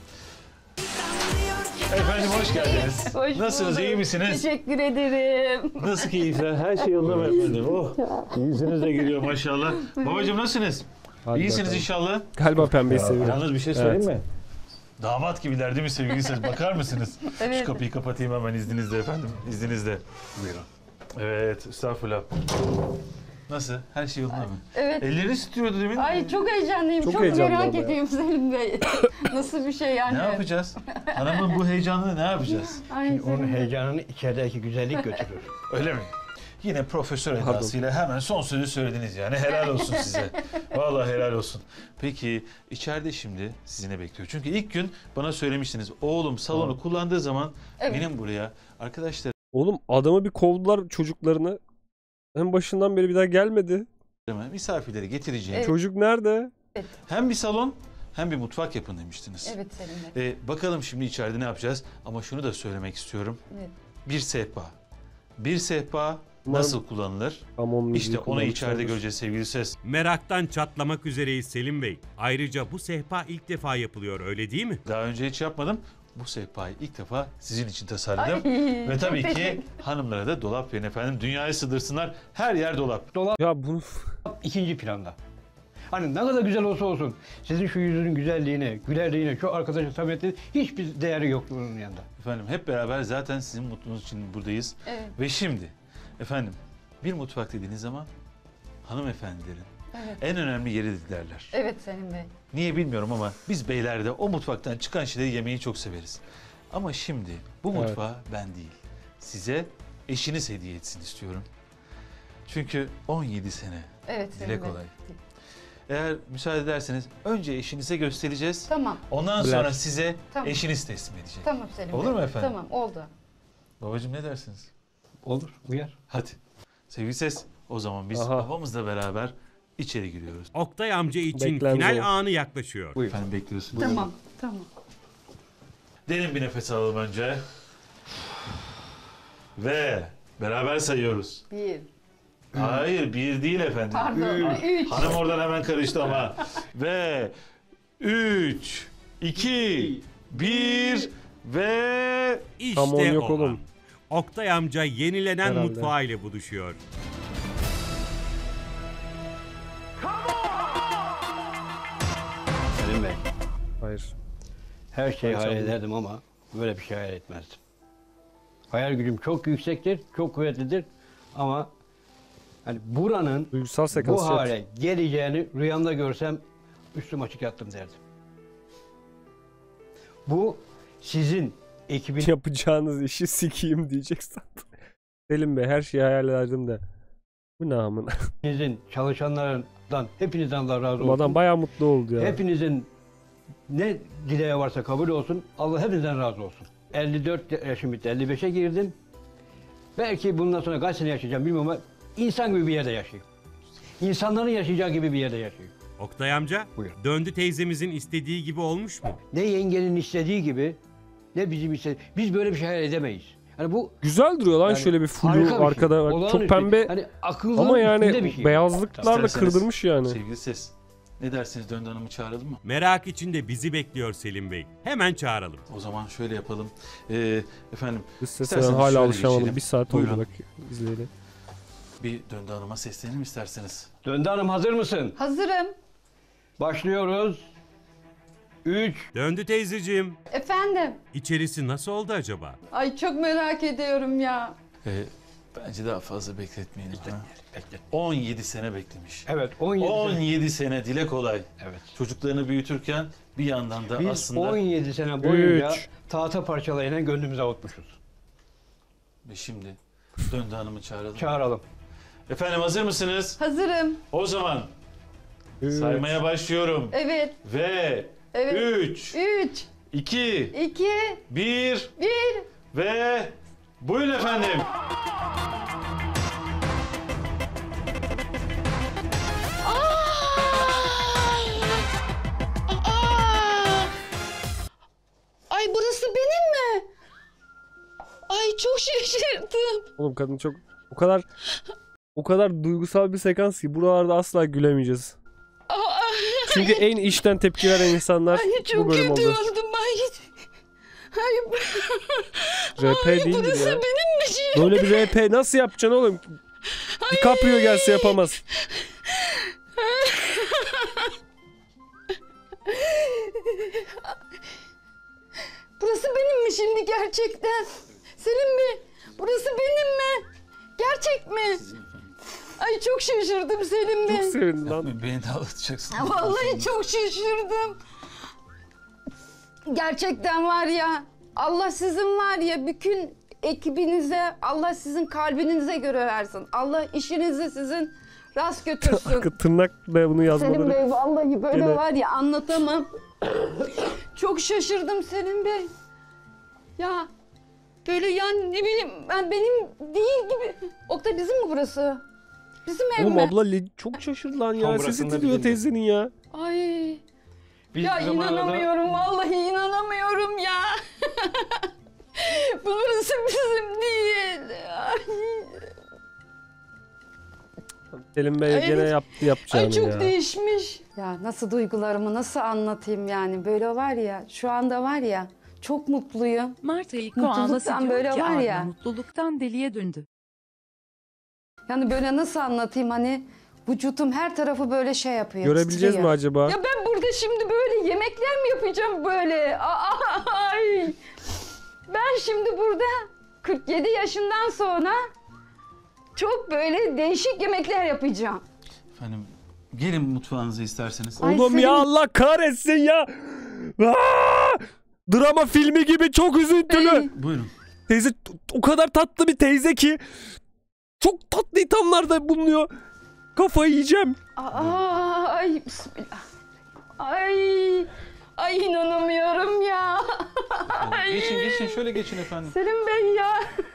Efendim hoş geldiniz. Hoş Nasılsınız, bulduk. iyi misiniz? Teşekkür ederim. Nasıl keyifler? Her şey yolunda mı efendim? Oh, yüzünüz de geliyor maşallah. Babacığım nasılsınız? Hadi İyisiniz bakalım. inşallah. Galiba pembeyi seviyor. Yalnız bir şey söyleyeyim Evet. mi? Damat gibiler değil mi sevgili siz? Bakar mısınız? Evet. Şu kapıyı kapatayım hemen izninizle efendim. İzninizle. Buyurun. Evet, estağfurullah. Nasıl? Her şey yolunda mı? Evet. Elleriniz titriyordu demin. Ay çok heyecanlıyım. Çok Çok, heyecanlı merak ama ya. ediyorum Selim Bey. Nasıl bir şey yani? Ne yapacağız? Hanımın bu heyecanını ne yapacağız? Ay, Onun Selim Bey. heyecanını içerideki güzellik götürür. Öyle mi? Yine profesör edasıyla hemen son sözü söylediniz yani. Helal olsun size. Vallahi helal olsun. Peki içeride şimdi sizi ne bekliyor? Çünkü ilk gün bana söylemiştiniz. Oğlum salonu kullandığı zaman Evet. benim buraya arkadaşlar Oğlum adamı bir kovdular çocuklarını. En başından beri bir daha gelmedi. misafirleri getireceğim. Evet. Çocuk nerede? Hem bir salon hem bir mutfak yapın demiştiniz. Evet Selim Bey. Ee, bakalım şimdi içeride ne yapacağız? Ama şunu da söylemek istiyorum. Evet. Bir sehpa. Bir sehpa nasıl kullanılır? Amon müziği İşte onu kullanmışlardır. içeride göreceğiz sevgili ses. Meraktan çatlamak üzereyiz Selim Bey. Ayrıca bu sehpa ilk defa yapılıyor öyle değil mi? Daha önce hiç yapmadım. Bu sehpayı ilk defa sizin için tasarladım. Ay, Ve çok tabii ki teşekkür- hanımlara da dolap verin efendim. Dünyayı sığdırsınlar. Her yer dolap. Dolap Ya bunu ikinci planda. Hani ne kadar güzel olsa olsun, sizin şu yüzünün güzelliğine, gülerliğine, şu arkadaşın samimiyetine hiçbir değeri yok bunun yanında. Efendim hep beraber zaten sizin mutluluğunuz için buradayız. Evet. Ve şimdi efendim bir mutfak dediğiniz zaman hanımefendilerin Evet. en önemli yeri derler. Evet Selim Bey. Niye bilmiyorum ama biz beylerde o mutfaktan çıkan şeyleri yemeyi çok severiz. Ama şimdi bu Evet. mutfağı ben değil, size eşiniz hediye etsin istiyorum. Çünkü on yedi sene. Evet Selim Dile Bey. kolay. Eğer müsaade ederseniz önce eşinize göstereceğiz. Tamam. Ondan Bilal. sonra size Tamam. eşiniz teslim edecek. Tamam Selim Bey. Olur mu efendim? Tamam oldu. Babacığım ne dersiniz? Olur, uyar. Hadi. Sevgili ses, o zaman biz Aha. babamızla beraber içeri giriyoruz. Oktay amca için Beklen final zor. anı yaklaşıyor. Buyur. Efendim bekliyorsunuz. Tamam. Tamam. Derin bir nefes alalım önce. Ve beraber sayıyoruz. Bir. Hayır bir değil efendim. Pardon. Üç. Hanım oradan hemen karıştı ama. Ve üç, iki, bir ve İşte Tamam, yok o oğlum. an. Oktay amca yenilenen Herhalde. mutfağı ile buluşuyor. Selim Bey, hayır. her şeyi Hayır, hayal canım. ederdim ama böyle bir şey hayal etmezdim. Hayal gücüm çok yüksektir, çok kuvvetlidir ama hani buranın Duygusal sekans. bu hale geleceğini rüyamda görsem üstüm açık yattım derdim. Bu sizin ekibin Yapacağınız işi sikeyim diyecek sandım. Selim Bey her şeyi hayal ederdim de. Bu ne amına? Hepinizin, çalışanlarından, hepinizden Allah razı olsun. Adam bayağı mutlu oldu ya. Hepinizin ne dileği varsa kabul olsun. Allah hepinizden razı olsun. elli dört yaşım bitti, elli beşe girdim. Belki bundan sonra kaç sene yaşayacağım bilmiyorum ama insan gibi bir yerde yaşayayım. İnsanların yaşayacağı gibi bir yerde yaşayayım. Oktay amca, Buyur. Döndü teyzemizin istediği gibi olmuş mu? Ne yengenin istediği gibi ne bizim istediğimiz. Biz böyle bir şey hayal edemeyiz. Yani bu Güzel duruyor lan yani şöyle bir flu harika bir şey. arkada. Bak, Olağanüstü. çok pembe Hani akılların ama yani üstünde bir şey. beyazlıklarla İsterseniz kırdırmış yani. Sevgili ses. Ne dersiniz, Döndü Hanım'ı çağıralım mı? Merak içinde bizi bekliyor Selim Bey. Hemen çağıralım. O zaman şöyle yapalım. Ee, efendim Biz sesine isterseniz hala şöyle alışamadım. geçelim. Bir saat Buyurun. oldu bak izleyeli. Bir Döndü Hanım'a seslenelim isterseniz. Döndü Hanım hazır mısın? Hazırım. Başlıyoruz. Üç. Döndü teyzeciğim. Efendim? İçerisi nasıl oldu acaba? Ay çok merak ediyorum ya. Ee, bence daha fazla bekletmeyelim. ha? on yedi sene beklemiş. Evet on yedi, on yedi sene dile kolay. Evet. Çocuklarını büyütürken bir yandan da Biz aslında... on yedi sene boyunca Üç. tahta parçalarıyla gönlümüze avutmuşuz. Ve şimdi Döndü Hanım'ı çağıralım. Çağıralım. Efendim hazır mısınız? Hazırım. O zaman saymaya başlıyorum. Evet. Ve Evet. üç, Üç. iki, iki. bir Bir. ve buyurun efendim. Ay burası benim mi? Ay çok şaşırdım. Oğlum kadın çok o kadar o kadar duygusal bir sekans ki buralarda asla gülemeyeceğiz. Çünkü en içten tepki veren insanlar Ay çok bu bölüm kötü oldu. oldum ay. Ay, R P ay değildir burası ya. benim mi şimdi? Böyle bir R P nasıl yapacaksın oğlum? DiCaprio gelse yapamaz. Burası benim mi şimdi gerçekten? Senin mi? Burası benim mi? Gerçek mi? Ay çok şaşırdım Selim Bey. Çok sevindim lan. Beni de ağlatacaksın. Vallahi çok şaşırdım. Gerçekten var ya, Allah sizin var ya bütün ekibinize, Allah sizin kalbinize göre versin. Allah işinizi sizin rast götürsün. Tırnakla bunu yazmaları. Selim Bey vallahi böyle Gene- var ya anlatamam. Çok şaşırdım Selim Bey. Ya böyle yani ne bileyim ben benim değil gibi. Oktay bizim mi burası? Bizim ev Oğlum mi? abla le- çok şaşırdı lan ya. Tam Sesi burasında titriyor bizim de. teyzenin ya. Ay. Biz Ya zamanında- inanamıyorum vallahi inanamıyorum ya. Burası bizim değil. Ay. Selim Bey Ay, gene yaptı yapacağını Ay çok ya. değişmiş. Ya nasıl duygularımı nasıl anlatayım yani böyle var ya şu anda var ya çok mutluyum. Mart ayı Mutluluktan koalası diyor böyle ki var abi ya. mutluluktan deliye döndü. Yani böyle nasıl anlatayım hani vücudum her tarafı böyle şey yapıyor. Görebileceğiz titriyor. mi acaba? Ya ben burada şimdi böyle yemekler mi yapacağım böyle? Aa, ay. Ben şimdi burada kırk yedi yaşından sonra çok böyle değişik yemekler yapacağım. Efendim gelin mutfağınıza isterseniz. Ay, Oğlum Selim- ya Allah kahretsin ya. Aa! Drama filmi gibi çok üzüntülü. Buyurun. Teyze o kadar tatlı bir teyze ki çok tatlı ithamlarda bulunuyor. Kafayı yiyeceğim. Aa, ay bismillah. Ay. Ay inanamıyorum ya. Ay. Geçin geçin şöyle geçin efendim. Selim Bey ya.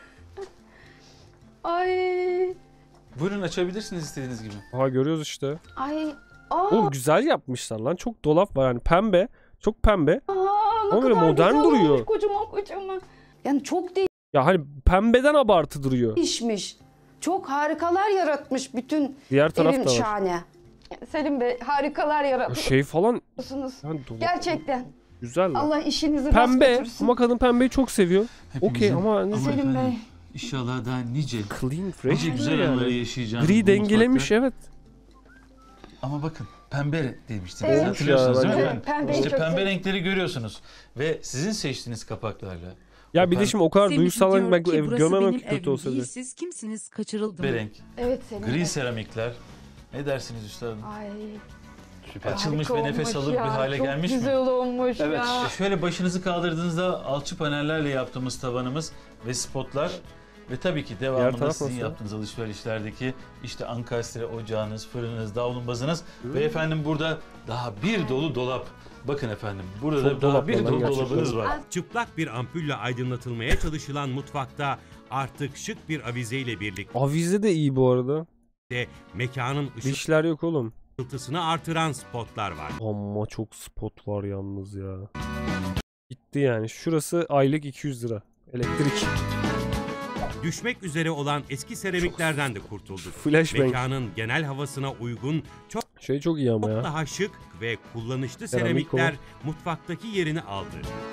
Ay. Buyurun açabilirsiniz istediğiniz gibi. Aha görüyoruz işte. Ay. Aa. Oğlum güzel yapmışlar lan. Çok dolap var yani pembe. Çok pembe. Aa, ne Ama böyle kadar modern güzel duruyor. olmuş, kocaman kocaman. Yani çok Ya hani pembeden abartı duruyor. değişmiş. Çok harikalar yaratmış bütün Diğer taraf evim da var. şahane. Selim Bey harikalar O yaratmışsınız. şey falan yani dolap- Gerçekten. güzel lan. Allah işinizi rast Pembe götürsün. ama kadın pembeyi çok seviyor. Okey ama hani Ama Selim efendim, Bey. İnşallah daha nice, clean fresh nice güzel yani. anları yaşayacağım. Gri bu dengelemiş mutfakta. evet. Ama bakın pembe demiştiniz. Evet. Hatırlıyorsunuz değil mi? Evet, efendim? pembeyi İşte çok pembe sev- renkleri görüyorsunuz. Ve sizin seçtiğiniz kapaklarla. Ya bir de şimdi o kadar Semih duygusal diyor ben ki, ev burası görmemem benim ki kötü evim olsa değil, da. siz kimsiniz kaçırıldım. Be renk. Evet Selim Gri Bey. seramikler. Ne dersiniz üstadım? Ay. Açılmış harika ve nefes olmuş alır ya, bir hale çok gelmiş mi? güzel olmuş Evet. ya. E şöyle başınızı kaldırdığınızda alçıpanelerle yaptığımız tavanımız ve spotlar ve tabii ki devamında taraf sizin nasıl? yaptığınız alışverişlerdeki işte ankastre ocağınız, fırınınız, davlumbazınız ve efendim burada daha bir dolu dolap. Bakın efendim burada Çok da daha dolap bir var lan dolu gerçekten. dolabınız var. Çıplak bir ampulle aydınlatılmaya çalışılan mutfakta artık şık bir avizeyle birlikte Avize de iyi bu arada. mekanın ışık Dişler yok oğlum. ışıltısını artıran spotlar var. Ama çok spot var yalnız ya. Gitti yani. Şurası aylık iki yüz lira. Elektrik. Düşmek üzere olan eski seramiklerden de kurtulduk. Flashbang. Mekanın genel havasına uygun çok Şey çok iyi ama ya. daha şık ve kullanışlı Seramik seramikler olan. mutfaktaki yerini aldı.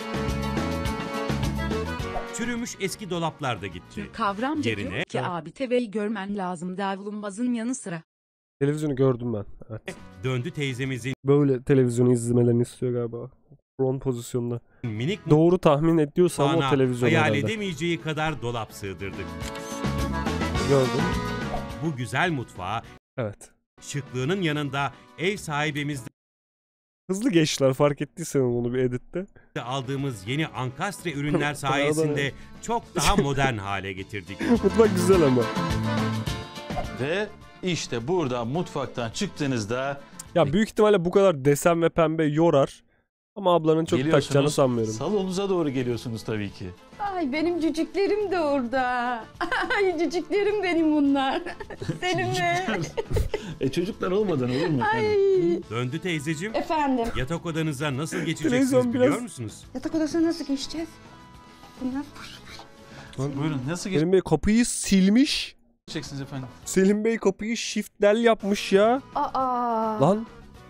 Çürümüş eski dolaplar da gitti. Kavramca Yerine diyor ki abi T V'yi görmen lazım davlumbazın yanı sıra. Televizyonu gördüm ben. Evet. döndü teyzemizin Böyle televizyonu izlemelerini istiyor galiba. Front pozisyonda. minik Doğru tahmin ediyorsam o mutfağına televizyon hayal herhalde. edemeyeceği kadar dolap sığdırdık. Gördüm. Bu güzel mutfağa Evet. şıklığının yanında ev sahibimiz Hızlı geçtiler, fark ettiysen onu bir editte. de aldığımız yeni ankastre ürünler Pardon. sayesinde çok daha modern hale getirdik. Mutfak güzel ama. Ve işte burada mutfaktan çıktığınızda Ya büyük ihtimalle bu kadar desen ve pembe yorar. Ama ablanın çok geliyorsunuz, takacağını sanmıyorum. salonunuza doğru geliyorsunuz tabii ki. Ay benim cücüklerim de orada. Ay cücüklerim benim bunlar. Selim Bey. E çocuklar olmadan olur mu Ay. efendim? Döndü teyzeciğim. Efendim. Yatak odanıza nasıl geçeceksiniz Televizyon biliyor biraz- musunuz? Yatak odasına nasıl geçeceğiz? Bunlar Buyurun nasıl Selim Bey kapıyı silmiş. geçeceksiniz efendim? Selim Bey kapıyı shift del yapmış ya. Aa. Lan.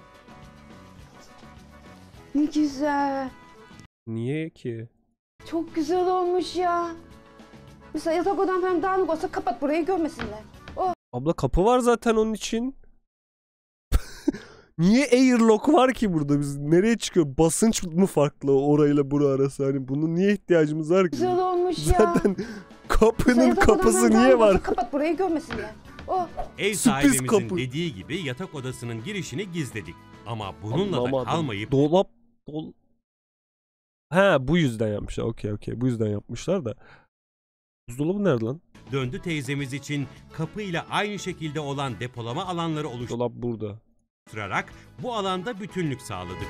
Ne güzel. Niye ki? Çok güzel olmuş ya. Mesela yatak odam falan dağınık olsa kapat burayı görmesinler. Oh. Abla kapı var zaten onun için. Niye airlock var ki burada? Biz nereye çıkıyor? Basınç mı farklı orayla bura arası? Hani bunun niye ihtiyacımız var ki? Güzel olmuş ya. Zaten Mesela kapının yatak odam kapısı falan niye dağınık olsa var? kapat burayı görmesinler. Oh. Ev Sürpriz sahibimizin kapı. dediği gibi yatak odasının girişini gizledik. Ama bununla da Anlamadım. kalmayıp Dolap dol... He bu yüzden yapmışlar. Okey okey. Bu yüzden yapmışlar da. Buzdolabı nerede lan? döndü teyzemiz için kapıyla aynı şekilde olan depolama alanları Dolap burada. oluşturarak bu alanda bütünlük sağladık.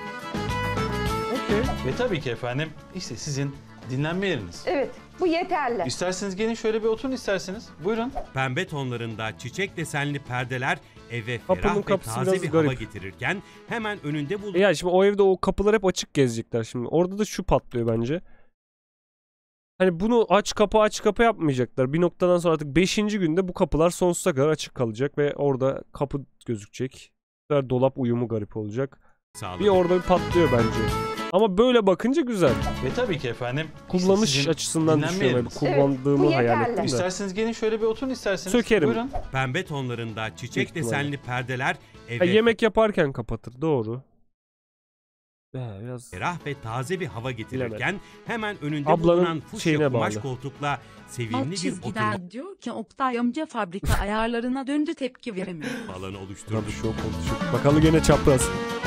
Ve tabii ki efendim işte sizin dinlenme yeriniz. Evet bu yeterli. İsterseniz gelin şöyle bir oturun isterseniz. Buyurun. Pembe tonlarında çiçek desenli perdeler eve Kapının ferah ve kapısı taze biraz bir hava garip. getirirken hemen önünde E bulunan ya şimdi o evde o kapılar hep açık gezecekler şimdi. Orada da şu patlıyor bence. Hani bunu aç kapı aç kapı yapmayacaklar. Bir noktadan sonra artık beşinci günde bu kapılar sonsuza kadar açık kalacak ve orada kapı gözükecek. Bu sefer dolap uyumu garip olacak. sağladık. Bir orada bir patlıyor bence. Ama böyle bakınca güzel. Ve tabii ki efendim işte Kullanış sizin açısından dinlenme düşünüyorum. yeriniz. Yani kullandığımı Evet, bu hayal yeterli. ettim de. İsterseniz gelin şöyle bir oturun isterseniz. Sökerim. Buyurun. Pembe tonlarında çiçek Büyük ihtimalle. desenli perdeler Ha, eve yemek yaparken kapatır. Doğru. Ee, biraz ferah ve taze bir hava getirirken hemen önünde Ablanın bulunan fuşya şeyine kumaş bağlı. koltukla Alt sevimli bir oturma çizgiden diyor ki Oktay amca fabrika ayarlarına döndü tepki veremiyor. alanı Tabii oluşturduk. şok oldu. Şok. Bakalım gene çapraz.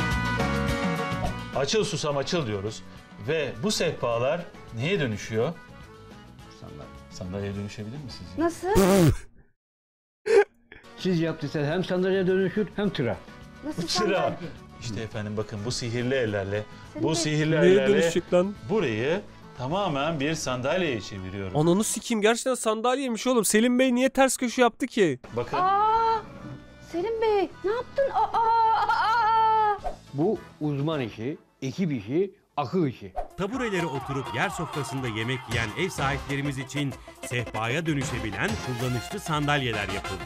Açıl susam açıl diyoruz. Ve bu sehpalar neye dönüşüyor? Sandalye. Sandalyeye dönüşebilir mi sizce? Nasıl? Siz yaptıysanız hem sandalye dönüşür hem tıra. Nasıl Sıra. sandalye? İşte efendim bakın bu sihirli ellerle, Senin bu de- sihirli Neye ellerle dönüşecek lan? burayı tamamen bir sandalyeye çeviriyorum. Ananı sikeyim, gerçekten sandalyeymiş oğlum. Selim Bey niye ters köşe yaptı ki? Bakın. Aa, Selim Bey ne yaptın? Aa, aa, aa. Bu uzman işi, ekip işi, akıl işi. Tabureleri oturup yer sofrasında yemek yiyen ev sahiplerimiz için sehpaya dönüşebilen kullanışlı sandalyeler yapıldı.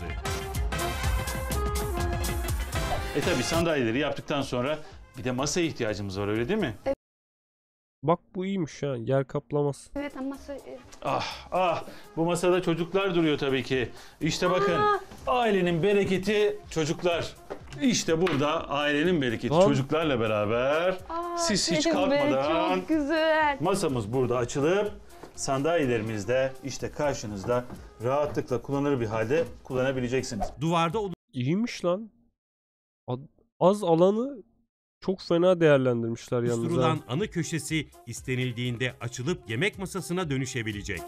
E tabi sandalyeleri yaptıktan sonra bir de masaya ihtiyacımız var öyle değil mi? Bak bu iyiymiş ha. Yer kaplamaz. Evet ama se- Ah ah bu masada çocuklar duruyor tabii ki. İşte bakın Aa. ailenin bereketi çocuklar. İşte burada ailenin bereketi Lan. çocuklarla beraber Aa, siz hiç Selim Bey, kalkmadan çok güzel. masamız burada açılıp sandalyelerimiz de işte karşınızda rahatlıkla kullanılır bir halde kullanabileceksiniz. Duvarda İyiymiş lan. A- Az alanı çok fena değerlendirmişler yalnız ha. oluşturulan anı köşesi istenildiğinde açılıp yemek masasına dönüşebilecek.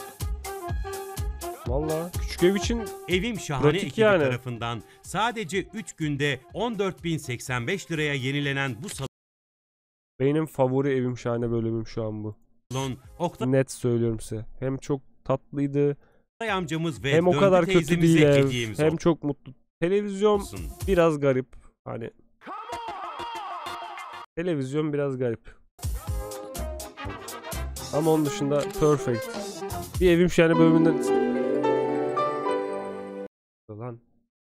Valla küçük ev için Evim Şahane pratik ekibi yani. tarafından sadece üç günde on dört bin seksen beş liraya yenilenen bu benim favori Evim Şahane bölümüm şu an bu. salon Oktay Net söylüyorum size. Hem çok tatlıydı. amcamız ve Hem o Döndü kadar kötü teyzemize değil ev. hediyemiz Hem çok mutlu. Televizyon olsun. biraz garip. Hani televizyon biraz garip. Ama onun dışında perfect. Bir evim şahane bölümünden... Lan.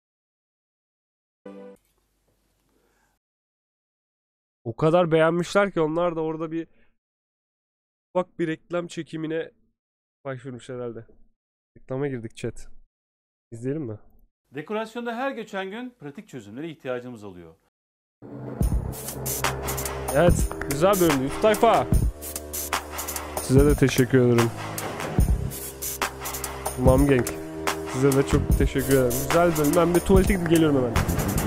O kadar beğenmişler ki onlar da orada bir bak bir reklam çekimine başvurmuş herhalde. Reklama girdik chat. İzleyelim mi? Dekorasyonda her geçen gün pratik çözümlere ihtiyacımız oluyor. Evet, güzel bölümdü. Yusuf Tayfa. Size de teşekkür ederim. Mam Gang. Size de çok teşekkür ederim. Güzel bölüm. Ben bir tuvalete gidip geliyorum hemen.